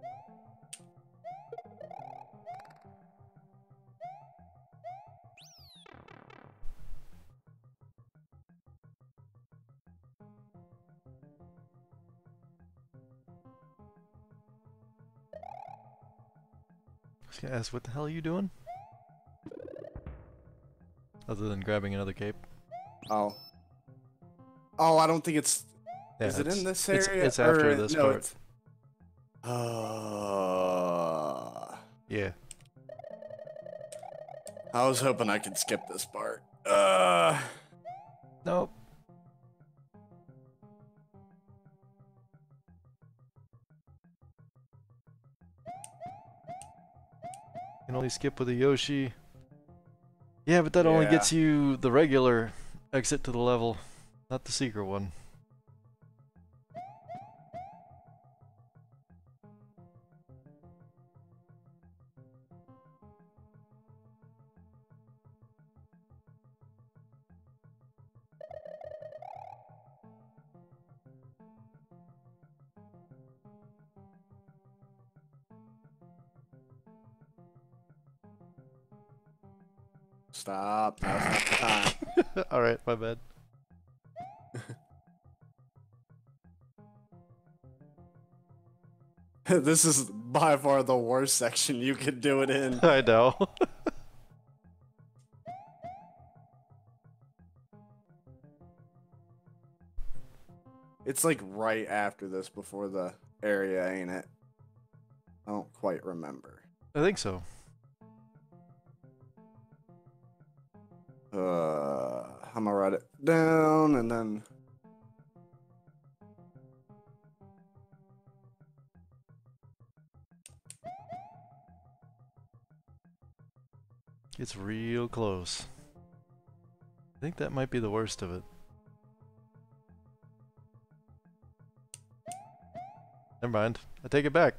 I was gonna ask, what the hell are you doing? Other than grabbing another cape? Oh. Oh, I don't think it's... Yeah, is it in it's- this area? It's after or- this no, part. it's- Yeah. I was hoping I could skip this part. Nope. Can only skip with a Yoshi. Yeah, but that only Yeah. gets you the regular exit to the level, not the secret one. Stop. Now's not the time. Alright, my bad. This is by far the worst section you could do it in. I know. It's like right after this before the area, ain't it? I don't quite remember. I think so. I'm gonna write it down and then... It's real close. I think that might be the worst of it. Never mind. I take it back.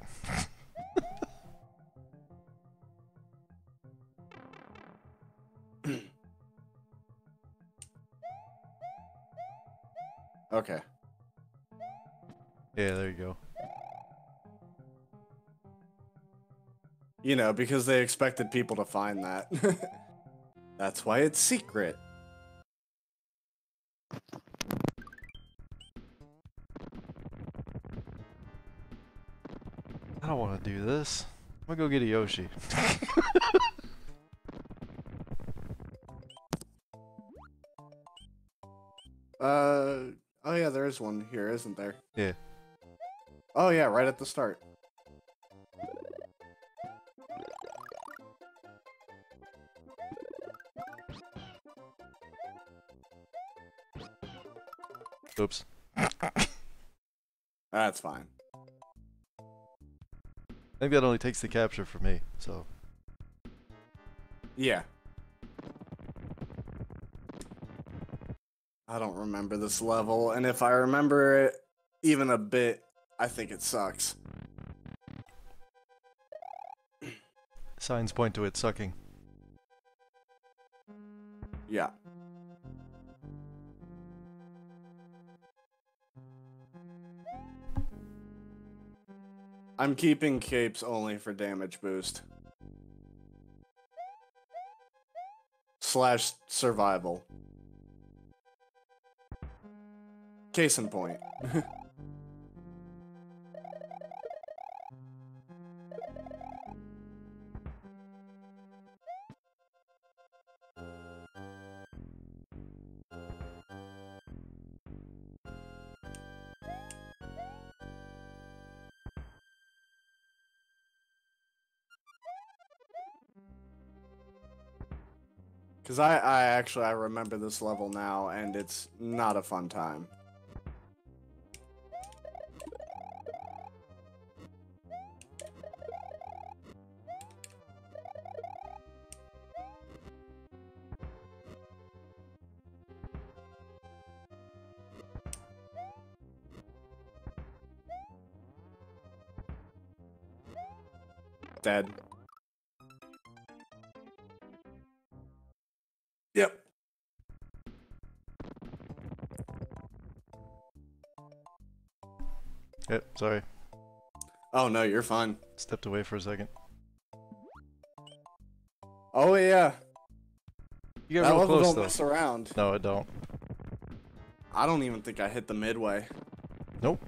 Okay. Yeah, there you go. You know, because they expected people to find that. That's why it's secret. I don't want to do this. I'm gonna go get a Yoshi. Oh yeah, there is one here, isn't there? Yeah. Oh yeah, right at the start. Oops. That's fine. I think that only takes the capture for me, so. Yeah. I don't remember this level, and if I remember it even a bit, I think it sucks. Signs point to it sucking. Yeah. I'm keeping capes only for damage boost. / survival. Case in point. Cause I remember this level now, and it's not a fun time. Dead. Yep. Yep, sorry. Oh no, you're fine. Stepped away for a second. Oh yeah. You got That real level close don't though. mess around. No, it don't. I don't even think I hit the midway. Nope.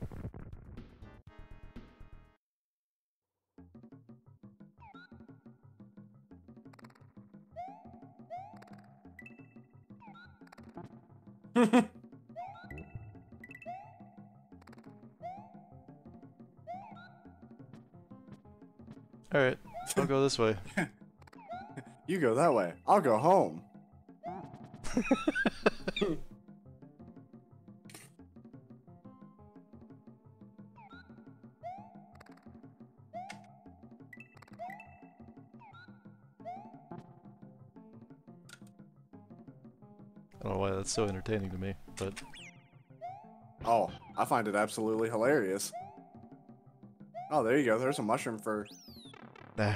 Alright, I'll go this way. You go that way. I'll go home. I don't know why that's so entertaining to me, but Oh, I find it absolutely hilarious. Oh, there you go. There's a mushroom for. nah.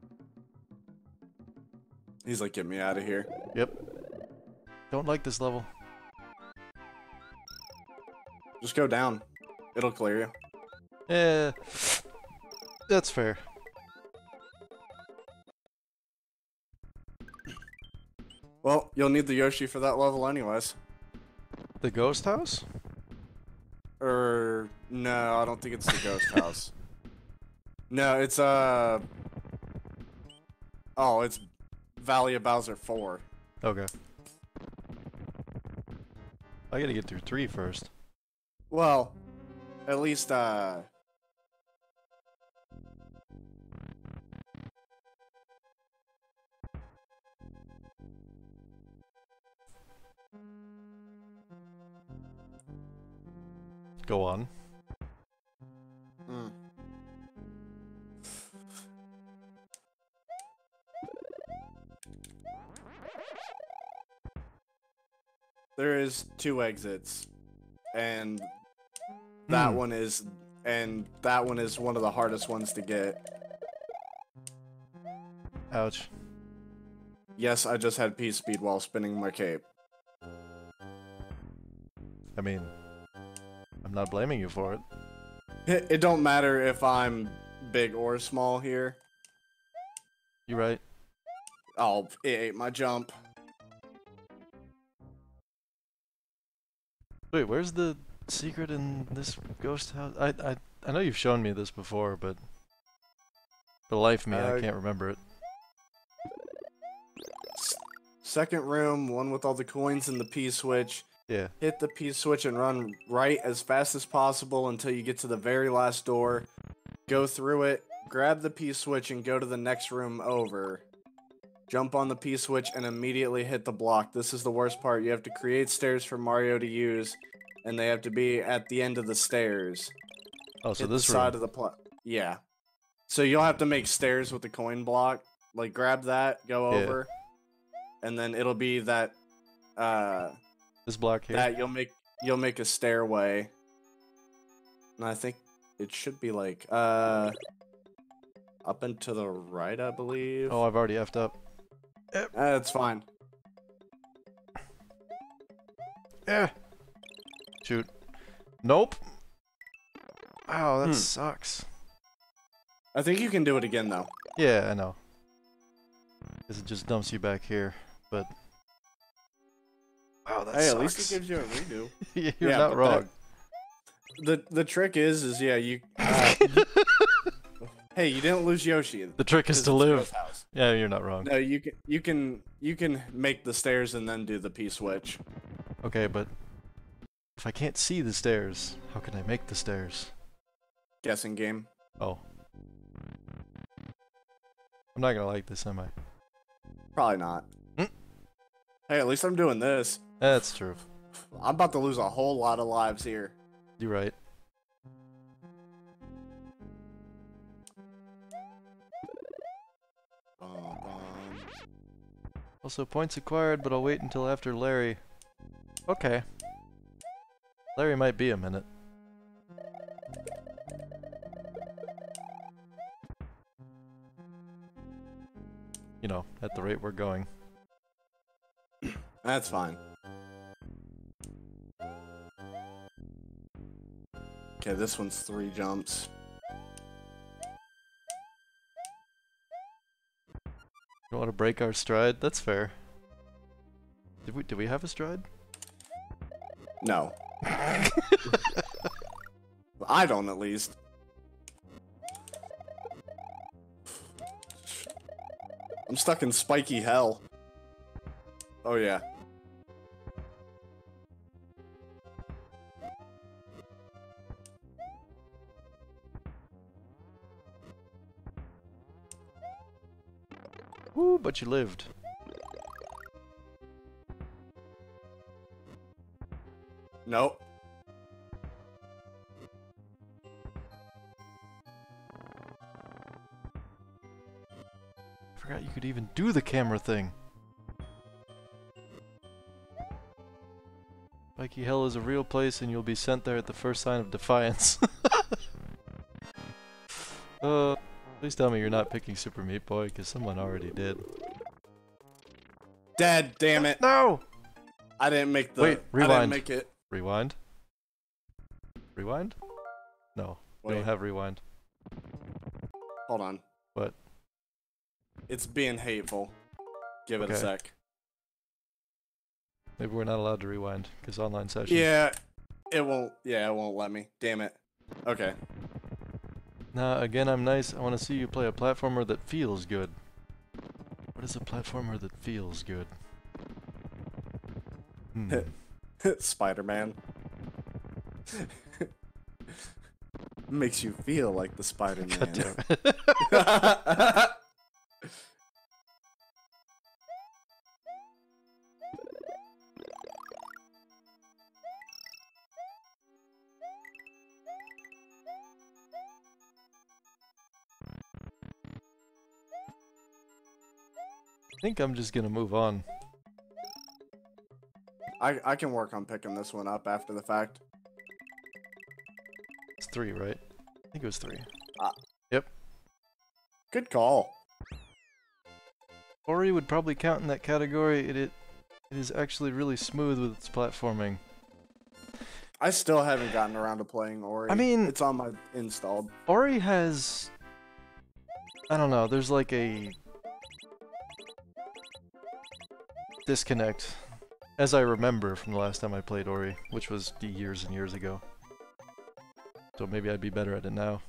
He's like, get me out of here. Yep. Don't like this level. Just go down. It'll clear you. Yeah, that's fair. Well, you'll need the Yoshi for that level anyways. The ghost house? No, I don't think it's the ghost house. No, it's oh, it's Valley of Bowser 4. Okay. I gotta get through 3 first. Well, at least Go on. mm. There is 2 exits, and that one is one of the hardest ones to get. Ouch. Yes, I just had P speed while spinning my cape. I mean, I'm not blaming you for it. It don't matter if I'm big or small here. You're right. Oh, it ate my jump. Wait, where's the secret in this ghost house? I know you've shown me this before, but for the life of me, I can't remember it. Second room, one with all the coins and the P switch. Yeah. Hit the P switch and run right as fast as possible until you get to the very last door. Go through it, grab the P switch and go to the next room over. Jump on the P switch and immediately hit the block. This is the worst part. You have to create stairs for Mario to use, and they have to be at the end of the stairs. Oh, so Hit this the room. side of the yeah. So you'll have to make stairs with the coin block. Like grab that, go Yeah. over, and then it'll be that This block here. that you'll make a stairway. And I think it should be like up and to the right, I believe. Oh, I've already effed up. That's fine. Yeah. Shoot. Nope. Wow, that sucks. I think you can do it again though. Yeah, I know. 'Cause it just dumps you back here, but wow, that Hey, sucks. at least it gives you a redo. You're Yeah, not but wrong. The trick is yeah, you hey, you didn't lose Yoshi. The trick is 'cause to it's live. Ghost House. Yeah, you're not wrong. No, you can make the stairs and then do the P switch. Okay, but if I can't see the stairs, how can I make the stairs? Guessing game. Oh. I'm not gonna like this, am I? Probably not. Hey, at least I'm doing this. That's true. I'm about to lose a whole lot of lives here. You're right. Also, points acquired, but I'll wait until after Larry. Okay. Larry might be a minute. You know, at the rate we're going. That's fine. Okay, this one's 3 jumps. You want to break our stride? That's fair. Did we have a stride? No. I don't, at least. I'm stuck in spiky hell. Oh yeah. Woo, but you lived. Nope. I forgot you could even do the camera thing. Spiky Hell is a real place and you'll be sent there at the first sign of defiance. Please tell me you're not picking Super Meat Boy, because someone already did. Dead, damn it. No! I didn't make the... Wait, rewind. I didn't make it. Rewind? Rewind? No, we don't Wait. have rewind. Hold on. What? It's being hateful. Give it a Okay. sec. Maybe we're not allowed to rewind, because online session. Yeah, it won't let me. Damn it. Okay. Nah, again, I'm nice. I want to see you play a platformer that feels good. What is a platformer that feels good? Spider-Man. Makes you feel like the Spider-Man. God damn it. I think I'm just gonna move on. I can work on picking this one up after the fact. It's 3, right? I think it was 3. Good call. Ori would probably count in that category. It is actually really smooth with its platforming. I still haven't gotten around to playing Ori. I mean- it's on my installed. Ori has... I don't know, there's like a... disconnect, as I remember from the last time I played Ori, which was years and years ago. So maybe I'd be better at it now.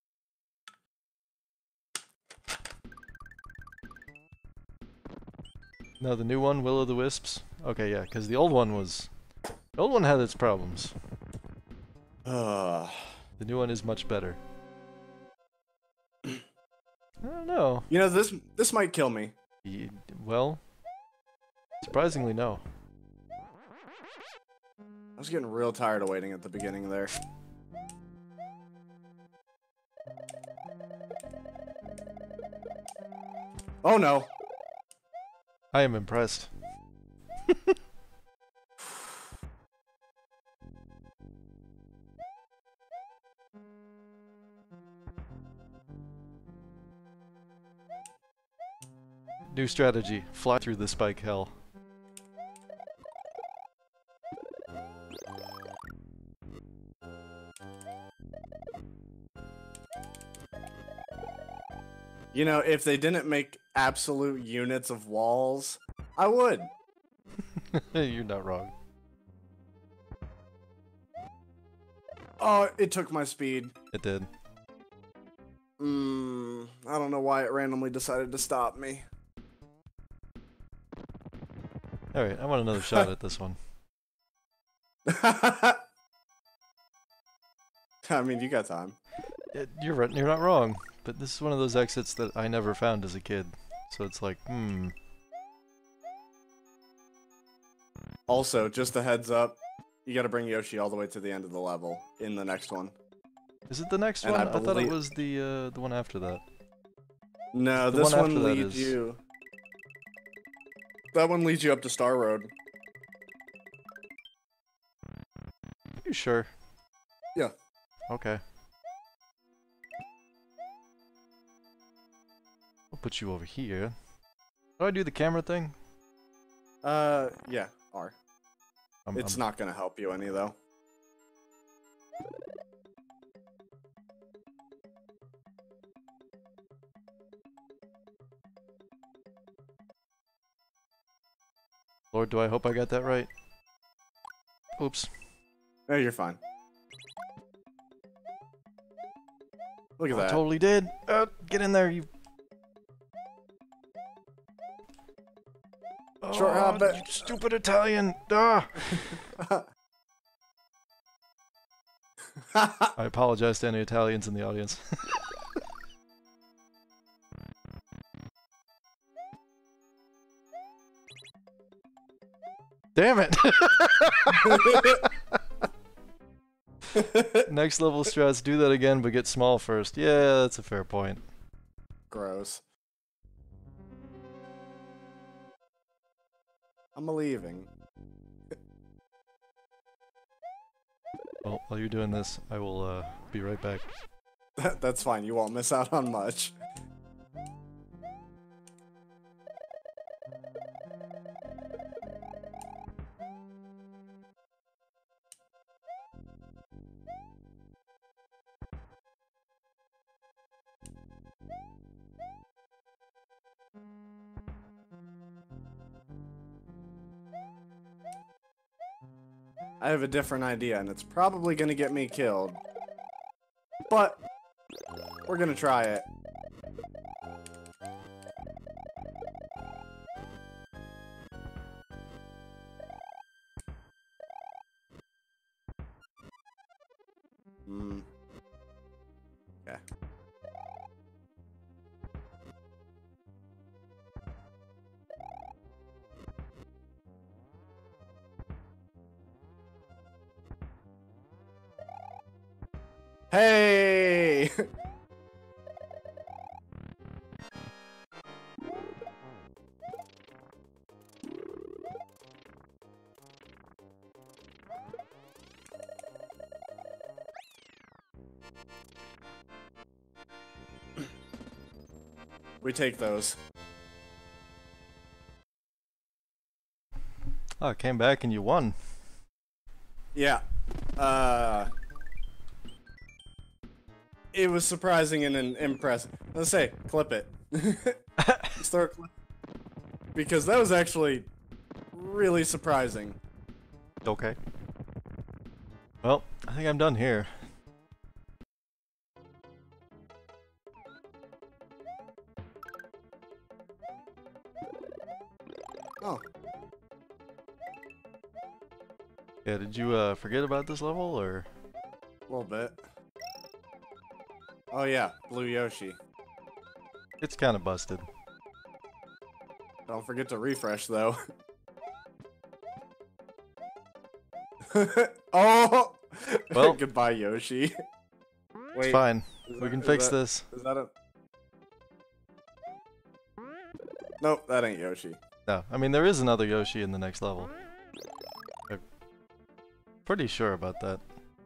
No, the new one, Will o' the Wisps? Okay, yeah, because the old one was... The old one had its problems. Ugh. The new one is much better. I don't know. You know, this might kill me. Well, surprisingly, no. I was getting real tired of waiting at the beginning there. Oh no. I am impressed. New strategy, fly through the spike hell. You know, if they didn't make absolute units of walls, I would. You're not wrong. Oh, it took my speed. It did. I don't know why it randomly decided to stop me. Alright, I want another shot at this one. I mean, you got time. You're right, you're not wrong, but this is one of those exits that I never found as a kid. So it's like, Also, just a heads up, you gotta bring Yoshi all the way to the end of the level in the next one. Is it the next And one? I I thought it believe- was the one after that. No, The this one after one that leads is- you. That one leads you up to Star Road. You sure? Yeah. Okay. I'll put you over here. How do I do the camera thing? Yeah, R. I'm- It's I'm- not gonna help you any though. Lord, do I hope I got that right? Oops. No, you're fine. Look at I that. totally did. Get in there, you. Short Oh, hobbit. you stupid Italian. Ah. I apologize to any Italians in the audience. Damn it! Next level strats, do that again, but get small first. Yeah, that's a fair point. Gross. I'm leaving. Well, while you're doing this, I will be right back. That's fine. You won't miss out on much. I have a different idea, and it's probably gonna get me killed. But we're gonna try it. Hmm. Okay. Hey! We take those. Oh, I came back and you won. Yeah. It was surprising and impressive. Let's say, clip it. Start clip. Because that was actually really surprising. Okay. Well, I think I'm done here. Oh, Yeah, did you forget about this level, or? a little bit. Oh yeah, Blue Yoshi. It's kind of busted. Don't forget to refresh though. Oh! Well- Goodbye, Yoshi. Wait, It's fine. is We that- can is fix that- this. Is that a... Nope, that ain't Yoshi. No, I mean, there is another Yoshi in the next level. I'm pretty sure about that.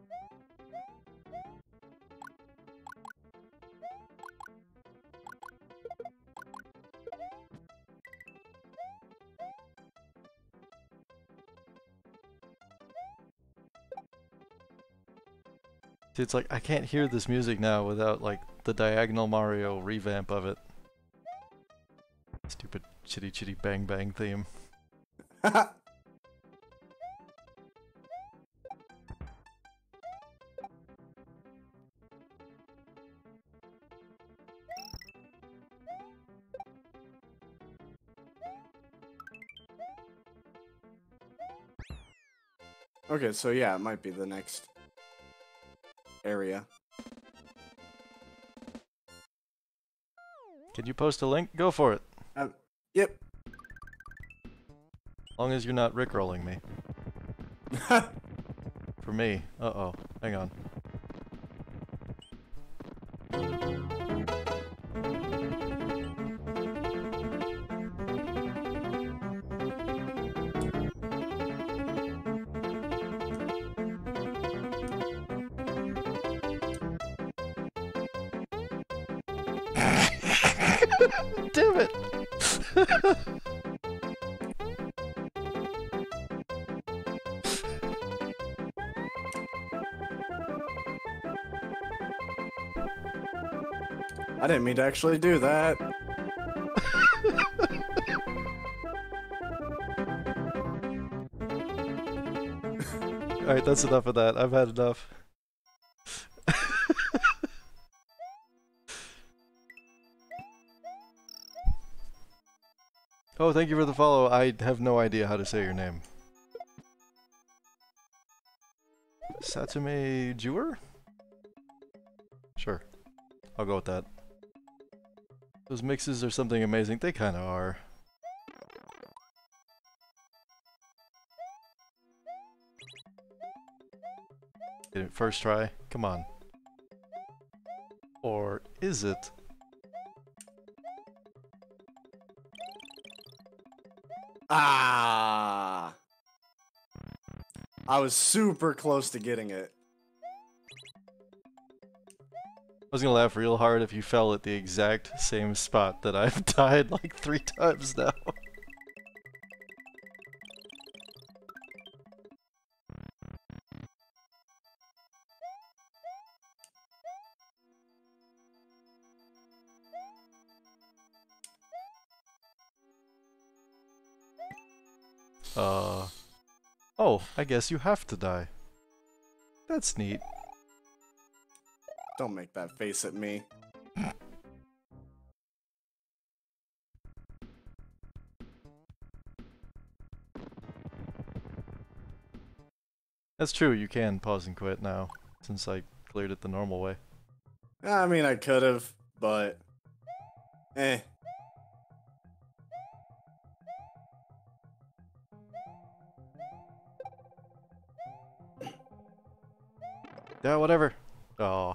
See, it's like, I can't hear this music now without, like, the Diagonal Mario revamp of it. Stupid chitty chitty bang bang theme. Okay, so yeah, it might be the next area. Can you post a link? Go for it. Yep. long as you're not rickrolling me. For me. Uh-oh. Hang on. Damn it! I didn't mean to actually do that. Alright, that's enough of that. I've had enough. Oh, thank you for the follow. I have no idea how to say your name. Satsume Jewer? Sure. I'll go with that. Those mixes are something amazing. They kinda are. Get it first try? Come on. Or is it? Ah! I was super close to getting it. I was gonna laugh real hard if you fell at the exact same spot that I've died like 3 times now. Oh, I guess you have to die. That's neat. Don't make that face at me. That's true, you can pause and quit now, since I cleared it the normal way. I mean, I could have, but... Eh. Yeah, whatever. Oh.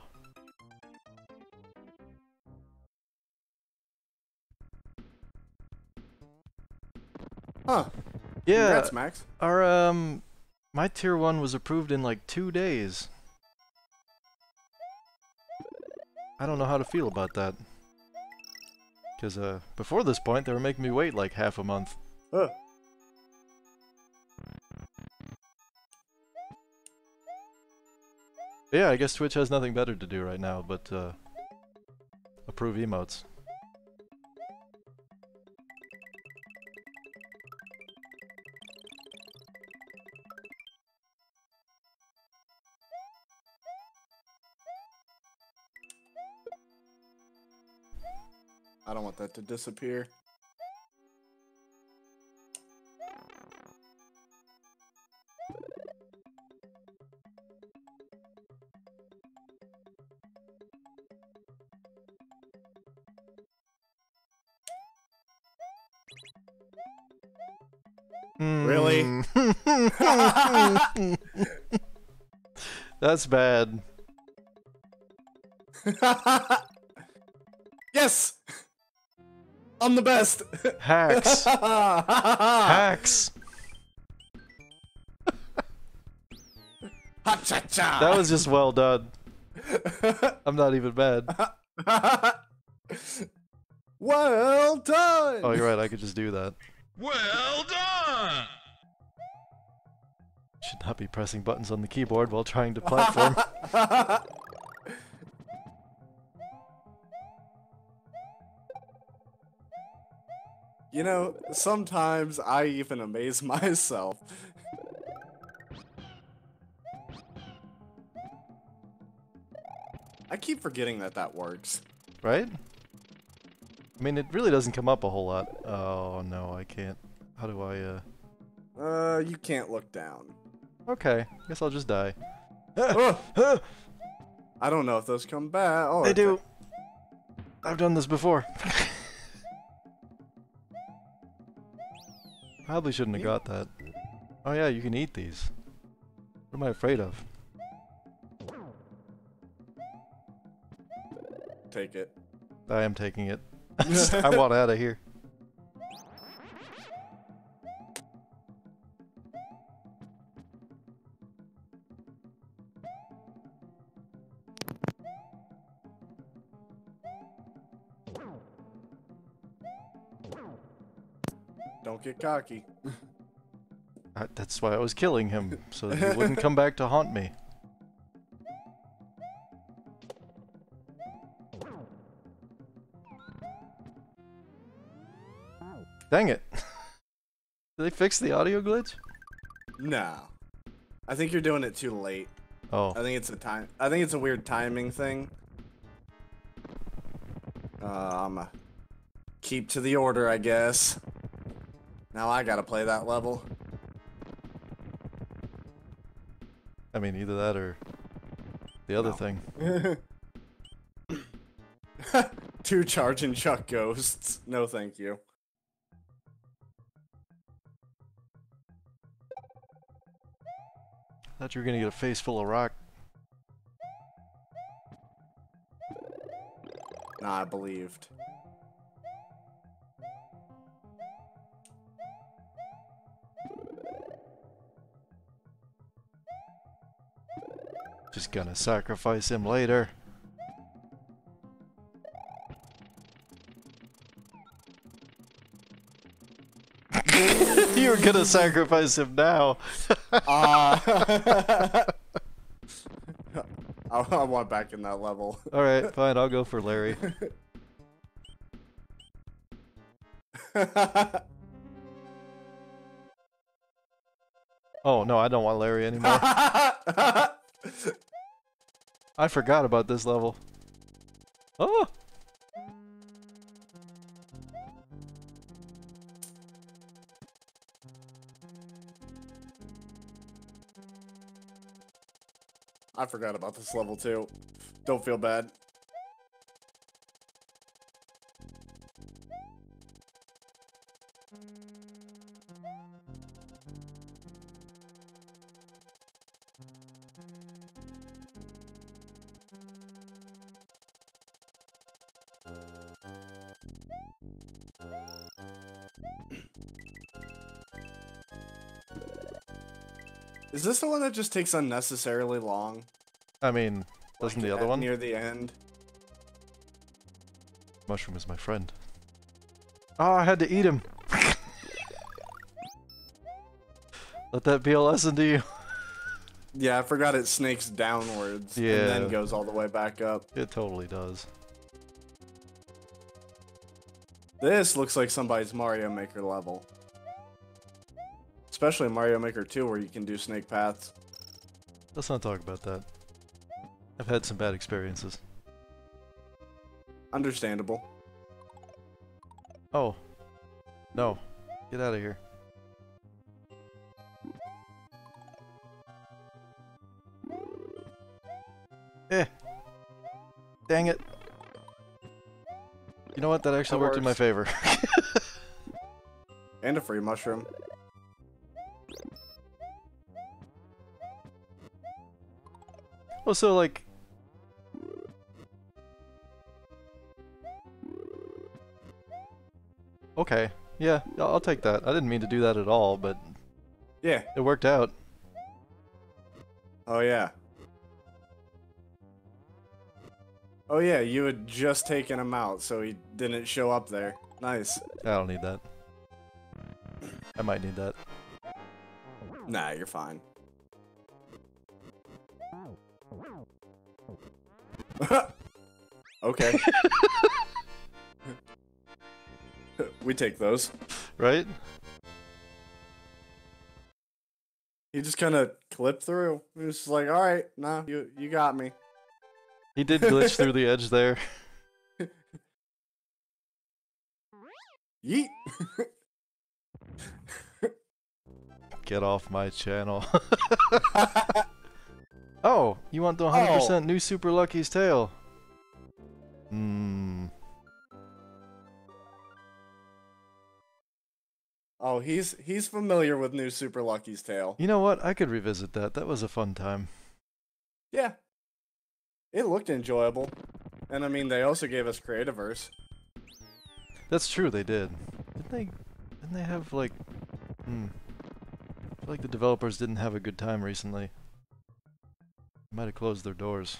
Huh. Yeah. Congrats, Max. Our, my tier 1 was approved in like 2 days. I don't know how to feel about that. Because, before this point, they were making me wait like half a month. Ugh. But yeah, I guess Twitch has nothing better to do right now but, approve emotes. I don't want that to disappear. Really? That's bad. Yes! I'm the best! Hacks. Hacks. Ha-cha-cha! That was just well done. I'm not even mad. Well done! Oh, you're right, I could just do that. Well done! Should not be pressing buttons on the keyboard while trying to platform. You know, sometimes I even amaze myself. I keep forgetting that that works. Right? I mean, it really doesn't come up a whole lot. Oh, no, I can't. How do I, You can't look down. Okay, guess I'll just die. Oh! I don't know if those come back. Oh, They okay. do. I've done this before. Probably shouldn't have got that. Oh yeah, you can eat these. What am I afraid of? Take it. I am taking it. I want out of here. Don't get cocky. That's why I was killing him, so that he wouldn't come back to haunt me. Dang it! Did they fix the audio glitch? No. I think you're doing it too late. Oh. I think it's a weird timing thing. I'ma keep to the order, I guess. Now I gotta play that level. I mean, either that or the other No. thing. 2 charge and chuck ghosts. No, thank you. Thought you were gonna get a face full of rock. Nah, I believed. Just gonna sacrifice him later. You're gonna sacrifice him now. I want back in that level. Alright, fine, I'll go for Larry. Oh no, I don't want Larry anymore. I forgot about this level. Oh! I forgot about this level too. Don't feel bad. Is this the one that just takes unnecessarily long? I mean, doesn't the other one? Near the end? Mushroom is my friend. Oh, I had to eat him! Let that be a lesson to you. Yeah, I forgot it snakes downwards and Yeah. then goes all the way back up. It totally does. This looks like somebody's Mario Maker level. Especially Mario Maker 2 where you can do snake paths. Let's not talk about that. I've had some bad experiences. Understandable. Oh. No. Get out of here. Eh. Dang it. You know what? That actually That worked in my works. favor. And a free mushroom. Well, so like... Okay. Yeah, I'll take that. I didn't mean to do that at all, but Yeah. it worked out. Oh yeah. Oh yeah, you had just taken him out, so he didn't show up there. Nice. I don't need that. I might need that. Nah, you're fine. Okay. We take those. Right? He just kind of clipped through. He was just like, "All right, nah, you got me." He did glitch through the edge there. Yeet. Get off my channel. Oh, you want the 100% new Super Lucky's tail? Hmm. Oh, he's familiar with New Super Lucky's Tale. You know what? I could revisit that. That was a fun time. Yeah, it looked enjoyable, and I mean they also gave us Creativerse. That's true, they did. Didn't they have like I feel like the developers didn't have a good time recently. Might have closed their doors.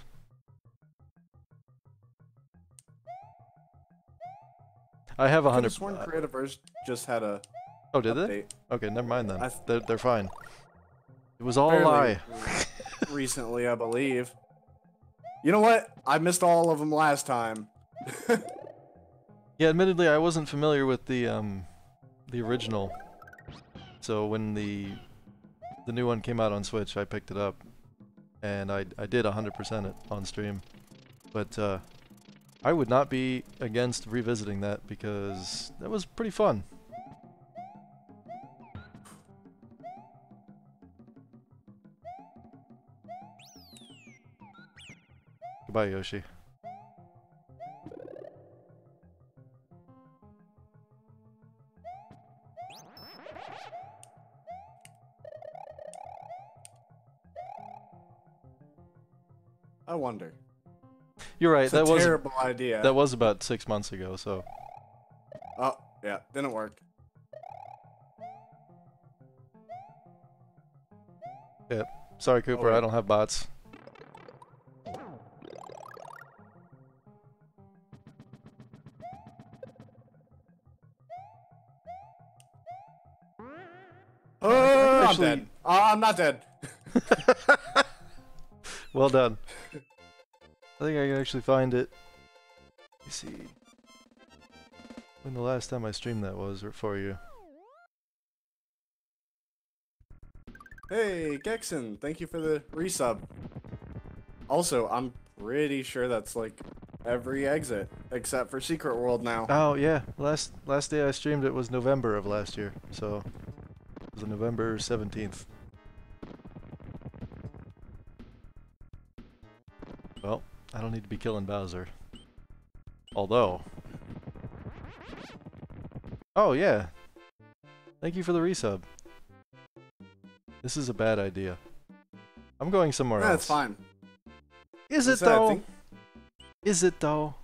I have I could 100. have sworn Creativerse just had a Oh, did they? update Okay, never mind then. I They're fine. It was all a fairly lie. recently, I believe. You know what? I missed all of them last time. Yeah, admittedly, I wasn't familiar with the original. So when the new one came out on Switch, I picked it up, and I did 100% it on stream. But I would not be against revisiting that because that was pretty fun. Goodbye, Yoshi. I wonder. You're right. It's a terrible idea. That was about 6 months ago. So Oh, yeah, didn't work. yeah. Sorry, Cooper. wait. I don't have bots. Oh, Actually- I'm dead. I'm not dead. Well done. I think I can actually find it. Let me see. When the last time I streamed that was for you. Hey, Gexen, thank you for the resub. Also, I'm pretty sure that's like every exit except for Secret World now. Oh yeah, last day I streamed it was November of last year, so it was November 17th. Well, I don't need to be killing Bowser. Although... Oh yeah! Thank you for the resub. This is a bad idea. I'm going somewhere else. That's fine. Is What's it that? I though? think- Is it though?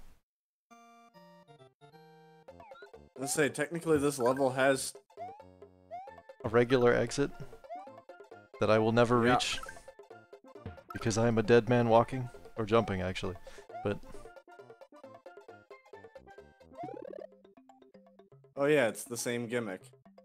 Let's say technically this level has A regular exit that I will never Yeah. reach because I am a dead man walking or jumping actually. Oh yeah, it's the same gimmick.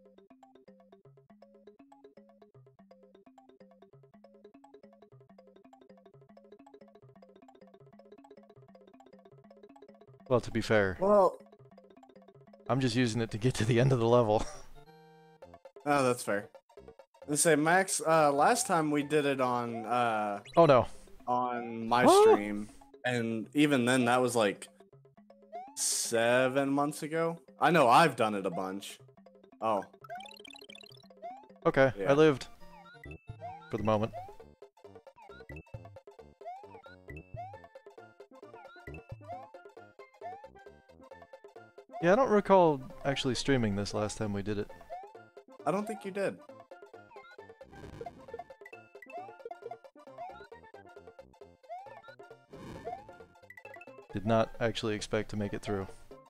Well, to be fair, Well, I'm just using it to get to the end of the level. oh, that's fair. Let's say Max, last time we did it Oh no. on my What? stream, and even then that was like 7 months ago. I know I've done it a bunch. Oh, Okay, Yeah. I lived. For the moment. Yeah, I don't recall actually streaming this last time we did it. I don't think you did. Did not actually expect to make it through.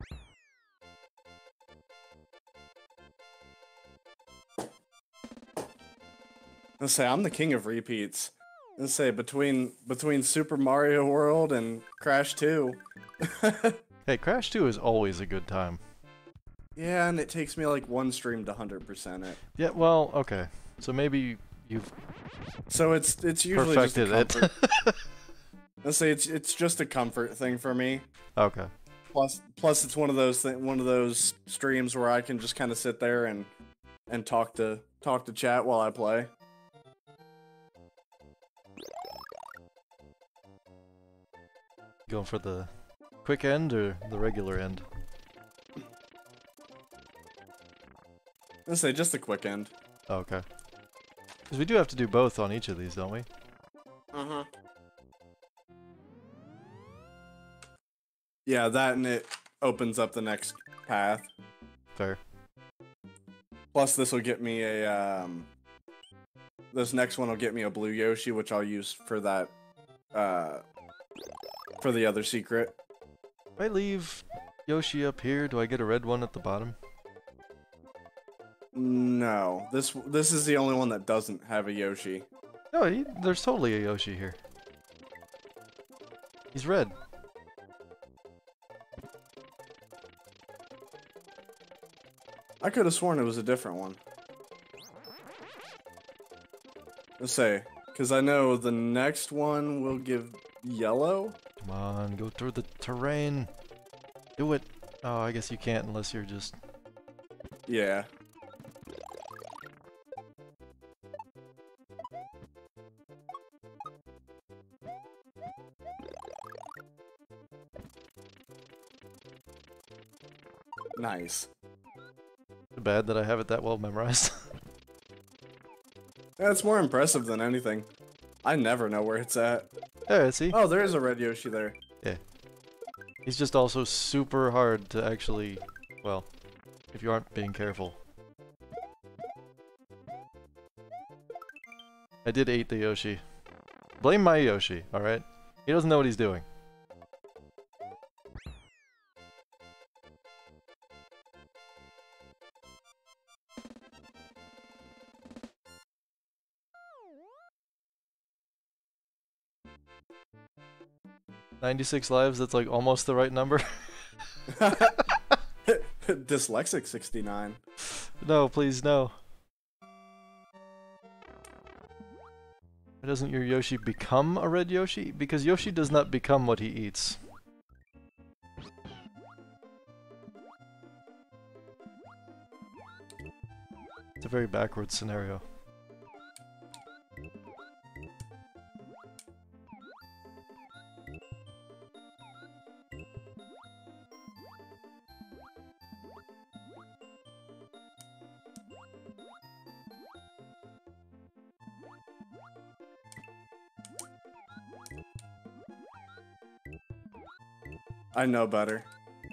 Let's say I'm the king of repeats. Let's say between Super Mario World and Crash 2. Hey, Crash 2 is always a good time. Yeah, and it takes me like one stream to 100% it. Yeah, well, okay. So maybe you've So it's usually just a perfected it. comfort. Let's say it's just a comfort thing for me. Okay. Plus it's one of those streams where I can just kind of sit there and talk to chat while I play. Going for the quick end or the regular end? Let's say just a quick end. Oh, okay. Because we do have to do both on each of these, don't we? Uh-huh. Yeah, that and it opens up the next path. Fair. Plus, this will get me a this next one will get me a blue Yoshi, which I'll use for that for the other secret. If I leave Yoshi up here, do I get a red one at the bottom? No, this is the only one that doesn't have a Yoshi. No, there's totally a Yoshi here. He's red. I could have sworn it was a different one. Let's say, because I know the next one will give yellow. Come on, go through the terrain. Do it. Oh, I guess you can't unless you're just... Yeah. Nice. Too bad that I have it that well memorized. That's more impressive than anything. I never know where it's at. There, see? Oh, there is a red Yoshi there. Yeah. He's just also super hard to actually... Well, if you aren't being careful. I did eat the Yoshi. Blame my Yoshi, alright? He doesn't know what he's doing. "96 lives, that's like almost the right number." Dyslexic 69. No, please, no. Why doesn't your Yoshi become a red Yoshi? Because Yoshi does not become what he eats. It's a very backwards scenario. I know better.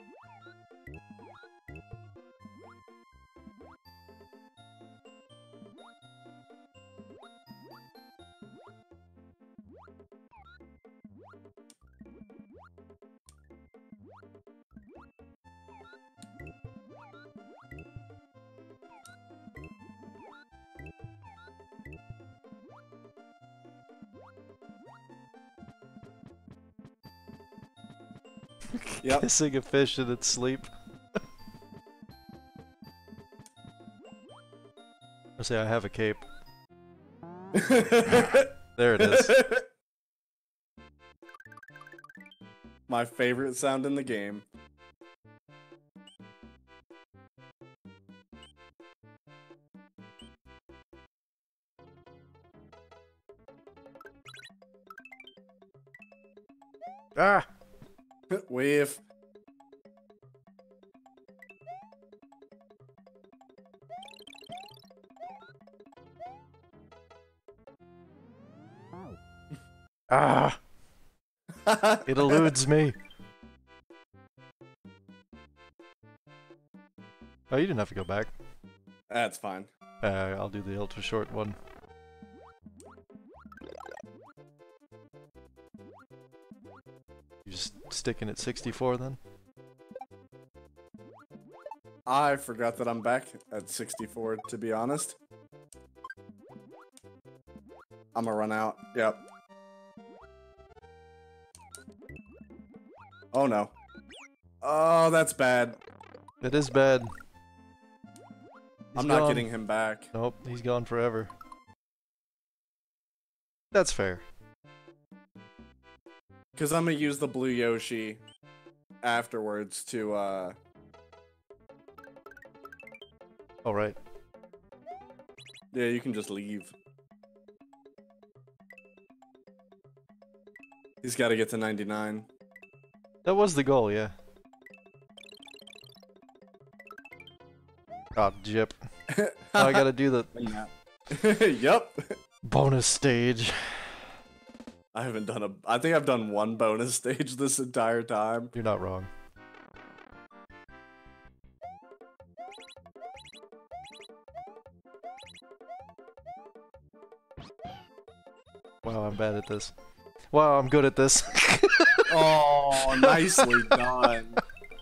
Yep. Kissing a fish in its sleep. I say I have a cape. There it is. My favorite sound in the game. Ah! Wave. Ah! It eludes me. Oh, you didn't have to go back. That's fine. I'll do the ultra short one. You just sticking at 64 then? I forgot that I'm back at 64, to be honest. I'm gonna run out. Yep. Oh no. Oh, that's bad. It is bad. I'm He's not gone. getting him back. Nope, he's gone forever. That's fair. Because I'm gonna use the blue Yoshi afterwards to, Alright. yeah, you can just leave. He's gotta get to 99. That was the goal, yeah. Oh, jip. Now I gotta do the Yup. bonus stage. I haven't done I think I've done one bonus stage this entire time. You're not wrong. Wow, I'm bad at this. Wow, I'm good at this. Oh, nicely done.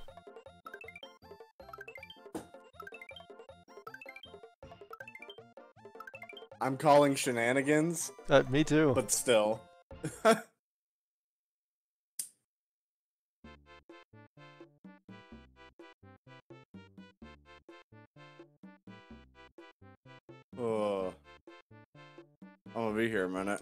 I'm calling shenanigans, Me too. but still. Oh, I'm gonna be here a minute.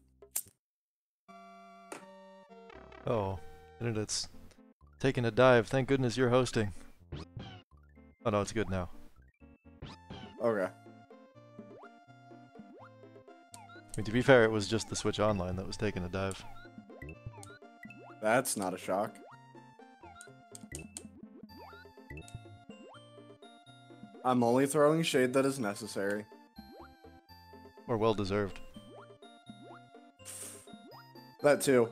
Oh, internet's taking a dive. Thank goodness you're hosting. Oh no, it's good now. Okay. I mean, to be fair, it was just the Switch Online that was taking a dive. That's not a shock. I'm only throwing shade that is necessary. Or well deserved. That too.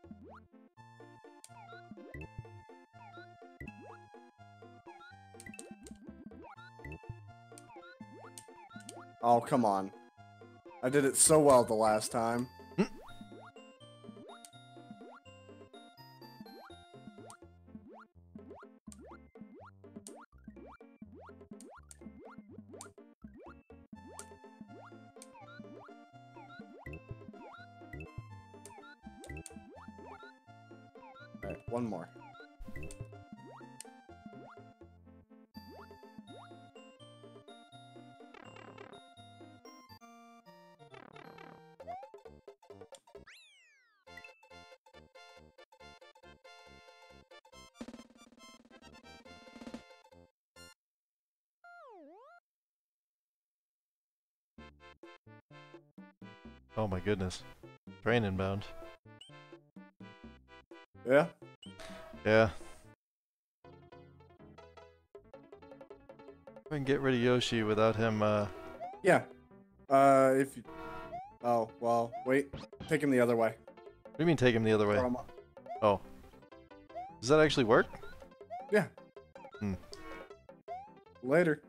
Oh, come on. I did it so well the last time. Alright, one more. Oh my goodness. Train inbound. Yeah? Yeah. I can get rid of Yoshi without him, Yeah. If you... Oh, well, wait. Take him the other way. What do you mean take him the other way? Throw him up. Oh. Does that actually work? Yeah. Hmm. Later.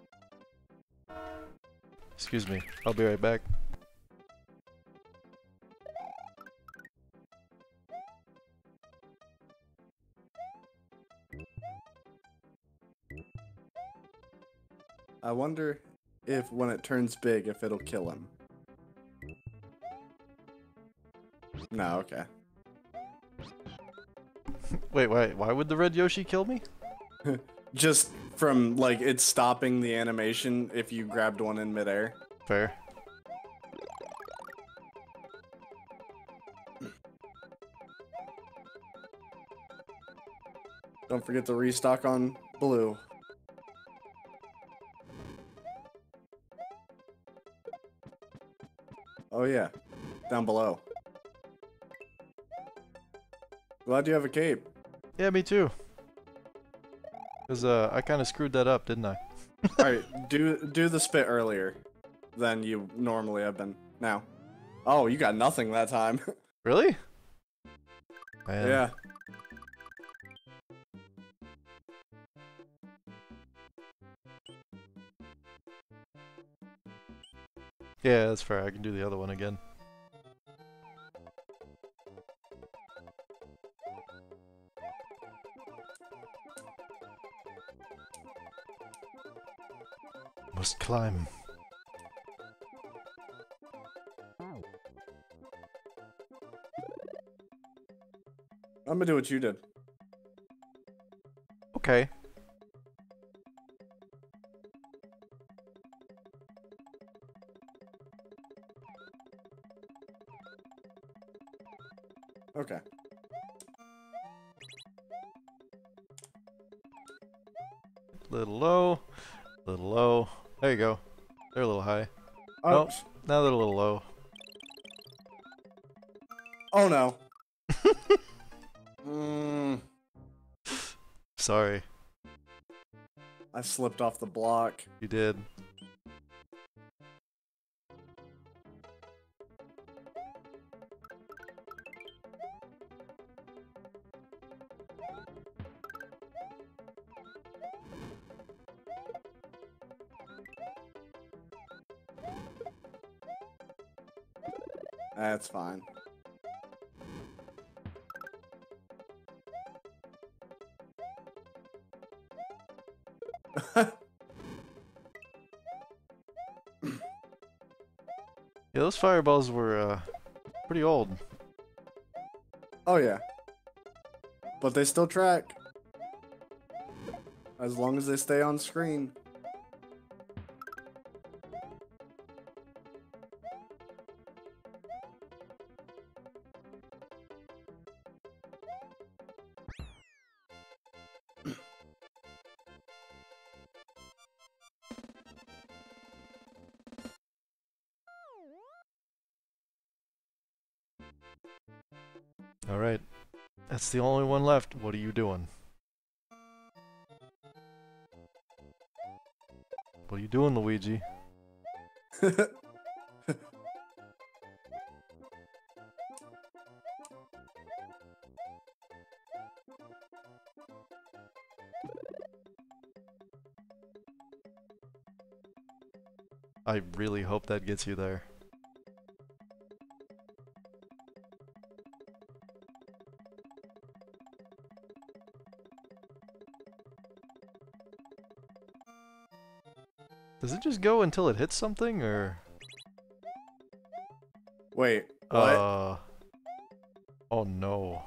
Excuse me. I'll be right back. I wonder if when it turns big, if it'll kill him. No, okay. Wait, why would the red Yoshi kill me? Just from, like, it stopping the animation if you grabbed one in midair. Fair. Don't forget to restock on blue. Oh yeah, down below. Glad you have a cape. Yeah, me too. Cause I kind of screwed that up, didn't I? Alright, do the spit earlier than you normally have been. Now. Oh, you got nothing that time. Really? Man. Yeah. Yeah, that's fair. I can do the other one again. Must climb. I'm gonna do what you did. Okay. Okay. Little low. Little low. There you go. They're a little high. Oh, Nope. Now they're a little low. oh no. Mm, Sorry. I slipped off the block. You did. That's fine. Yeah, those fireballs were pretty old. Oh yeah. But they still track. As long as they stay on screen. Alright. That's the only one left. What are you doing? What are you doing, Luigi? I really hope that gets you there. Does it just go until it hits something, or? Wait, what? Oh no.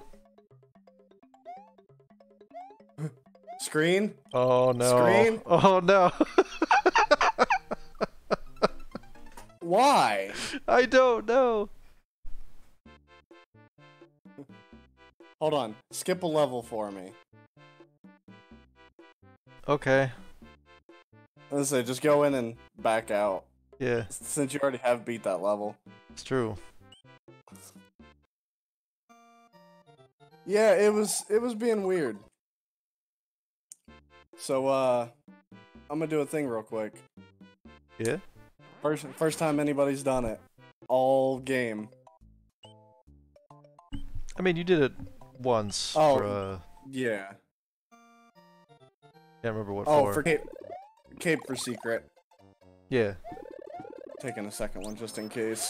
Screen? Oh no. Screen? Oh no. Why? I don't know. Hold on. Skip a level for me. Okay. Let's say, just go in and back out. Yeah, Since you already have beat that level. it's true. Yeah, it was being weird. So, I'm gonna do a thing real quick. Yeah? First time anybody's done it. All game. I mean, you did it once Oh. for, Yeah. can't remember what Oh, for. for Cape for secret. Yeah. Taking a second one just in case.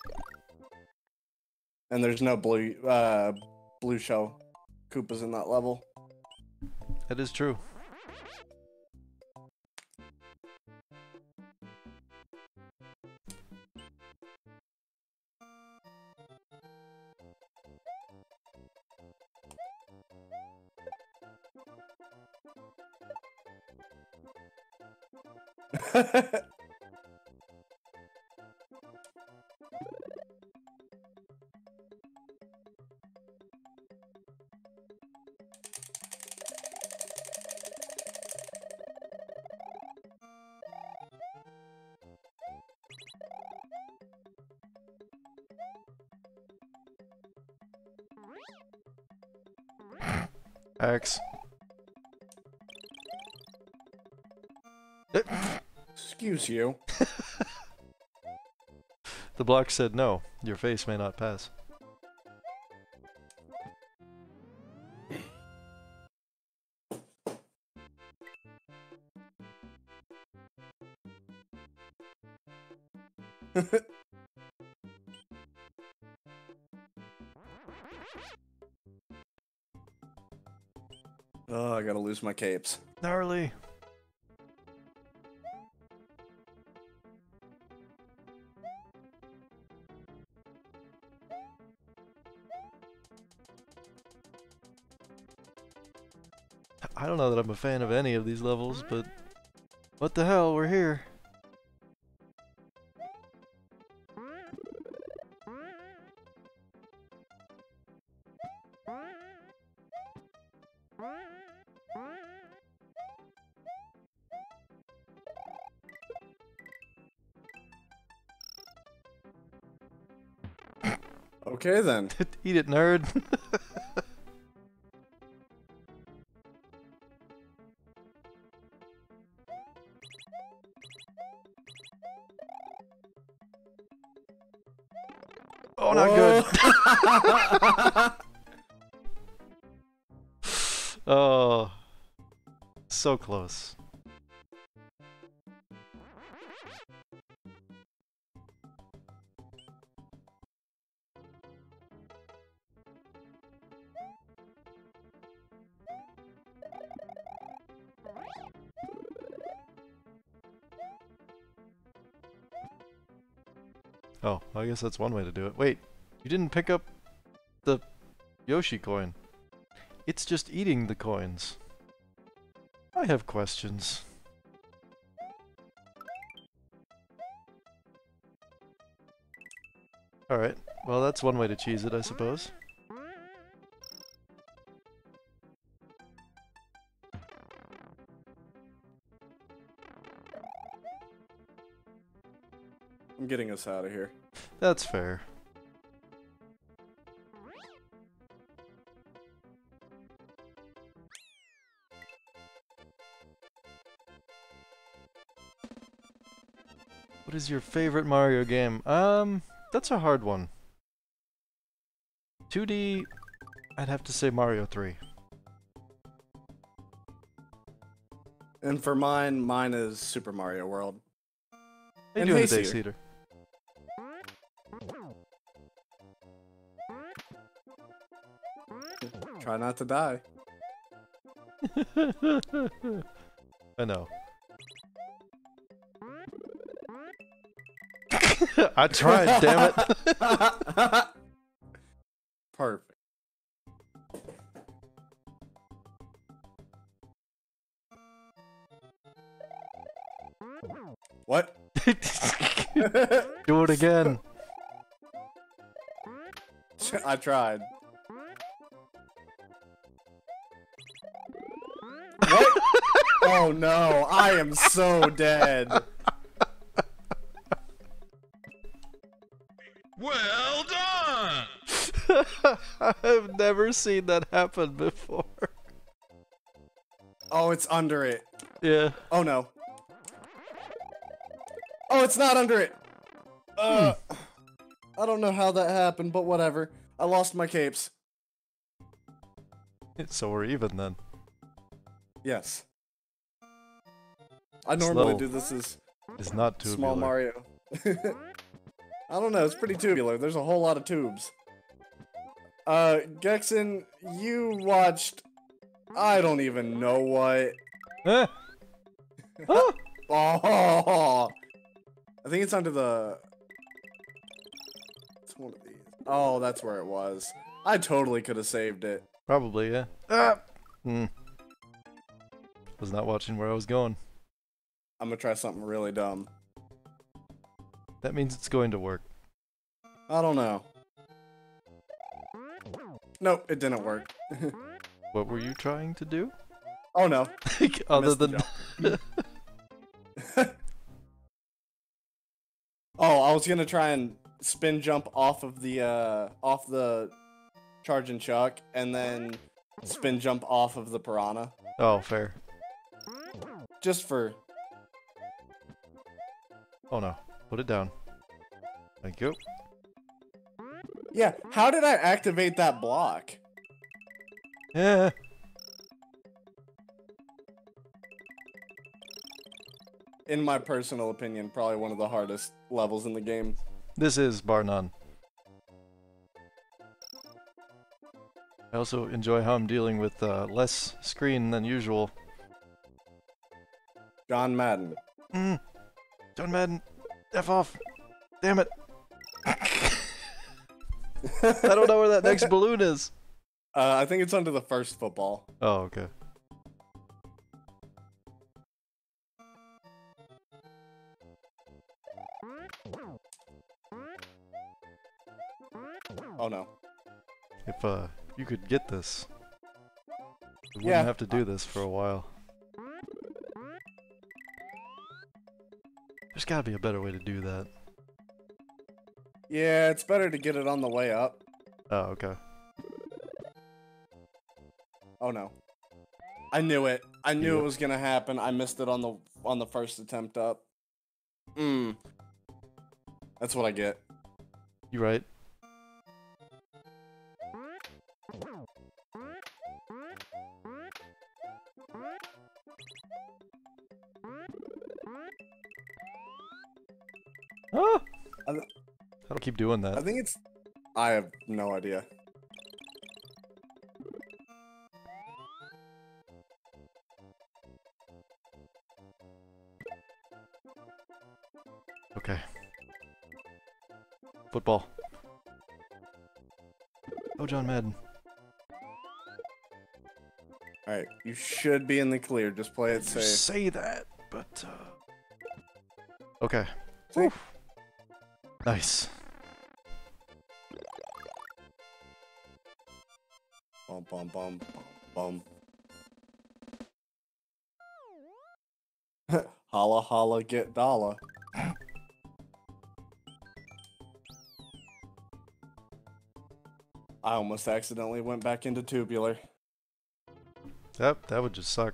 And there's no blue shell Koopas in that level. That is true. X. Excuse you. The block said no. Your face may not pass. Oh, I gotta lose my capes. Gnarly. I don't know that I'm a fan of any of these levels, but what the hell, we're here. Okay then. Eat it, nerd. Oh, not good. Oh, so close. Oh, I guess that's one way to do it. Wait, you didn't pick up the Yoshi coin. It's just eating the coins. I have questions. Alright, well that's one way to cheese it, I suppose. I'm getting us out of here. That's fair. What is your favorite Mario game? That's a hard one. 2D, I'd have to say Mario 3. And for mine is Super Mario World. How you And doing Hayseed. today, Cedar? Try not to die. I know. I tried, damn it. Perfect. What? Do it again. I tried. What? Oh no, I am so dead. Well done! I've never seen that happen before. Oh, it's under it. Yeah. Oh no. Oh, it's not under it. I don't know how that happened, but whatever. I lost my capes. So we're even then. Yes. I normally Slow. do this as It's not tubular. small Mario. I don't know, it's pretty tubular. There's a whole lot of tubes. Gexen, you watched... I don't even know what. Eh? Ah! Oh! I think it's under the... It's one of these. Oh, that's where it was. I totally could have saved it. Probably, yeah. Ah! Was not watching where I was going. I'm gonna try something really dumb. That means it's going to work. I don't know. Nope, it didn't work. What were you trying to do? Oh no. Other Missed the than... Oh, I was gonna try and spin jump off the charge and chuck, and then spin jump off of the piranha. Oh, fair. Just for... Oh no. Put it down. Thank you. Yeah, how did I activate that block? Yeah. In my personal opinion, probably one of the hardest levels in the game. This is bar none. I also enjoy how I'm dealing with less screen than usual. John Madden. John Madden, F off. Damn it. I don't know where that next balloon is. I think it's under the first football. Oh, okay. Oh no. If you could get this, we Yeah. wouldn't have to do this for a while. There's gotta be a better way to do that. Yeah, it's better to get it on the way up. Oh, okay. Oh no. I knew it. I knew Yeah. it was gonna happen. I missed it on the first attempt up. That's what I get. You right. Ah! I I th- don't keep doing I that. think it's... I have no idea. Okay. Football. Oh, John Madden. Alright, you should be in the clear. Just play it You safe. say that, but okay. See? Whew. Nice. Bum bum bum bum bum. Holla holla get dollar. I almost accidentally went back into tubular. That would just suck.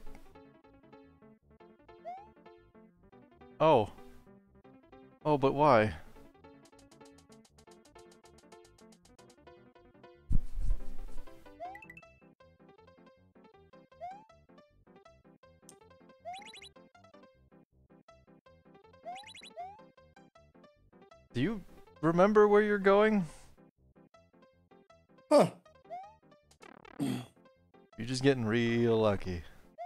Oh. Oh, but why? Do you remember where you're going? Huh. You're just getting real lucky.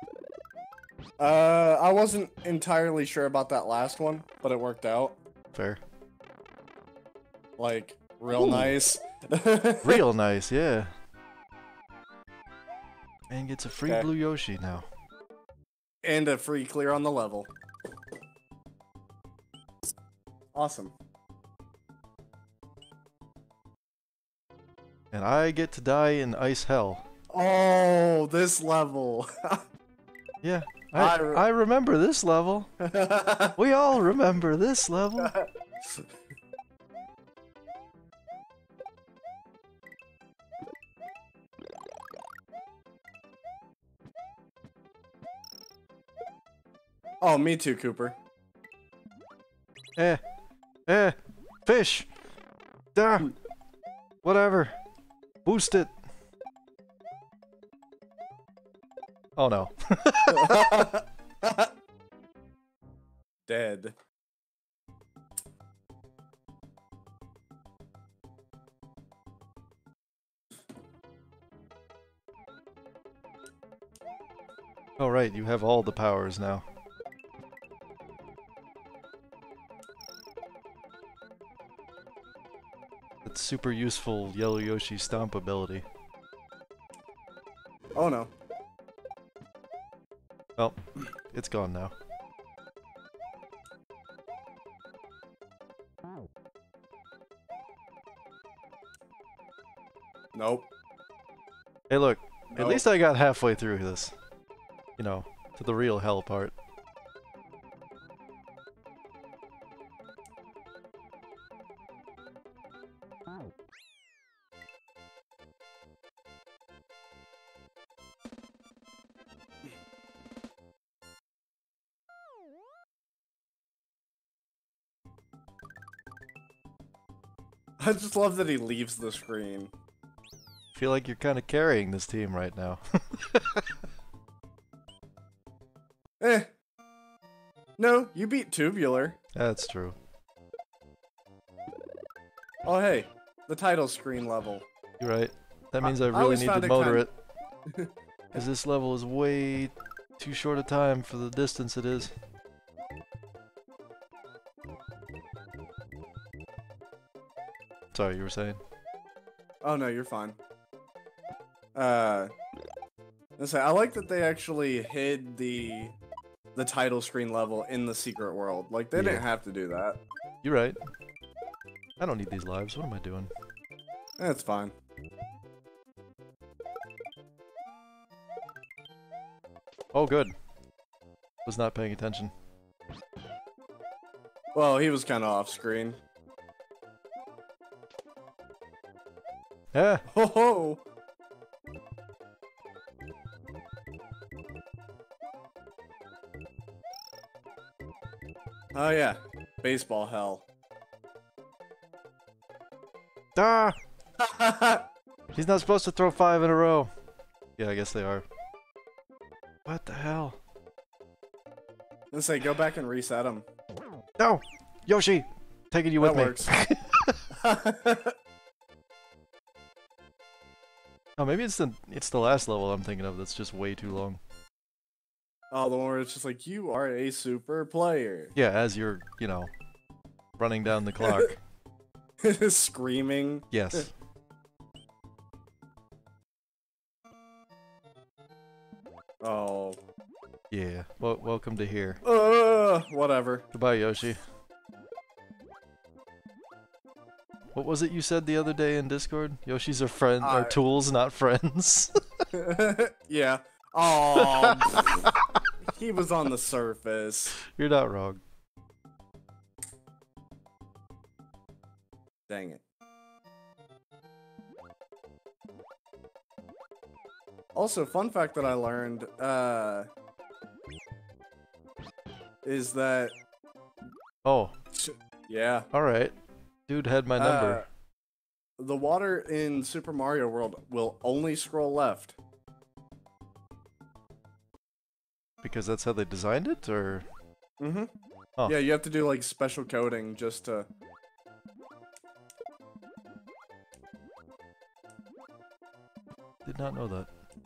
I wasn't entirely sure about that last one, but it worked out. Fair. Like, real Ooh. nice. Real nice, yeah. And gets a free Okay. blue Yoshi now. And a free clear on the level. Awesome. And I get to die in ice hell. Oh, this level. Yeah, I I remember this level. We all remember this level. Oh, me too, Cooper. Fish. Duh. Whatever. Boost it. Oh no. Dead. Oh right, you have all the powers now. That's super useful Yellow Yoshi stomp ability. Oh no. Well, it's gone now. Nope. Hey look, at Nope. least I got halfway through this. You know, to the real hell part. I just love that he leaves the screen. Feel like you're kind of carrying this team right now. Eh. No, you beat Tubular. That's true. Oh hey, the title screen level. You're right. That means I I really always need found to it motor kind- it. Because this level is way too short a time for the distance it is. Sorry, you were saying? Oh no, you're fine. Let's say I like that they actually hid the title screen level in the secret world. Like they Yeah. didn't have to do that. You're right. I don't need these lives. What am I doing? That's fine. Oh, good. Was not paying attention. Well, he was kind of off screen. Yeah. Ho ho! Oh yeah, baseball hell. Ah! He's not supposed to throw 5 in a row. Yeah, I guess they are. What the hell? Let's say go back and reset him. No! Yoshi! Taking you with That me. works. Oh, maybe it's the last level I'm thinking of that's just way too long. Oh, the one where it's just like, you are a super player. Yeah, as you're, you know, running down the clock. Screaming. Yes. Oh. Yeah. Well, welcome to here. Whatever. Goodbye, Yoshi. What was it you said the other day in Discord? Yoshi's are are tools, not friends. Yeah. Oh. He was on the surface. You're not wrong. Dang it. Also, fun fact that I learned, is that... Oh. Yeah. Alright. Dude had my number. The water in Super Mario World will only scroll left. Because that's how they designed it, or? Mm-hmm. Oh. Yeah, you have to do like special coding just to... Did not know that.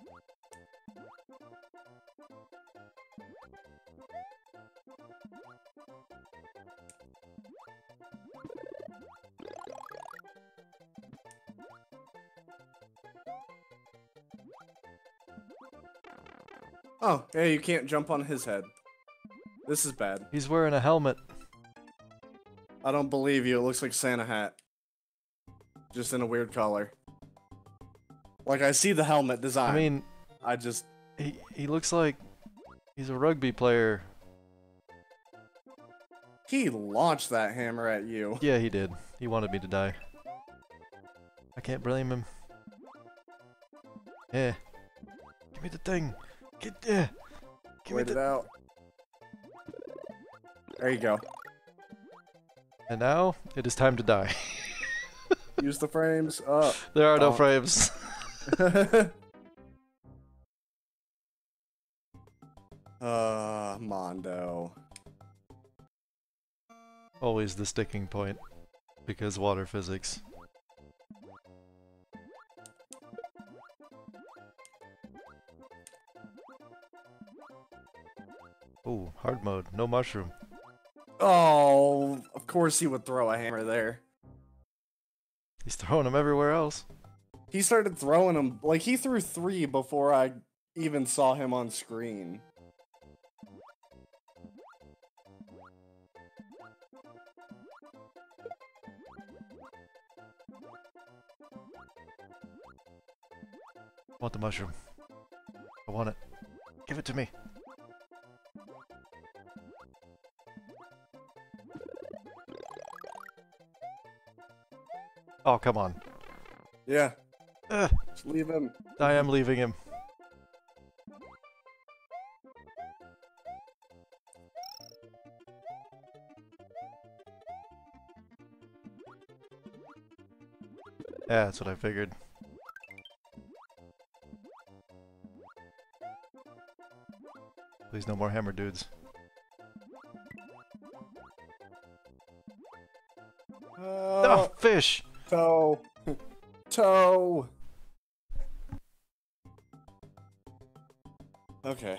Oh, yeah, you can't jump on his head. This is bad. He's wearing a helmet. I don't believe you. It looks like Santa hat. Just in a weird color. Like, I see the helmet design. I mean... I just... He looks like... He's a rugby player. He launched that hammer at you. Yeah, he did. He wanted me to die. I can't blame him. Yeah. Give me the thing. Get there. Wait it out. There you go. And now, it is time to die. Use the frames up. There are no frames. Mondo. Always the sticking point. Because water physics. Ooh, hard mode. No mushroom. Oh, of course he would throw a hammer there. He's throwing them everywhere else. He started throwing them, like he threw 3 before I even saw him on screen. I want the mushroom. I want it. Give it to me. Oh, come on. Yeah. Just leave him. I am leaving him. Yeah, that's what I figured. Please no more hammer dudes. Oh, fish! Toe. Toe. Okay.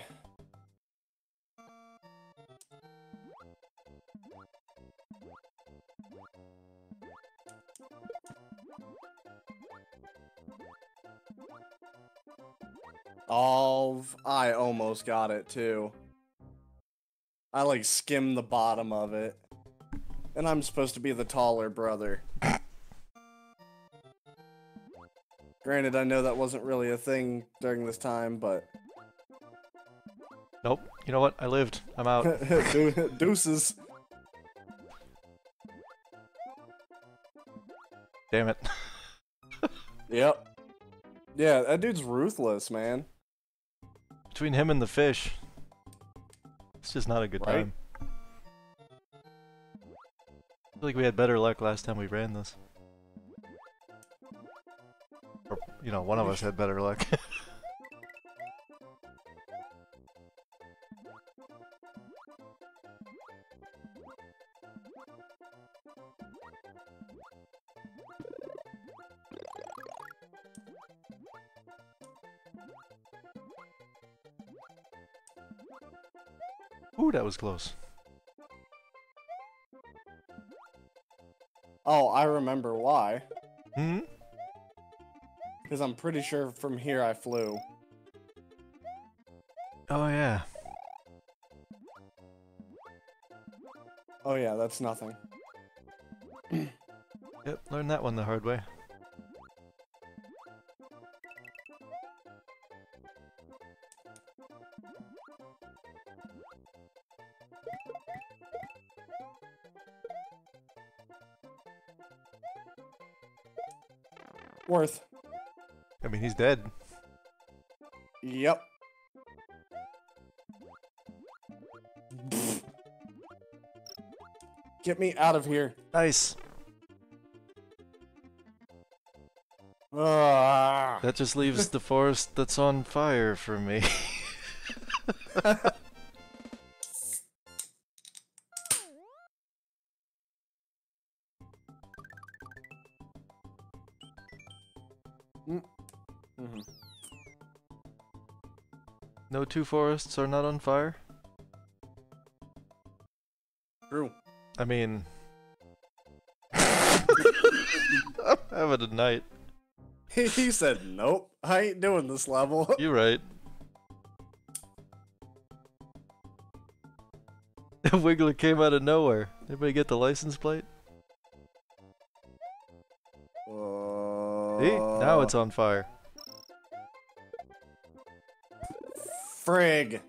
I almost got it too. I like skimmed the bottom of it. And I'm supposed to be the taller brother. Granted, I know that wasn't really a thing during this time, but... Nope. You know what? I lived. I'm out. Deuces. Damn it. Yep. Yeah, that dude's ruthless, man. Between him and the fish, it's just not a good time. I feel like we had better luck last time we ran this. Or, you know, one of us had better luck. Ooh, that was close. Oh, I remember why. Hmm? Because I'm pretty sure from here I flew. Oh yeah. Oh yeah, that's nothing. Yep, learned that one the hard way. Worth. I mean, he's dead. Yep. Get me out of here. Nice. Ah. That just leaves the forest that's on fire for me. Mhm. No two forests are not on fire? True. I mean... I'm having a night. He said, nope, I ain't doing this level. You're right. Wiggler came out of nowhere. Anybody get the license plate? See? Now it's on fire. Frig.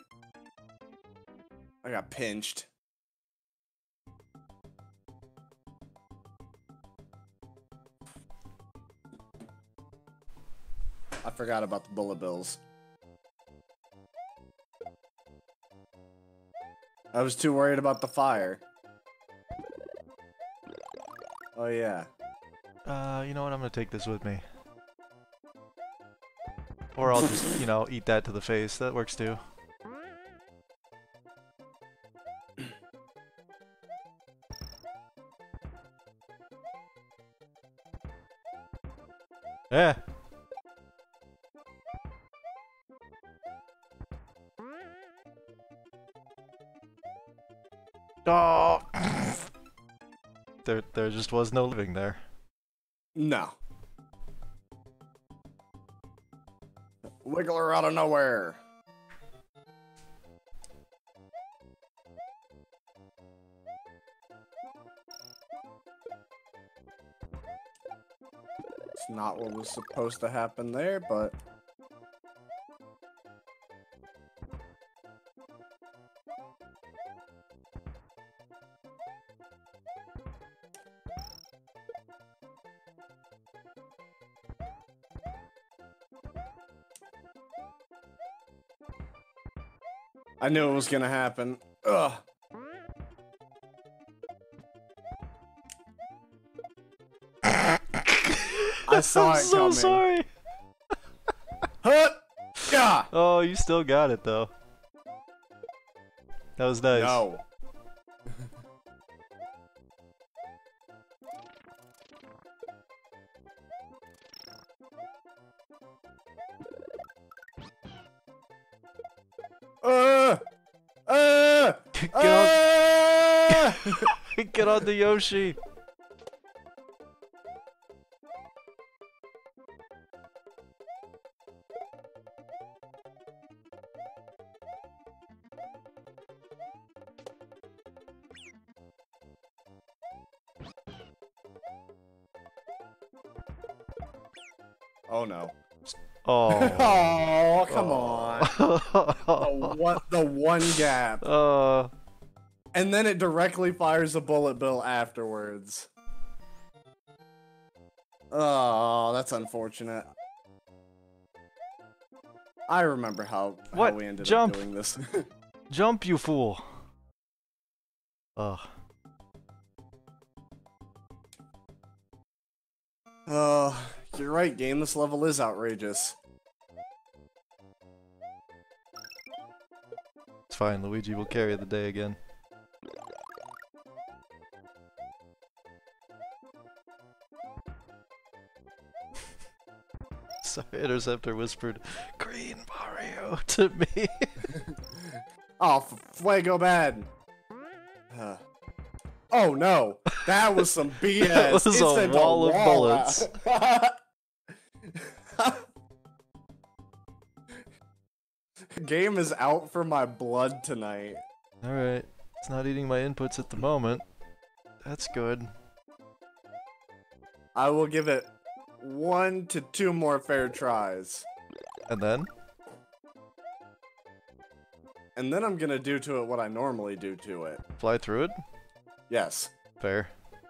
I got pinched. I forgot about the bullet bills. I was too worried about the fire. Oh yeah. You know what? I'm gonna take this with me. Or I'll just, you know, eat that to the face. That works too. Yeah. Oh. There just was no living there. No. Wiggler out of nowhere. It's not what was supposed to happen there, but... I knew it was gonna happen. Ugh. I saw I'm it so coming. sorry. Huh? Yeah. Oh, you still got it though. That was nice. No. Get on, get on the Yoshi. Oh no. Oh. Oh, come on. The one gap. And then it directly fires a bullet bill afterwards. Oh, that's unfortunate. I remember how we ended up doing this. Jump, you fool. Ugh. Oh, you're right, game. This level is outrageous. It's fine, Luigi will carry the day again. Sorry, Interceptor whispered, "Green Mario" to me. Oh, fuego bad. Oh no. That was some BS. That was It a sent wall of out. bullets. Game is out for my blood tonight. Alright. It's not eating my inputs at the moment. That's good. I will give it 1 to 2 more fair tries. And then? And then I'm gonna do to it what I normally do to it. Fly through it? Yes. Fair.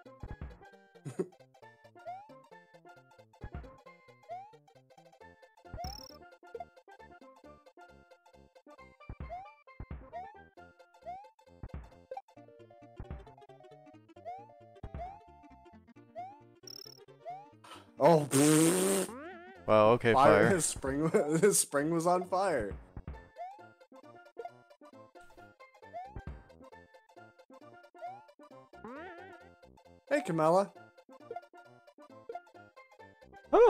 Oh, Wow, okay, fire. His spring was on fire. Hey, Camilla. Oh!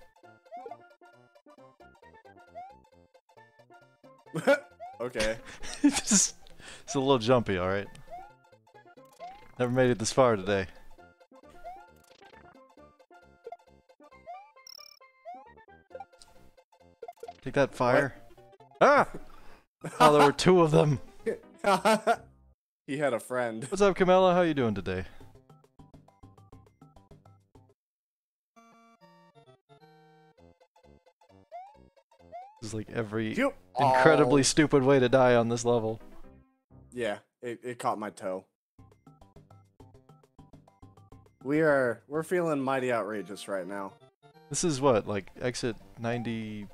Okay. It's a little jumpy, alright. Never made it this far today. Take that fire. Ah! Oh, there were 2 of them. He had a friend. What's up, Camilla? How you doing today? This is like every Phew. incredibly Oh. stupid way to die on this level. Yeah, it caught my toe. We're feeling mighty outrageous right now. This is what, like exit 94?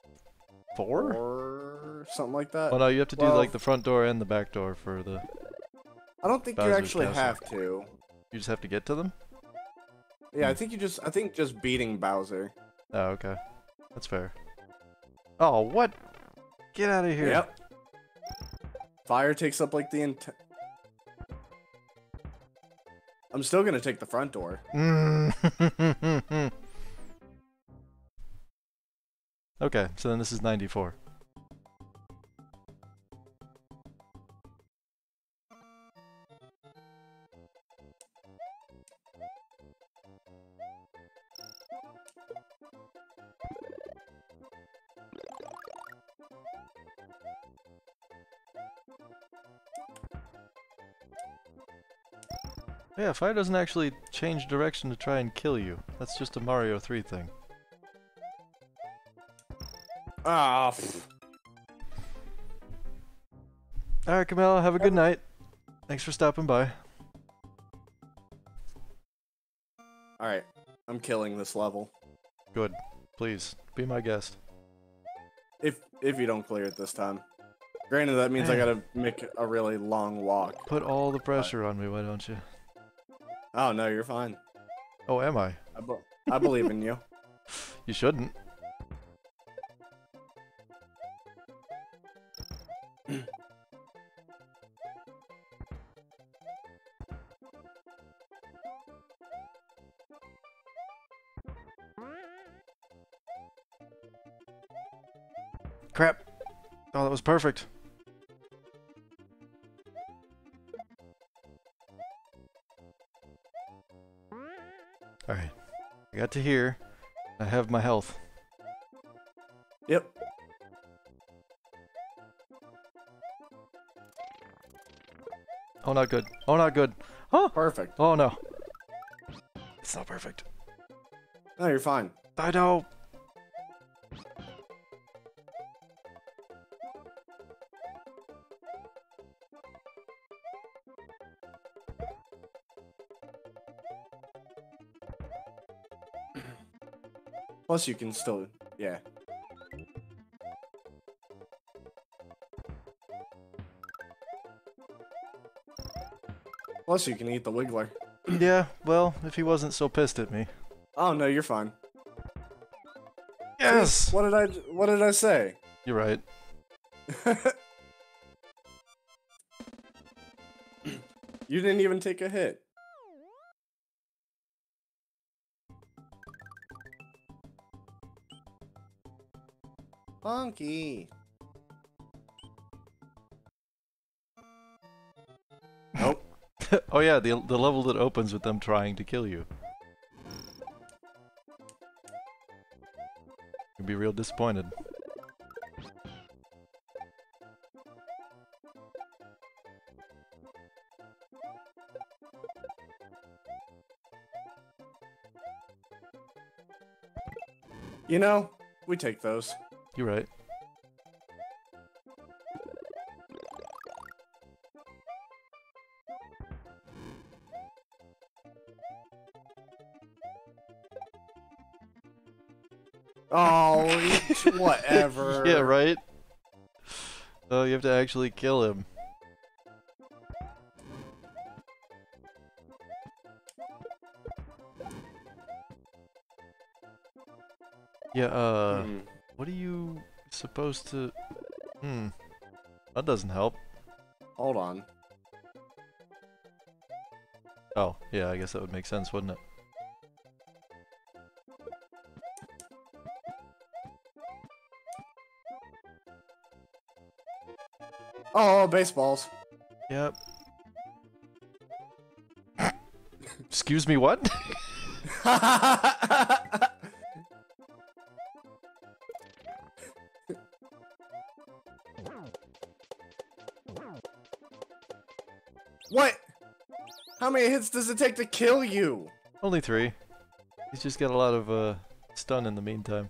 Or something like that. Oh no, you have to do Well- like the front door and the back door for the... I don't think you Bowser's actually Castle. have to. You just have to get to them? Yeah, I think just beating Bowser. Oh, okay. That's fair. Oh, what? Get out of here. Yep. Fire takes up like the I'm still gonna take the front door. Okay, so then this is 94. Yeah, fire doesn't actually change direction to try and kill you. That's just a Mario 3 thing. Ah. Alright, Camilla, have a good night. Thanks for stopping by. All right, I'm killing this level. Good. Please, be my guest. If you don't clear it this time. Granted, that means I Man. gotta make a really long walk. Put all the pressure on me, why don't you? Oh no, you're fine. Oh, am I? I believe in you. You shouldn't. Crap. Oh, that was perfect. Alright. I got to here. I have my health. Yep. Oh, not good. Oh, not good. Oh! Perfect. Oh, no. It's not perfect. No, you're fine. I know. Plus, you can still, yeah. Plus, you can eat the Wiggler. Yeah, well, if he wasn't so pissed at me. Oh no, you're fine. Yes! What did I say? You're right. You didn't even take a hit. Funky. Nope. Oh yeah, the level that opens with them trying to kill you. You'd be real disappointed. You know, we take those. You're right. Oh, whatever. Yeah, right? Oh, you have to actually kill him. Yeah, what are you supposed to... that doesn't help. Hold on. Oh, yeah, I guess that would make sense, wouldn't it? Oh, baseballs. Yep. Excuse me, what? What? How many hits does it take to kill you? Only 3. He's just got a lot of, stun in the meantime.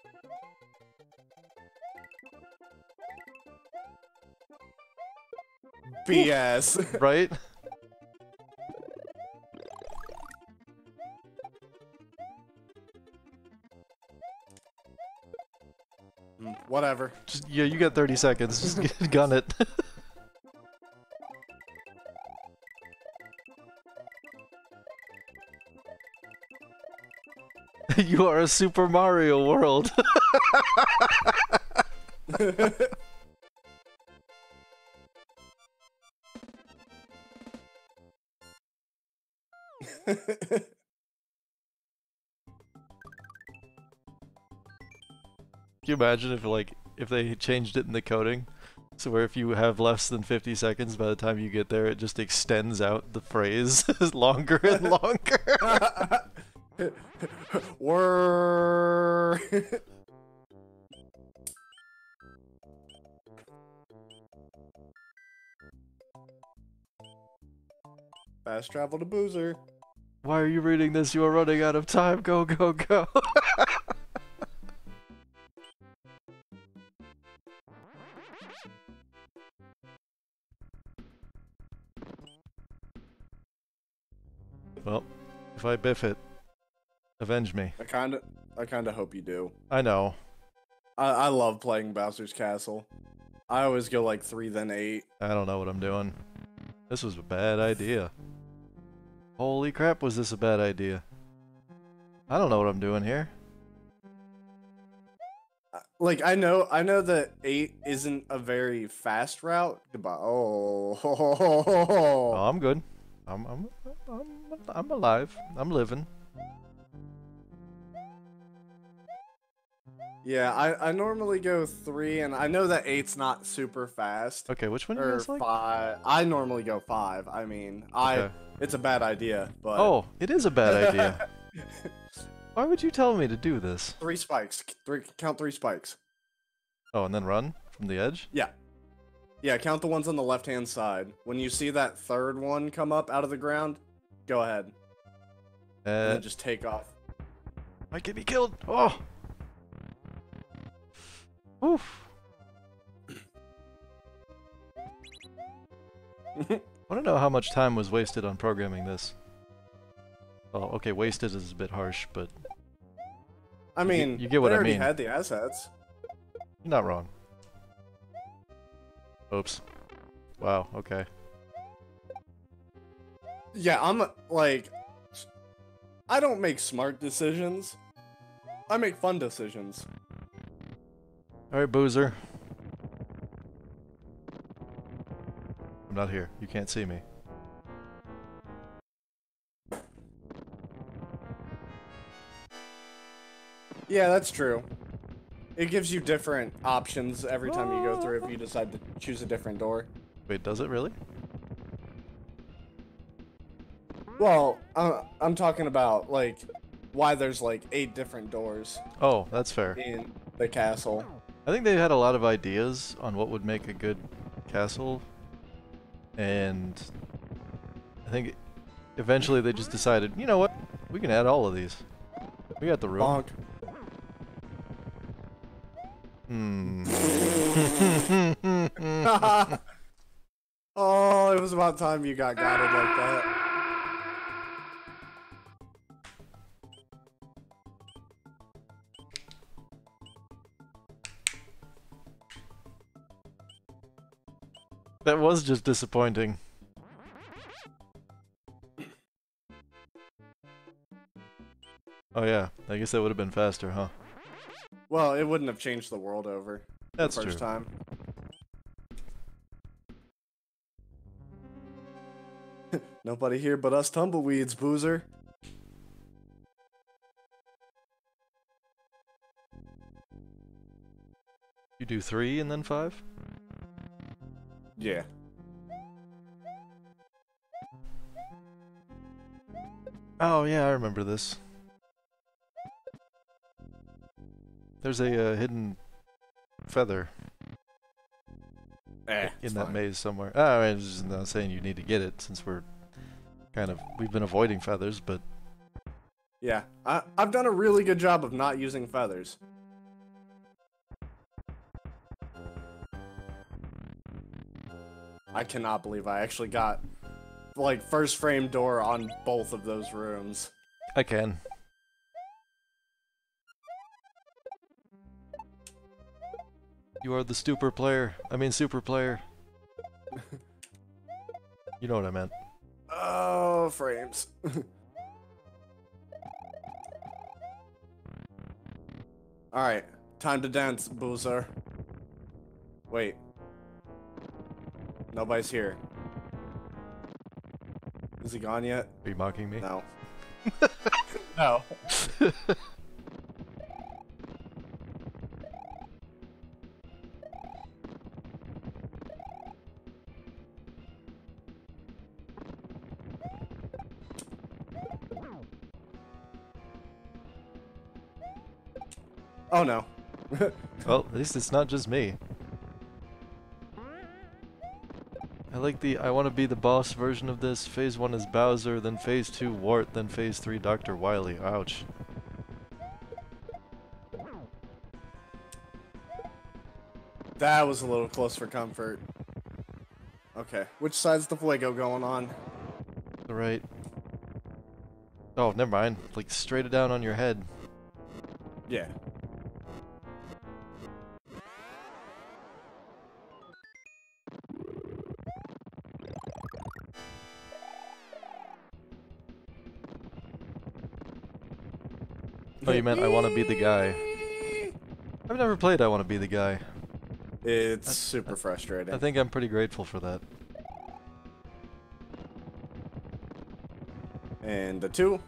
BS. Right? Whatever. Just, yeah, you got 30 seconds. Just gun it. You are a Super Mario World. Can you imagine if, like, if they changed it in the coding? So where if you have less than 50 seconds, by the time you get there, it just extends out the phrase longer and longer. Word. Fast travel to Boozer. Why are you reading this? You are running out of time. Go, go, go. Well, if I biff it, avenge me. I kind of hope you do. I know. I love playing Bowser's Castle. I always go like 3 then 8. I don't know what I'm doing. This was a bad idea. Holy crap, was this a bad idea? I don't know what I'm doing here. Like I know that 8 isn't a very fast route. Goodbye. Oh. Oh, I'm good. I'm alive. I'm living. Yeah, I normally go 3, and I know that 8's not super fast. Okay, which one do you Or guys like? 5. I normally go 5. I mean, Okay. it's a bad idea, but Oh, it is a bad idea. Why would you tell me to do this? 3 spikes. Count 3 spikes. Oh, and then run from the edge? Yeah. Yeah, count the ones on the left-hand side. When you see that third one come up out of the ground, go ahead. And then just take off. Might get me killed. Oh. Oof. I want to know how much time was wasted on programming this. Oh, okay, wasted is a bit harsh, but I mean, you get what they I already mean. had the assets. You're not wrong. Oops. Wow, okay. Yeah, I'm like, I don't make smart decisions. I make fun decisions. Alright, Boozer. I'm not here. You can't see me. Yeah, that's true. It gives you different options every time you go through if you decide to choose a different door. Wait, does it really? Well, I'm talking about like why there's like 8 different doors Oh, that's fair. in the castle. I think they had a lot of ideas on what would make a good castle, and I think eventually they just decided, you know what, we can add all of these. We got the room. Bonk. Hmm. Oh, it was about time you got it like that. That was just disappointing. Oh yeah, I guess that would have been faster, huh? Well, it wouldn't have changed the world over That's the first true. time. Nobody here but us tumbleweeds, Boozer. You do 3 and then 5? Yeah. Oh yeah, I remember this. There's a hidden feather in that maze somewhere. Oh, I was just not saying you need to get it since we've been avoiding feathers, but Yeah, I've done a really good job of not using feathers. I cannot believe I actually got, like, first frame door on both of those rooms. I can. You are the super player. I mean super player. You know what I meant. Oh, frames. Alright, time to dance, Boozer. Wait. Nobody's here. Is he gone yet? Are you mocking me? No. No. Oh no. Well, at least it's not just me. I like the I want to be the boss version of this. Phase 1 is Bowser, then Phase 2 Wart, then Phase 3 Dr. Wily. Ouch. That was a little close for comfort. Okay, which side's the Fuego going on? Right. Oh, never mind. Like straight it down on your head. Yeah. Oh, you meant I want to be the guy. I've never played I want to be the guy. It's super frustrating. I think I'm pretty grateful for that. And the 2.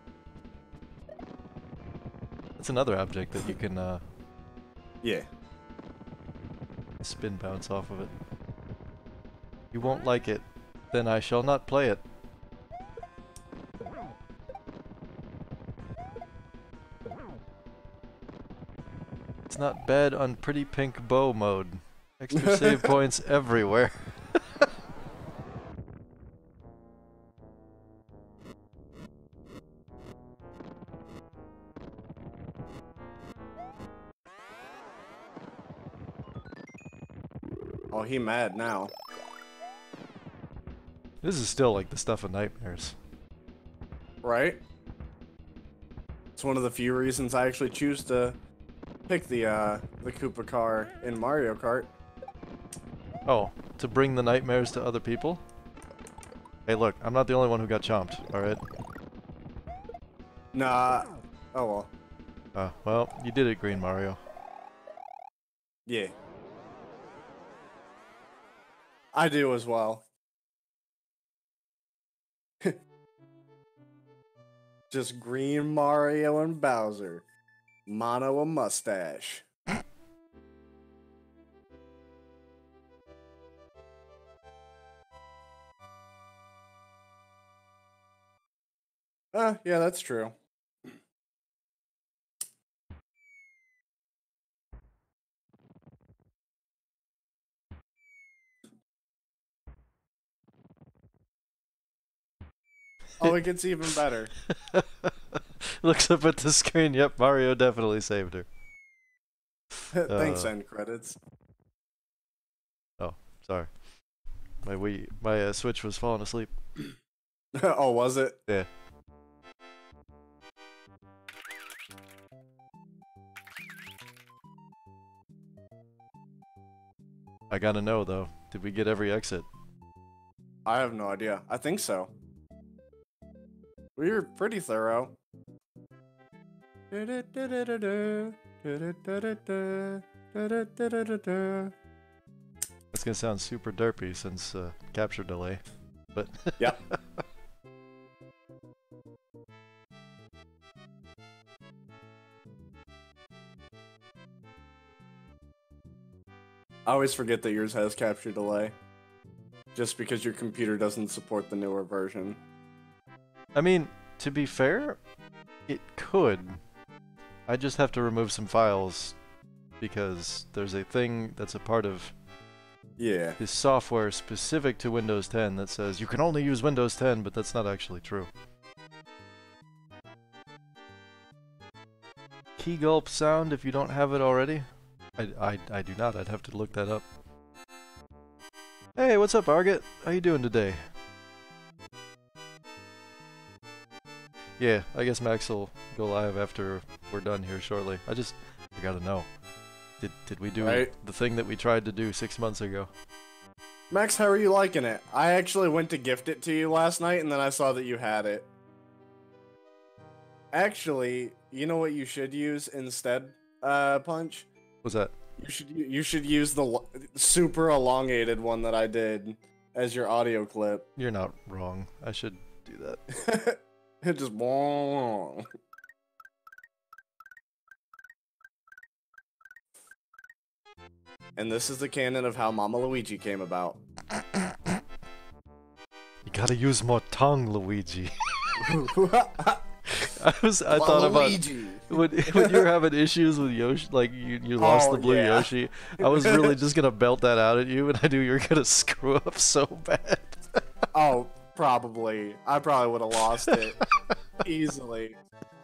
It's another object that you can Yeah. spin bounce off of it. You won't like it. Then I shall not play it. It's not bad on pretty pink bow mode. Extra save points everywhere. Oh, he mad now. This is still like the stuff of nightmares. Right? It's one of the few reasons I actually choose to pick the Koopa car in Mario Kart. Oh, to bring the nightmares to other people? Hey look, I'm not the only one who got chomped, alright? Nah. Oh well. Well, you did it, Green Mario. Yeah. I do as well. Just Green Mario and Bowser. Mono a mustache. Yeah, that's true. Oh, it gets even better. Looks up at the screen. Yep, Mario definitely saved her. Thanks, end credits. Oh, sorry. My Switch was falling asleep. Oh, was it? Yeah. I gotta know though. Did we get every exit? I have no idea. I think so. We were pretty thorough. It's gonna sound super derpy since capture delay, but Yep. I always forget that yours has capture delay. Just because your computer doesn't support the newer version. I mean, to be fair, it could. I just have to remove some files because there's a thing that's a part of Yeah. this software specific to Windows 10 that says you can only use Windows 10, but that's not actually true. Key gulp sound if you don't have it already? I do not. I'd have to look that up. Hey, what's up, Argot? How you doing today? Yeah, I guess Max will go live after we're done here shortly. I gotta know. Did we do the thing that we tried to do 6 months ago? Max, how are you liking it? I actually went to gift it to you last night, and then I saw that you had it. Actually, you know what you should use instead, Punch? What's that? You should use the super elongated one that I did as your audio clip. You're not wrong. I should do that. It just And this is the canon of how Mama Luigi came about. You gotta use more tongue, Luigi. I Well, thought about Luigi. when you're having issues with Yoshi, like you lost Oh, the blue yeah. Yoshi. I was really just gonna belt that out at you, and I knew you were gonna screw up so bad. Oh, probably. I probably would have lost it easily.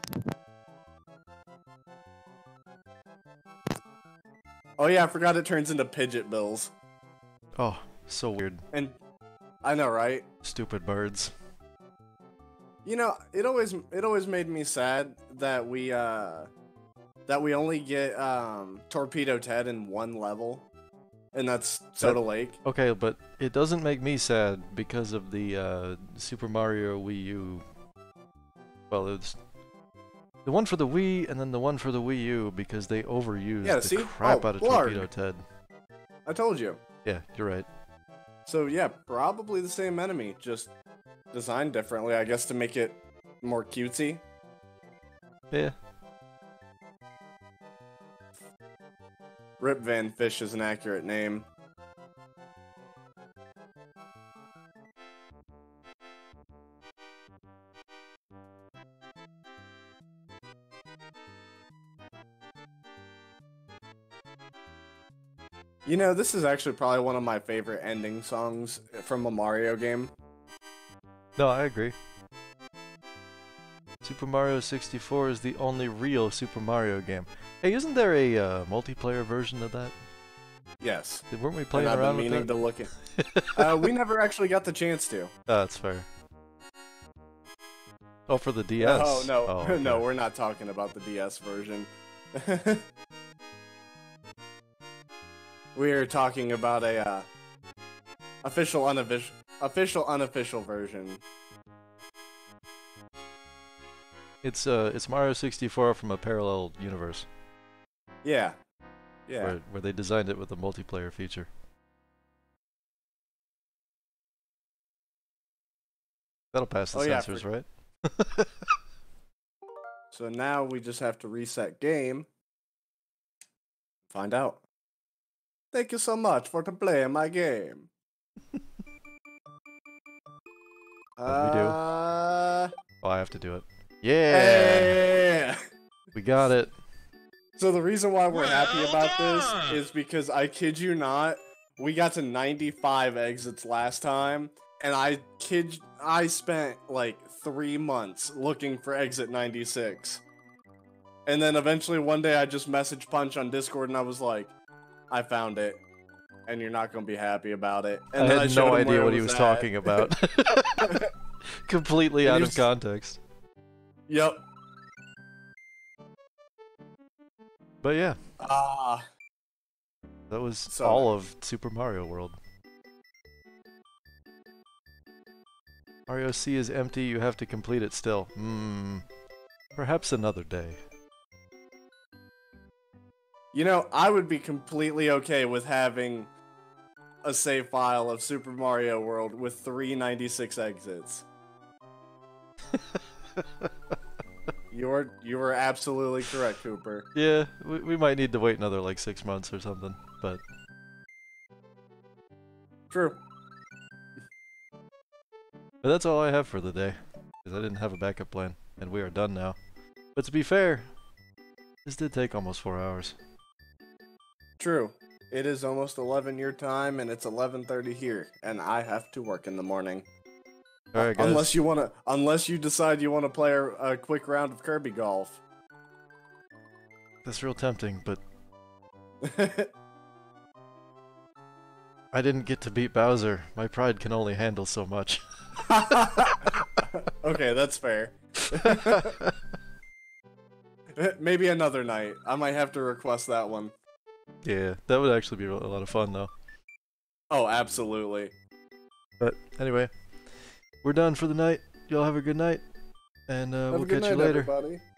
Oh yeah, I forgot it turns into Pidget Bills. Oh, so weird. And I know, right? Stupid birds. You know, it always made me sad that we only get Torpedo Ted in one level, and that's Soda Lake. Okay, but it doesn't make me sad because of the Super Mario Wii U. Well, it's the one for the Wii and then the one for the Wii U because they overused the crap out of Torpedo Ted. I told you. Yeah, you're right. So yeah, probably the same enemy, just designed differently, I guess, to make it more cutesy. Yeah. Rip Van Fish is an accurate name. You know, this is actually probably one of my favorite ending songs from a Mario game. No, I agree. Super Mario 64 is the only real Super Mario game. Hey, isn't there a multiplayer version of that? Yes. Weren't we playing and around I've been meaning with to that? look at. We never actually got the chance to. Oh, that's fair. Oh, for the DS? Oh, no. Oh, okay. No, we're not talking about the DS version. We're talking about a official unofficial version. It's Mario 64 from a parallel universe. Yeah. Yeah. Where they designed it with a multiplayer feature. That'll pass the sensors, right? So now we just have to reset game. Find out. Thank you so much for playing my game. How'd we do? Oh, I have to do it. Yeah! Yeah. We got it. So the reason why we're happy Well about done! this is because I kid you not, we got to 95 exits last time, and I spent like 3 months looking for exit 96. And then eventually one day I just messaged Punch on Discord and I was like, I found it. And you're not gonna be happy about it. And I then had showed no him idea where what it he was at. talking about. Completely And out he of was- context. Yep. But yeah, Ah. that was So- all of Super Mario World. Mario C is empty, you have to complete it still. Perhaps another day. You know, I would be completely okay with having a save file of Super Mario World with 396 exits. You were absolutely correct, Cooper. Yeah, we might need to wait another like 6 months or something, but True. that's all I have for the day, because I didn't have a backup plan, and we are done now. But to be fair, this did take almost 4 hours. True. It is almost 11 your time, and it's 11:30 here, and I have to work in the morning. Alright guys, Unless you decide you want to play a quick round of Kirby Golf. that's real tempting, but I didn't get to beat Bowser. My pride can only handle so much. Okay, that's fair. Maybe another night. I might have to request that one. Yeah, that would actually be a lot of fun though. Oh, absolutely. But anyway, we're done for the night. Y'all have a good night, and Have we'll a good catch you night, later. everybody.